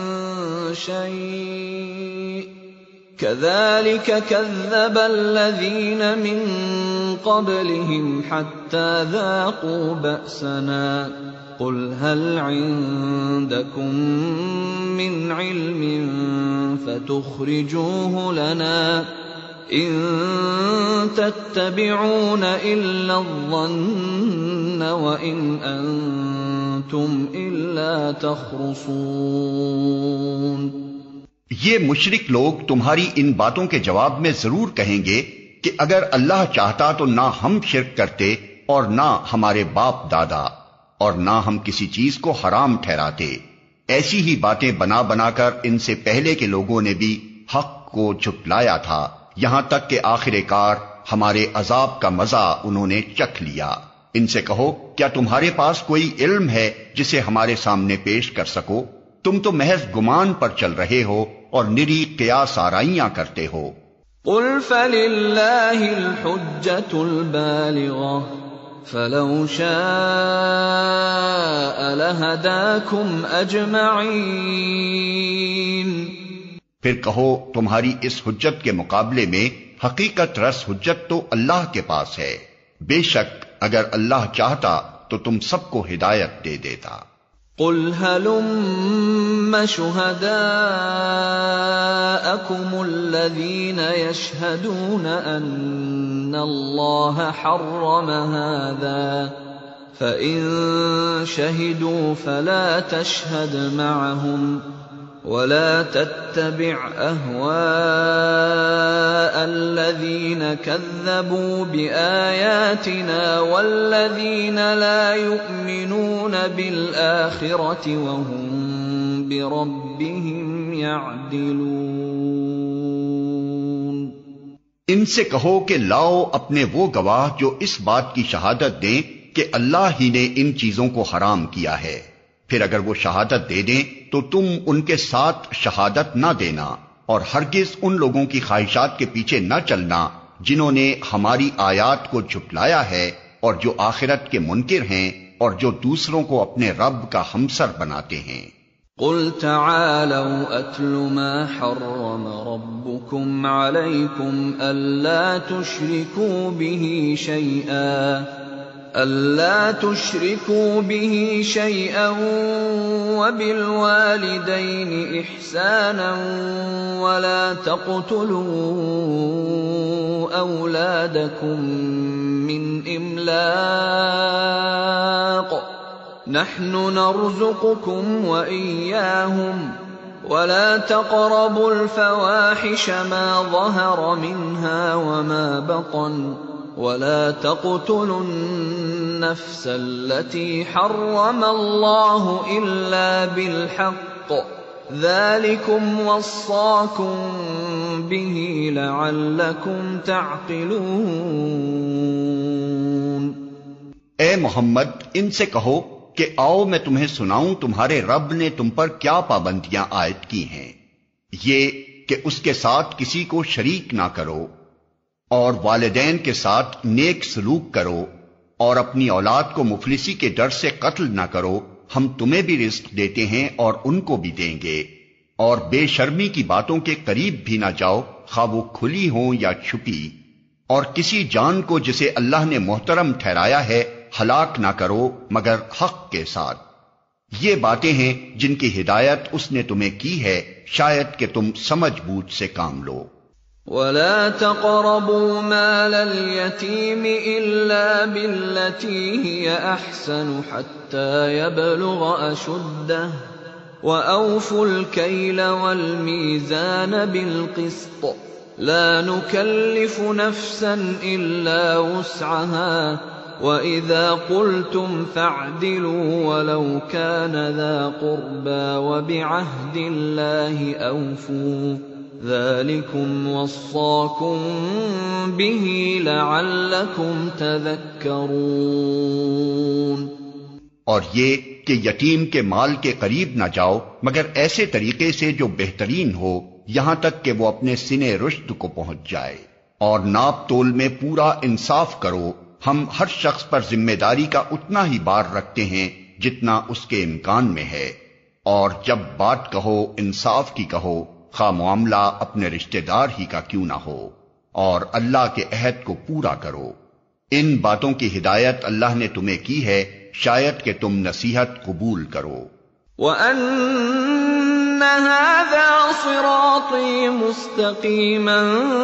شَيْءٍ كَذَلِكَ كَذَّبَ الَّذِينَ مِن قَبْلِهِمْ حَتَّى ذَاقُوا بَأْسَنَا قُلْ هَلْ عِندَكُم مِّنْ عِلْمٍ فَتُخْرِجُوهُ لَنَا إِن تَتَّبِعُونَ إِلَّا الظَّنَّ وَإِنْ أَنتُمْ إِلَّا تَخْرُصُونَ۔ یہ مشرک لوگ تمہاری ان باتوں کے جواب میں ضرور کہیں گے کہ اگر اللہ چاہتا تو نہ ہم شرک کرتے اور نہ ہمارے باپ دادا، اور نہ ہم کسی چیز کو حرام ٹھہراتے۔ ایسی ہی باتیں بنا بنا کر ان سے پہلے کے لوگوں نے بھی حق کو جھٹلایا تھا، یہاں تک کہ آخر کار ہمارے عذاب کا مزہ انہوں نے چکھ لیا۔ ان سے کہو کیا تمہارے پاس کوئی علم ہے جسے ہمارے سامنے پیش کر سکو؟ تم تو محض گمان پر چل رہے ہو اور نری قیاس آرائیاں کرتے ہو۔ قل فللہ الحجۃ البالغۃ فلو شاء لہداکم اجمعین۔ پھر کہو تمہاری اس حجت کے مقابلے میں حقیقت رس حجت تو اللہ کے پاس ہے، بے شک اگر اللہ چاہتا تو تم سب کو ہدایت دے دیتا۔ قل هلم شهداءكم الذين يشهدون أن الله حرم هذا فإن شهدوا فلا تشهد معهم ولا تتبع أهواء الذين كذبوا بآياتنا والذين لا يؤمنون بالآخرة وهم بربهم يعدلون۔ ان سے کہو کہ لاؤ اپنے وہ گواہ جو اس بات کی شہادت دیں کہ اللہ ہی نے ان چیزوں کو حرام کیا ہے، پھر اگر وہ شہادت دے دیں تو تم ان کے ساتھ شہادت نہ دینا، اور ہرگز ان لوگوں کی خواہشات کے پیچھے نہ چلنا جنہوں نے ہماری آیات کو جھٹلایا ہے اور جو آخرت کے منکر ہیں اور جو دوسروں کو اپنے رب کا ہمسر بناتے ہیں۔ قل تعالوا اتل ما حرم ربكم عليكم الا تشركوا به شيئا وبالوالدين إحسانا ولا تقتلوا أولادكم من إملاق نحن نرزقكم وإياهم ولا تقربوا الفواحش ما ظهر منها وما بطن ولا تقتلوا النفس التي حرم الله إلا بالحق ذلكم وصاكم به لعلكم تعقلون۔ اے محمد ان سے کہو کہ آؤ میں تمہیں سناؤں تمہارے رب نے تم پر کیا پابندیاں عائد کی ہیں، یہ کہ اس کے ساتھ کسی کو شریک نہ کرو اور والدین کے ساتھ نیک سلوک کرو اور اپنی اولاد کو مفلسی کے ڈر سے قتل نہ کرو، ہم تمہیں بھی رزق دیتے ہیں اور ان کو بھی دیں گے، اور بے شرمی کی باتوں کے قریب بھی نہ جاؤ خواہ وہ کھلی ہوں یا چھپی، اور کسی جان کو جسے اللہ نے محترم ٹھہرایا ہے ہلاک نہ کرو مگر حق کے ساتھ۔ یہ باتیں ہیں جن کی ہدایت اس نے تمہیں کی ہے، شاید کہ تم سمجھ بوجھ سے کام لو۔ ولا تقربوا مال اليتيم إلا بالتي هي أحسن حتى يبلغ أشده وأوفوا الكيل والميزان بالقسط لا نكلف نفسا إلا وسعها وإذا قلتم فاعدلوا ولو كان ذا قربى وبعهد الله أوفوا ذلكم وصاكم به لعلكم تذكرون۔ اور یہ کہ یتیم کے مال کے قریب نہ جاؤ مگر ایسے طریقے سے جو بہترین ہو یہاں تک کہ وہ اپنے سن رشد کو پہنچ جائے، اور ناپ تول میں پورا انصاف کرو، ہم ہر شخص پر ذمہ داری کا اتنا ہی بار رکھتے ہیں جتنا اس کے امکان میں ہے، اور جب بات کہو انصاف کی کہو، خواہ معاملہ اپنے رشتہ دار ہی کا کیوں نہ ہو، اور اللہ کے عہد کو پورا کرو۔ ان باتوں کی ہدایت اللہ نے تمہیں کی ہے، شاید کہ تم نصیحت قبول کرو۔ وَأَنَّ هَذَا صِرَاطِي مُسْتَقِيمًا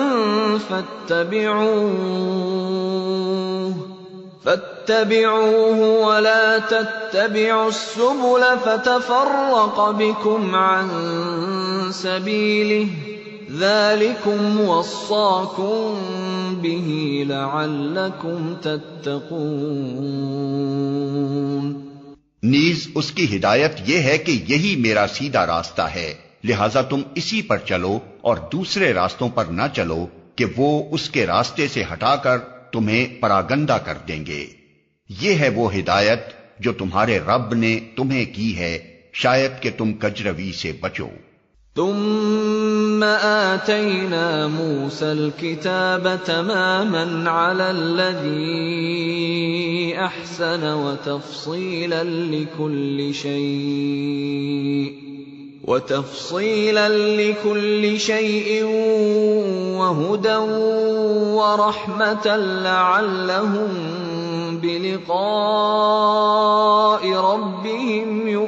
فَاتَّبِعُوهُ وَلَا تَتَّبِعُوا السُّبُلَ فَتَفَرَّقَ بِكُمْ عَن سَبِيلِهِ ذَلِكُمْ وَصَّاكُمْ بِهِ لَعَلَّكُمْ تَتَّقُونَ۔ نیز اس کی ہدایت یہ ہے کہ یہی میرا سیدھا راستہ ہے، لہذا تم اسی پر چلو اور دوسرے راستوں پر نہ چلو کہ وہ اس کے راستے سے ہٹا کر تمہیں پراگندہ کر دیں گے۔ یہ ہے وہ ہدایت جو تمہارے رب نے تمہیں کی ہے، شاید کہ تم کجروی سے بچو۔ ثم آتينا موسى الكتاب تماما على الذي أحسن وتفصيلا لكل شيء وهدى ورحمة لعلهم بلقاء ربهم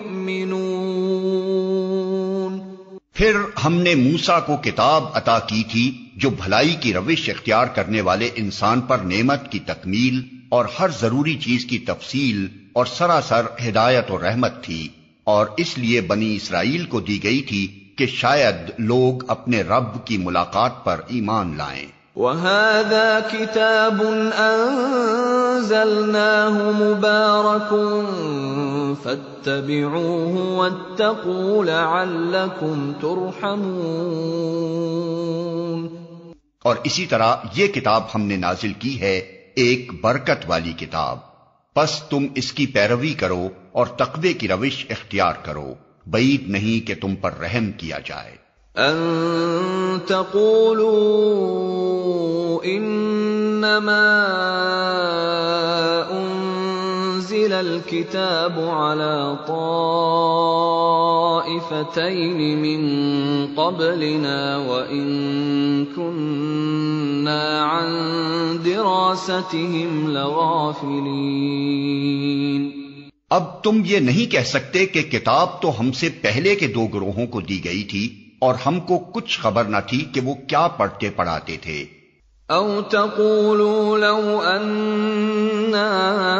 يؤمنون۔ پھر ہم نے موسیٰ کو کتاب عطا کی تھی جو بھلائی کی روش اختیار کرنے والے انسان پر نعمت کی تکمیل اور ہر ضروری چیز کی تفصیل اور سراسر ہدایت و رحمت تھی، اور اس لیے بنی اسرائیل کو دی گئی تھی کہ شاید لوگ اپنے رب کی ملاقات پر ایمان لائیں۔ وَهَذَا كِتَابٌ أَنزَلْنَاهُ مُبَارَكٌ فَاتَّبِعُوهُ وَاتَّقُوا لَعَلَّكُمْ تُرْحَمُونَ۔ اور اسی طرح یہ کتاب ہم نے نازل کی ہے، ایک برکت والی کتاب، پس تم اس کی پیروی کرو اور تقوی کی روش اختیار کرو، بعید نہیں کہ تم پر رحم کیا جائے۔ ان تقولوا انما انزل الكتاب على طائفتين من قبلنا وان كنا عن دراستهم لغافلين۔ اب تم یہ نہیں کہہ سکتے کہ کتاب تو ہم سے پہلے کے دو گروہوں کو دی گئی تھی اور ہم کو کچھ خبر نہ تھی کہ وہ کیا پڑھتے پڑھاتے تھے۔ او تقولوا لو اننا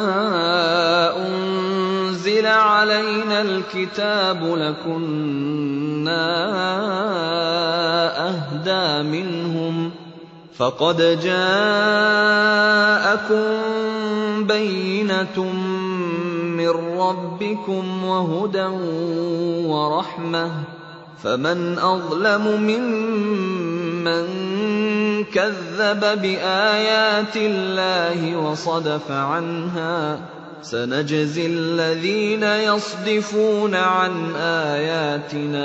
انزل علينا الكتاب لكنا اهدى منهم فقد جاءكم بينة من ربكم وهدى ورحمة فمن أظلم ممن كذب بآيات الله وصدف عنها سنجزي الذين يصدفون عن آياتنا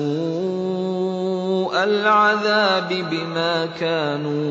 سوء العذاب بما كانوا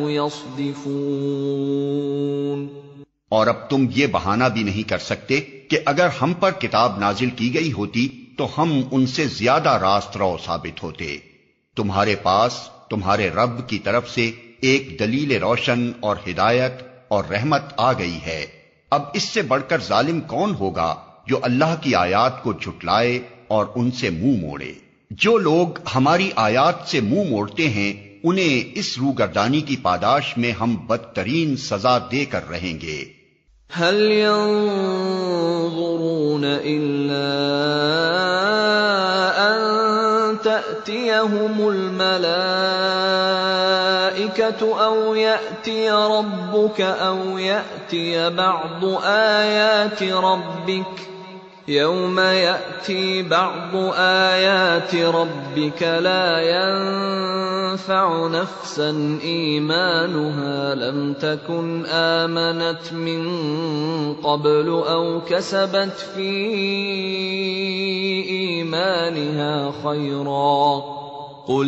يصدفون۔ اور اب تم یہ بہانہ بھی نہیں کر سکتے کہ اگر ہم پر کتاب نازل کی گئی ہوتی تو ہم ان سے زیادہ راست رو ثابت ہوتے۔ تمہارے پاس تمہارے رب کی طرف سے ایک دلیل روشن اور ہدایت اور رحمت آ گئی ہے، اب اس سے بڑھ کر ظالم کون ہوگا جو اللہ کی آیات کو جھٹلائے اور ان سے منہ موڑے۔ جو لوگ ہماری آیات سے منہ موڑتے ہیں انہیں اس روگردانی کی پاداش میں ہم بدترین سزا دے کر رہیں گے۔ هل ينظرون إلا أن تأتيهم الملائكة أو يأتي ربك أو يأتي بعض آيات ربك يوم يأتي بعض آيات ربك لا ينفع نفسا إيمانها لم تكن آمنت من قبل أو كسبت في إيمانها خيرا قل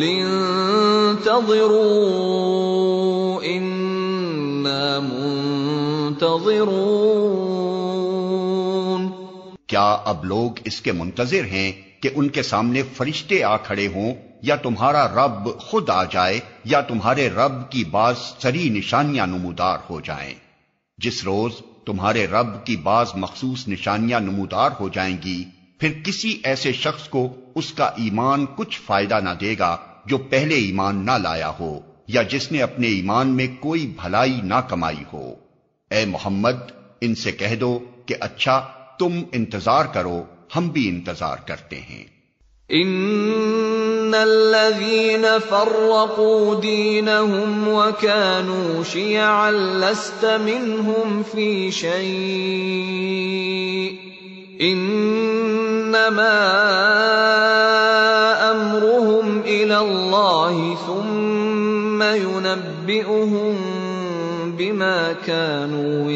انتظروا إنا منتظرون۔ کیا اب لوگ اس کے منتظر ہیں کہ ان کے سامنے فرشتے آ کھڑے ہوں یا تمہارا رب خود آ جائے یا تمہارے رب کی بعض سری نشانیاں نمودار ہو جائیں؟ جس روز تمہارے رب کی بعض مخصوص نشانیاں نمودار ہو جائیں گی پھر کسی ایسے شخص کو اس کا ایمان کچھ فائدہ نہ دے گا جو پہلے ایمان نہ لایا ہو یا جس نے اپنے ایمان میں کوئی بھلائی نہ کمائی ہو۔ اے محمد ان سے کہہ دو کہ اچھا تم انتظار کرو، ہم بھی انتظار کرتے ہیں۔ ان الذين فرقوا دينهم وكانوا شيعا لست منهم في شيء انما امرهم الى الله ثم ينبئهم بما كانوا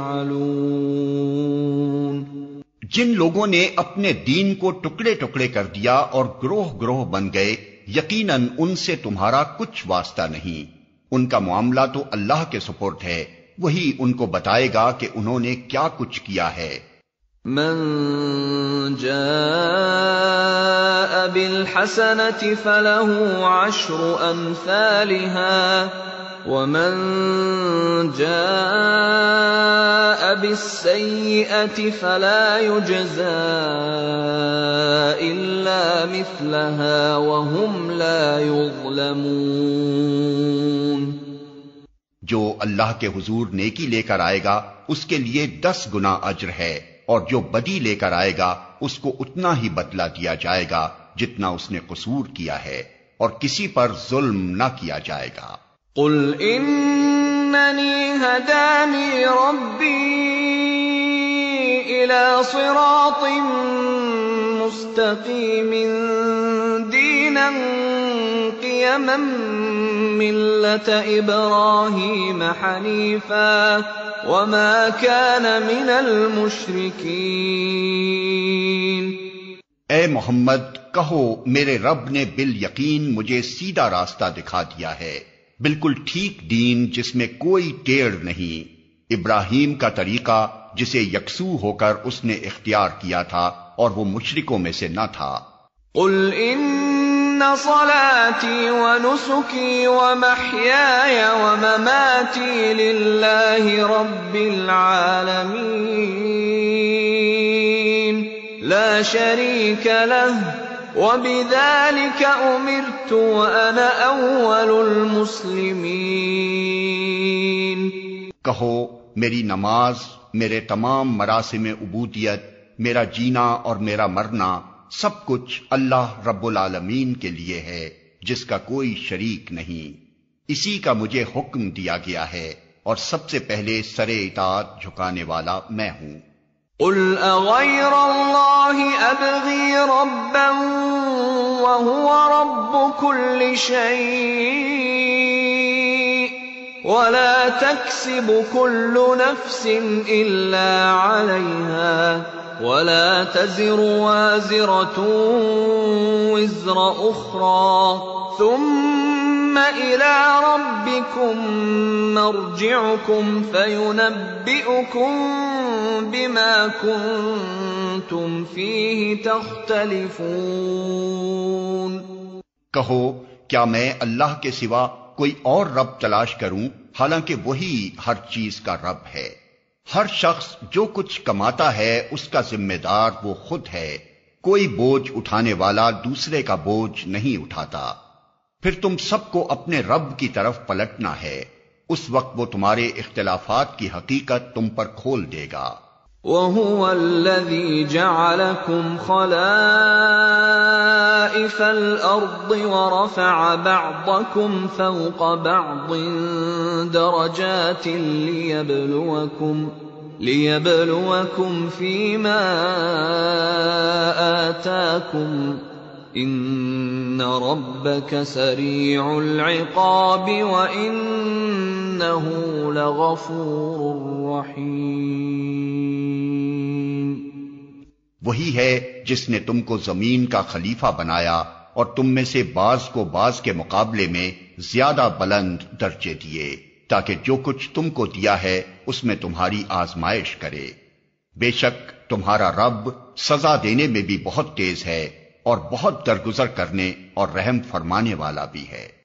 يفعلون۔ جن لوگوں نے اپنے دین کو ٹکڑے ٹکڑے کر دیا اور گروہ گروہ بن گئے، یقیناً ان سے تمہارا کچھ واسطہ نہیں، ان کا معاملہ تو اللہ کے سپرد ہے، وہی ان کو بتائے گا کہ انہوں نے کیا کچھ کیا ہے۔ من جاء بالحسنة فله عشر أمثالها ومن جاء بالسيئة فلا يجزى إلا مثلها وهم لا يظلمون۔ جو اللہ کے حضور نیکی لے کر آئے گا اس کے لیے 10 گنا اجر ہے، اور جو بدی لے کر آئے گا اس کو اتنا ہی بدلہ دیا جائے گا جتنا اس نے قصور کیا ہے، اور کسی پر ظلم نہ کیا جائے گا۔ قل اننی ہدانی ربی الى صراط مستقیم دینا قیما ملة ابراہیم حنیفا وما كان من المشرکین۔ اے محمد کہو میرے رب نے بالیقین مجھے سیدھا راستہ دکھا دیا ہے، بالکل ٹھیک دین جس میں کوئی ٹیڑھ نہیں، ابراہیم کا طریقہ جسے یکسو ہو کر اس نے اختیار کیا تھا اور وہ مشرکوں میں سے نہ تھا۔ قل ان صلاتي ونسكي ومحياي ومماتي لله رب العالمين لا شريك له وبذلك أمرت وأنا أول المسلمين۔ کہو میری نماز، میرے تمام مراسم عبودیت، میرا جینا اور میرا مرنا سب کچھ اللہ رب العالمین کے لیے ہے جس کا کوئی شریک نہیں، اسی کا مجھے حکم دیا گیا ہے اور سب سے پہلے سر اطاعت جھکانے والا میں ہوں۔ قل اغیر اللہ ابغی ربا وهو رب كل شيء ولا تكسب كل نفس الا عليها ولا تزر وازرة وزر أخرى ثم إلى ربكم مرجعكم فينبئكم بما كنتم فيه تختلفون۔ کہو کیا میں اللہ کے سوا کوئی اور رب تلاش کروں، حالانکہ وہی ہر چیز کا رب ہے۔ ہر شخص جو کچھ کماتا ہے اس کا ذمہ دار وہ خود ہے، کوئی بوجھ اٹھانے والا دوسرے کا بوجھ نہیں اٹھاتا۔ پھر تم سب کو اپنے رب کی طرف پلٹنا ہے، اس وقت وہ تمہارے اختلافات کی حقیقت تم پر کھول دے گا۔ وَهُوَ الَّذِي جَعَلَكُمْ خَلَائِفَ الْأَرْضِ وَرَفَعَ بَعْضَكُمْ فَوْقَ بَعْضٍ دَرَجَاتٍ لِيَبْلُوَكُمْ فِيمَا آتَاكُمْ إِنَّ رَبَّكَ سَرِيعُ الْعِقَابِ وَإِنَّهُ لَغَفُورٌ رَّحِيمٌ۔ وہی ہے جس نے تم کو زمین کا خلیفہ بنایا اور تم میں سے بعض کو بعض کے مقابلے میں زیادہ بلند درجے دیے، تاکہ جو کچھ تم کو دیا ہے اس میں تمہاری آزمائش کرے۔ بے شک تمہارا رب سزا دینے میں بھی بہت تیز ہے اور بہت درگزر کرنے اور رحم فرمانے والا بھی ہے۔